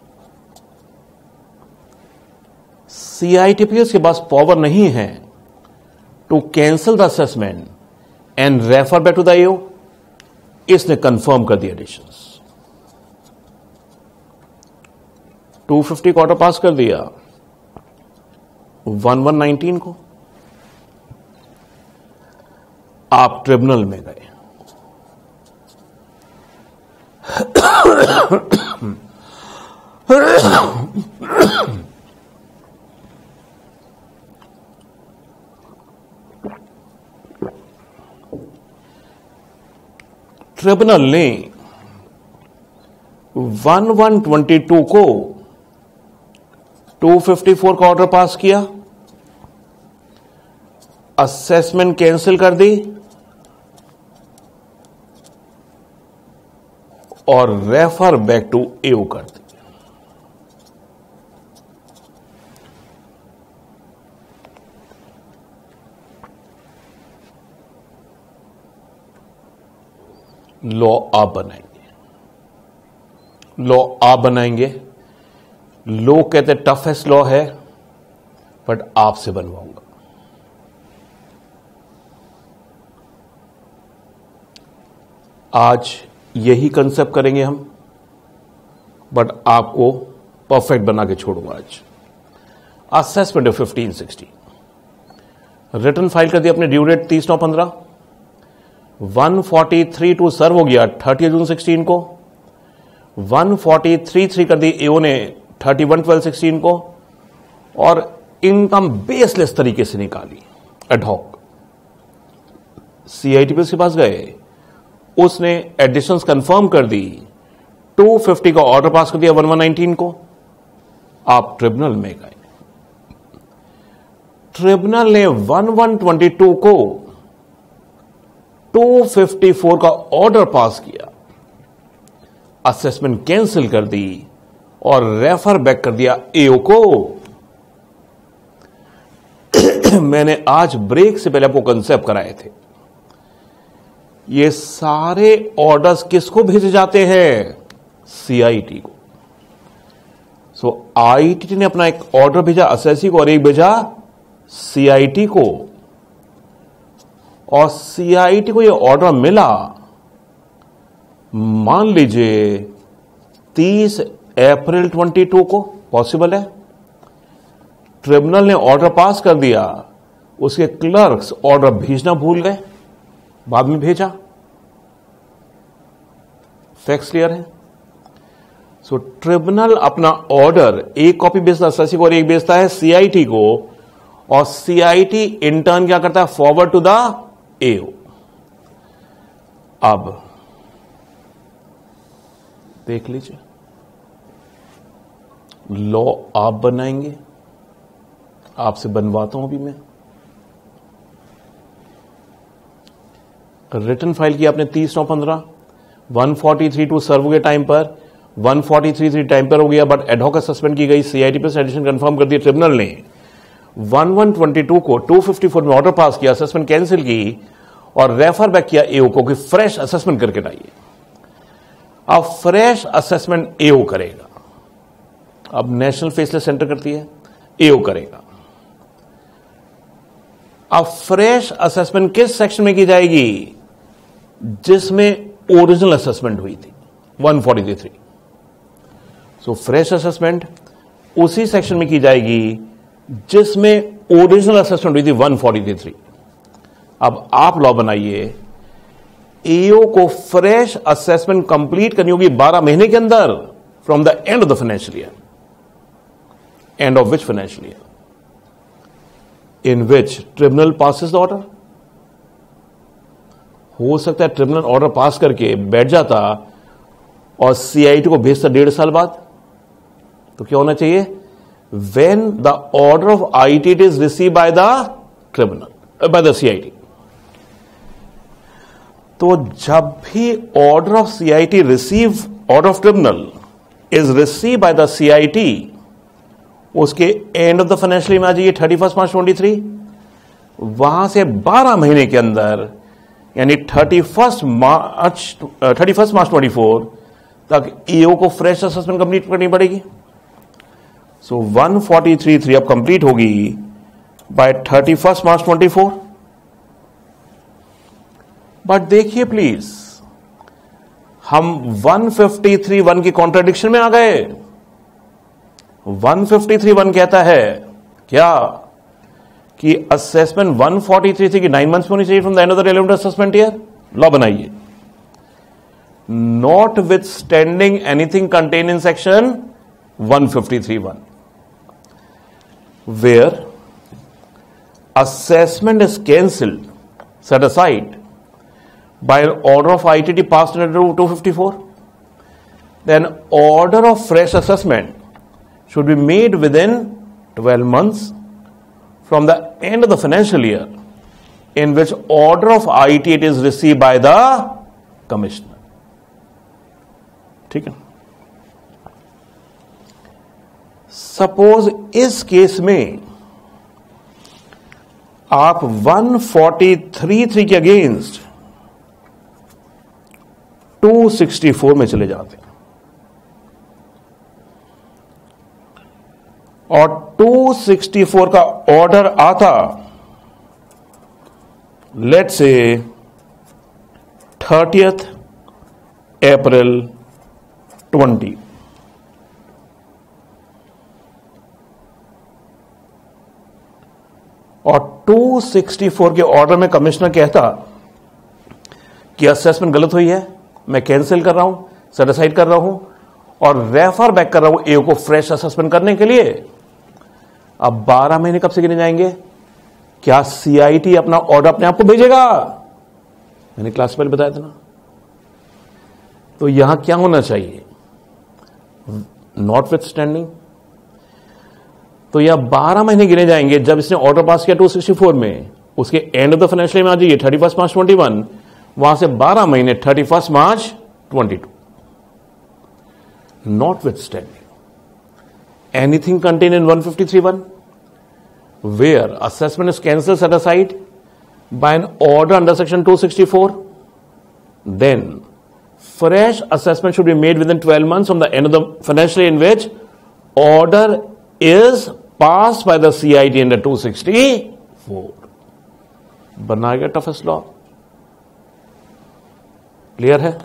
सीआईटीपीएस के पास पावर नहीं है to cancel the assessment and refer back to the EO, इसने कंफर्म कर दिया एडिशंस, टू फिफ्टी का ऑर्डर पास कर दिया वन वन नाइनटीन को। आप ट्रिब्यूनल में गए, ट्रिब्यूनल ने वन वन ट्वेंटी टू को टू फिफ्टी फोर का ऑर्डर पास किया, असेसमेंट कैंसिल कर दी और रेफर बैक टू एओ कर दी। लॉ आप बनाएंगे, लॉ आप बनाएंगे। लोग कहते टफेस्ट लॉ है, बट आपसे बनवाऊंगा। आज यही कंसेप्ट करेंगे हम, बट आपको परफेक्ट बना के छोड़ूंगा आज। Assessment fifteen sixty return file कर दिया अपने, ड्यू डेट तीस नौ पंद्रह, one forty three two serve हो गया थर्टी जून सिक्सटीन को, वन फोर्टी थ्री थ्री कर दी एओ ने थर्टी वन ट्वेल्व सिक्सटीन को, और इनकम बेसलेस तरीके से निकाली एडहॉक। सीआईटीपीएस के पास गए, उसने एडिशंस कंफर्म कर दी, टू फिफ्टी का ऑर्डर पास कर दिया वन वन नाइनटीन को। आप ट्रिब्यूनल में गए, ट्रिब्यूनल ने वन वन ट्वेंटी टू को टू फिफ्टी फोर का ऑर्डर पास किया, असेसमेंट कैंसिल कर दी और रेफर बैक कर दिया एओ को। मैंने आज ब्रेक से पहले आपको कंसेप्ट कराए थे, ये सारे ऑर्डर्स किसको भेजे जाते हैं? सीआईटी को। सो so, आईटी ने अपना एक ऑर्डर भेजा असेसी को और एक भेजा सीआईटी को, और सीआईटी को ये ऑर्डर मिला मान लीजिए तीस अप्रैल बाईस को, पॉसिबल है। ट्रिब्यूनल ने ऑर्डर पास कर दिया, उसके क्लर्क्स ऑर्डर भेजना भूल गए, बाद में भेजा। फैक्ट्स क्लियर है? सो ट्रिब्यूनल अपना ऑर्डर एक कॉपी भेजता असेसी को और एक भेजता है सीआईटी को, और सीआईटी इंटर्न क्या करता है? Forward to the AO. अब देख लीजिए, लॉ आप बनाएंगे, आपसे बनवाता हूं अभी मैं। रिटर्न फाइल किया आपने तीस नौ पंद्रह, one forty three two serve के टाइम पर one forty three three time पर हो गया, बट एडहॉक सस्पेंड की गई, सीआईटी पे एडिशन कंफर्म कर दिया ट्रिब्यूनल ने, वन वन ट्वेंटी टू को टू फिफ्टी फोर में ऑर्डर पास किया, असेसमेंट कैंसिल की और रेफर बैक किया एओ को कि फ्रेश असेसमेंट करके लाइए। अब फ्रेश असेसमेंट एओ करेगा। अब नेशनल फेसलेस सेंटर करती है, एओ करेगा। अब फ्रेश असेसमेंट किस सेक्शन में की जाएगी? जिसमें ओरिजिनल असेसमेंट हुई थी, one forty three. So fresh assessment उसी सेक्शन में की जाएगी जिसमें ओरिजिनल असेसमेंट हुई थी, वन फोर्टी थ्री। अब आप लॉ बनाइए, एओ को फ्रेश असेसमेंट कंप्लीट करनी होगी बारह महीने के अंदर from the end of the financial year. End of which financial year? In which tribunal passes the order. हो सकता है ट्रिब्यूनल ऑर्डर पास करके बैठ जाता और सीआईटी को भेजता डेढ़ साल बाद, तो क्या होना चाहिए? When the order of IT it is receive by the tribunal, by the CIT. तो जब भी order of CIT receive, order of tribunal is receive by the CIT, उसके एंड ऑफ द फाइनेंशियल में आ जाइए thirty first March twenty three. वहां से बारह महीने के अंदर यानी thirty first March thirty first March twenty four तक ईओ को फ्रेश असेसमेंट कंप्लीट करनी पड़ेगी। So one forty three three अब कंप्लीट होगी by thirty first March twenty four. But देखिए प्लीज, हम वन फिफ्टी थ्री वन की कॉन्ट्राडिक्शन में आ गए। वन फिफ्टी थ्री वन कहता है क्या कि assessment one forty three three की नाइन मंथ्स में होनी चाहिए from the end of the relevant assessment year. Law बनाइए, not with standing anything contain in section one fifty three one, where assessment is cancelled, set aside by an order of I T T passed under two fifty-four, then order of fresh assessment should be made within twelve months from the end of the financial year in which order of I T T is received by the commissioner. ठीक है। Suppose इस case में आप one forty three three के against two sixty four में चले जाते और टू सिक्सटी फोर का ऑर्डर आता, let's say thirtieth April twenty, और टू सिक्सटी फोर के ऑर्डर में कमिश्नर कहता कि असेसमेंट गलत हुई है, मैं कैंसिल कर रहा हूं, सेट असाइड कर रहा हूं और रेफर बैक कर रहा हूं एओ को फ्रेश असेसमेंट करने के लिए। अब बारह महीने कब से गिने जाएंगे? क्या सीआईटी अपना ऑर्डर अपने आप को भेजेगा? मैंने क्लास में बताया था ना। तो यहां क्या होना चाहिए? नॉट विथ स्टैंडिंग। तो यह बारह महीने गिने जाएंगे जब इसने ऑर्डर पास किया टू सिक्सटी फोर में, उसके एंड ऑफ द फाइनेंशियल में आ जाइए thirty first March twenty one, वहां से बारह महीने thirty first March twenty two. Not with standing anything contain in one fifty three one where assessment is cancel set aside by an order under section two sixty four, then fresh assessment should be made within twelve months from the end of the financial in which order is passed by the C I T under to sixty four. बनाएगा toughest law. Clear है?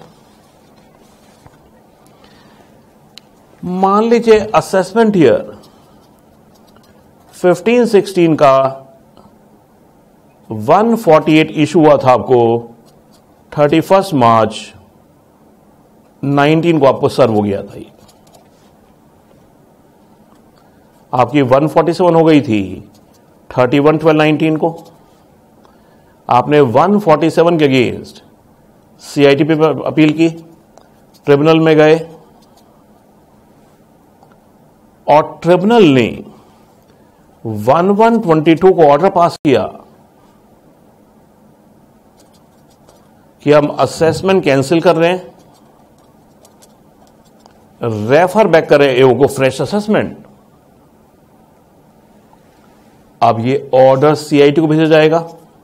मान लीजिए assessment year fifteen sixteen का one forty eight issue हुआ था आपको, thirty first March nineteen को आपको सर्व हो गया था। ये आपकी वन फोर्टी सेवन हो गई थी थर्टी वन ट्वेल्व नाइनटीन को। आपने वन फोर्टी सेवन के अगेंस्ट सीआईटी पे अपील की, ट्रिब्यूनल में गए और ट्रिब्यूनल ने वन वन ट्वेंटी टू को ऑर्डर पास किया कि हम असेसमेंट कैंसिल कर रहे हैं रेफर बैक करें एओ को फ्रेश असेसमेंट। अब ये ऑर्डर सीआईटी को भेजा जाएगा।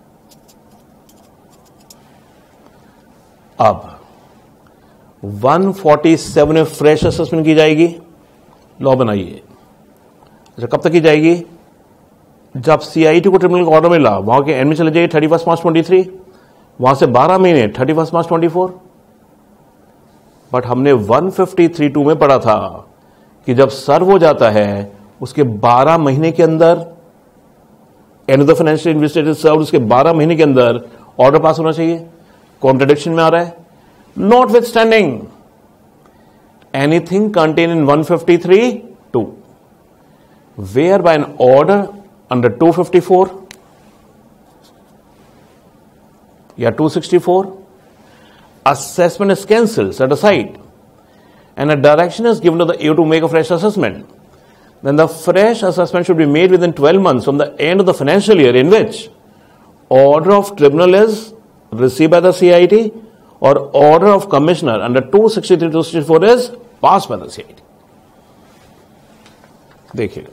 अब एक सौ सैंतालीस में फ्रेश असेसमेंट की जाएगी। लॉ बनाइए। अच्छा, कब तक की जाएगी? जब सीआईटी को ट्रिब्यूनल का ऑर्डर मिला, वहां के एंड में चले जाइए thirty first March twenty three, वहां से बारह महीने thirty first March twenty four. But हमने वन फिफ्टी थ्री टू में पढ़ा था कि जब सर्व हो जाता है उसके बारह महीने के अंदर, end of the financial investigation serve, उसके बारह महीने के अंदर ऑर्डर पास होना चाहिए। कॉन्ट्रडिक्शन में आ रहा है। Not with standing anything contain in one fifty three two where by an order under two fifty four या two sixty four, assessment is cancelled, set aside, and a direction is given to the A O to make a fresh assessment, then the fresh assessment should be made within twelve months from the end of the financial year in which order of tribunal is received by the C I T or order of commissioner under two sixty-three to two sixty-four is passed by the C I T. देखिए,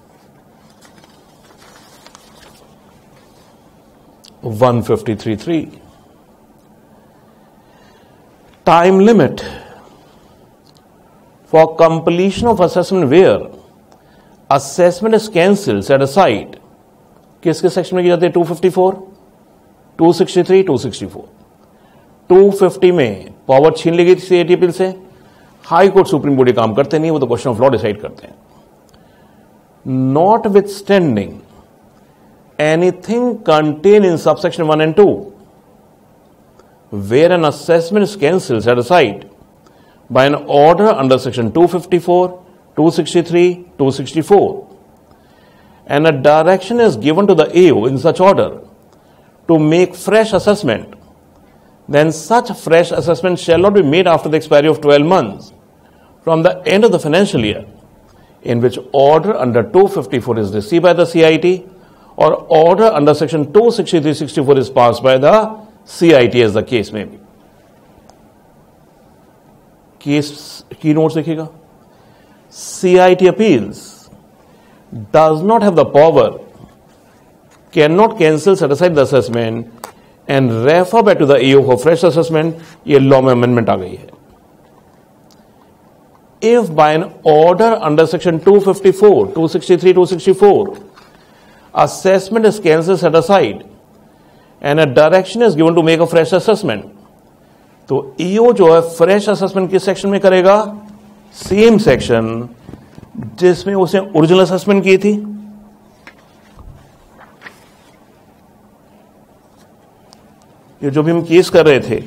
one fifty-three three time limit for completion of assessment where assessment is cancelled set aside किसके section में की जाती है? Two fifty four, two sixty three, two sixty four. Two fifty में power छीन ली गई थी सीआईटी अपील से। हाई कोर्ट सुप्रीम कोर्ट ये काम करते नहीं, वो तो क्वेश्चन ऑफ लॉ डिसाइड करते हैं। Not with standing anything contain in subsection one and two where an assessment is cancelled set aside by an order under section two fifty-four, two sixty-three, two sixty-four, and a direction is given to the A O in such order to make fresh assessment, then such fresh assessment shall not be made after the expiry of twelve months from the end of the financial year in which order under two fifty-four is received by the C I T or order under section two sixty-three sixty-four is passed by the C I T as the case may be. Case की notes देखिएगा। C I T appeals does not have the power, cannot cancel, set aside the assessment and refer back to the A O for fresh assessment. ये law में amendment आ गई है। If by an order under section two fifty-four, two sixty-three, two sixty-four, assessment is cancelled, set aside, and a direction is given to make a fresh assessment, तो EO जो है fresh assessment किस section में करेगा? Same section जिसमें उसने original assessment की थी। ये जो भी हम केस कर रहे थे,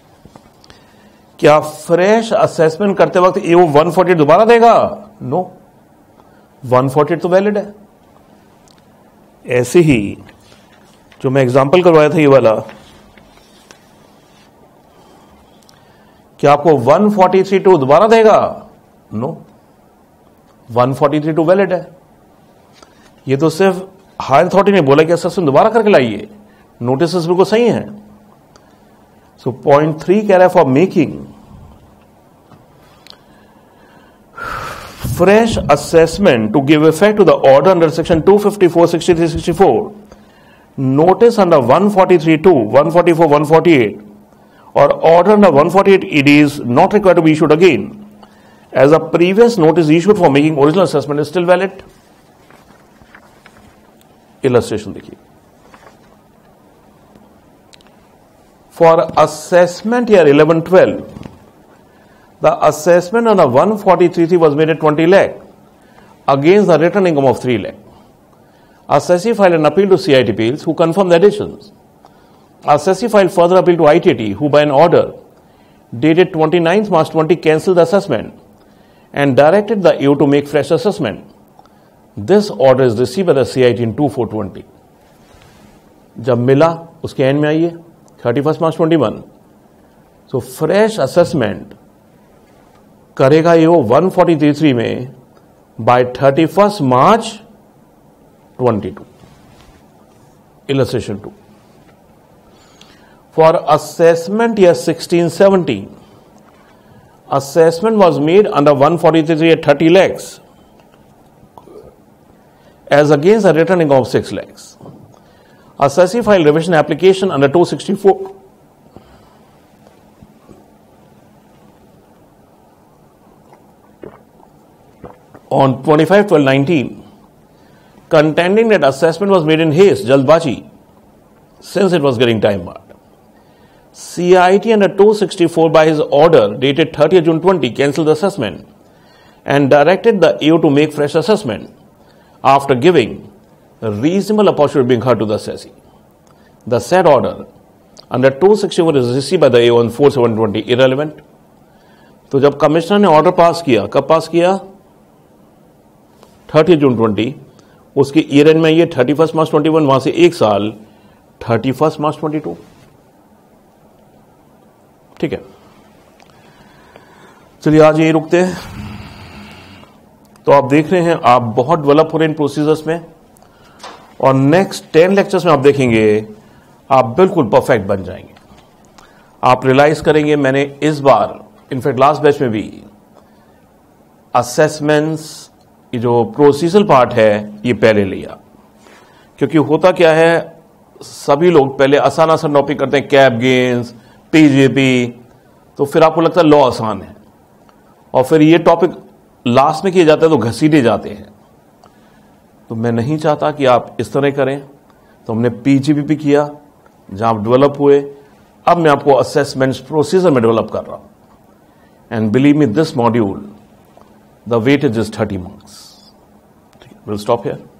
क्या फ्रेश असेसमेंट करते वक्त ईओ वन फोर्टी एट दोबारा देगा? नो, वन फोर्टी एट तो वैलिड है। ऐसे ही जो मैं एग्जांपल करवाया था ये वाला, क्या आपको वन फोर्टी थ्री टू दोबारा देगा? No, one forty three two valid है। ये तो सिर्फ हायर अथॉरिटी ने बोला कि असेसमेंट दोबारा करके लाइए, नोटिस बिल्कुल सही है। सो पॉइंट थ्री कह रहा है for making fresh assessment to give effect to the order under section two fifty four, sixty three, sixty four, notice under one forty-three two, one forty-four, one forty-eight or order under one forty-eight E D is not required to be issued again, as a previous notice issued for making original assessment is still valid. Illustration देखिए। For assessment year eleven twelve, the assessment under one forty-three three was made at twenty lakh against the return income of three lakh. Assessee filed an appeal to C I T appeals who confirmed the additions. Assessee filed further appeal to I T A T who by an order dated twenty-ninth March twenty cancelled the assessment and directed the A O to make fresh assessment. This order is received by the C I T in two four twenty. जब मिला उसके end में आइए thirty first March twenty one. So fresh assessment करेगा ये one forty three three में by thirty first March twenty two. Illustration two. For assessment year sixteen seventeen, assessment was made under one forty-three at thirty lakhs as against a returning of six lakhs. Assessee filed revision application under two sixty-four on twenty-five twelve nineteen, contending that assessment was made in haste, jalbazi, since it was getting time barred. C I T under two sixty-four by his order dated thirtieth June twenty cancelled the assessment and directed the A O to make fresh assessment after giving a reasonable opportunity being heard to the assessee. The said order under two sixty-four is received by the A O on four seven twenty irrelevant. तो जब commissioner ने order pass किया, कब पास किया? Thirty June twenty, उसकी year end में ये thirty first March twenty one, वहां से एक साल thirty first March twenty two. ठीक है, चलिए आज यही रुकते हैं. तो आप देख रहे हैं आप बहुत डेवलप हो रहे हैं इन प्रोसीजर्स में, और नेक्स्ट टेन लेक्चर्स में आप देखेंगे आप बिल्कुल परफेक्ट बन जाएंगे. आप रियलाइज करेंगे मैंने इस बार इनफैक्ट लास्ट बैच में भी असेसमेंट्स, ये जो प्रोसीजरल पार्ट है ये पहले लिया, क्योंकि होता क्या है सभी लोग पहले आसान आसान टॉपिक करते हैं, कैप गेन्स, पीजेपी, तो फिर आपको लगता है लॉ आसान है, और फिर ये टॉपिक लास्ट में किए जाते हैं तो घसीटे जाते हैं. तो मैं नहीं चाहता कि आप इस तरह करें. तो हमने पीजीपी भी किया जहां आप डेवलप हुए. अब मैं आपको असेसमेंट्स प्रोसीजर में डेवलप कर रहा हूं. And believe me this module the weightage is thirty marks. Will stop here.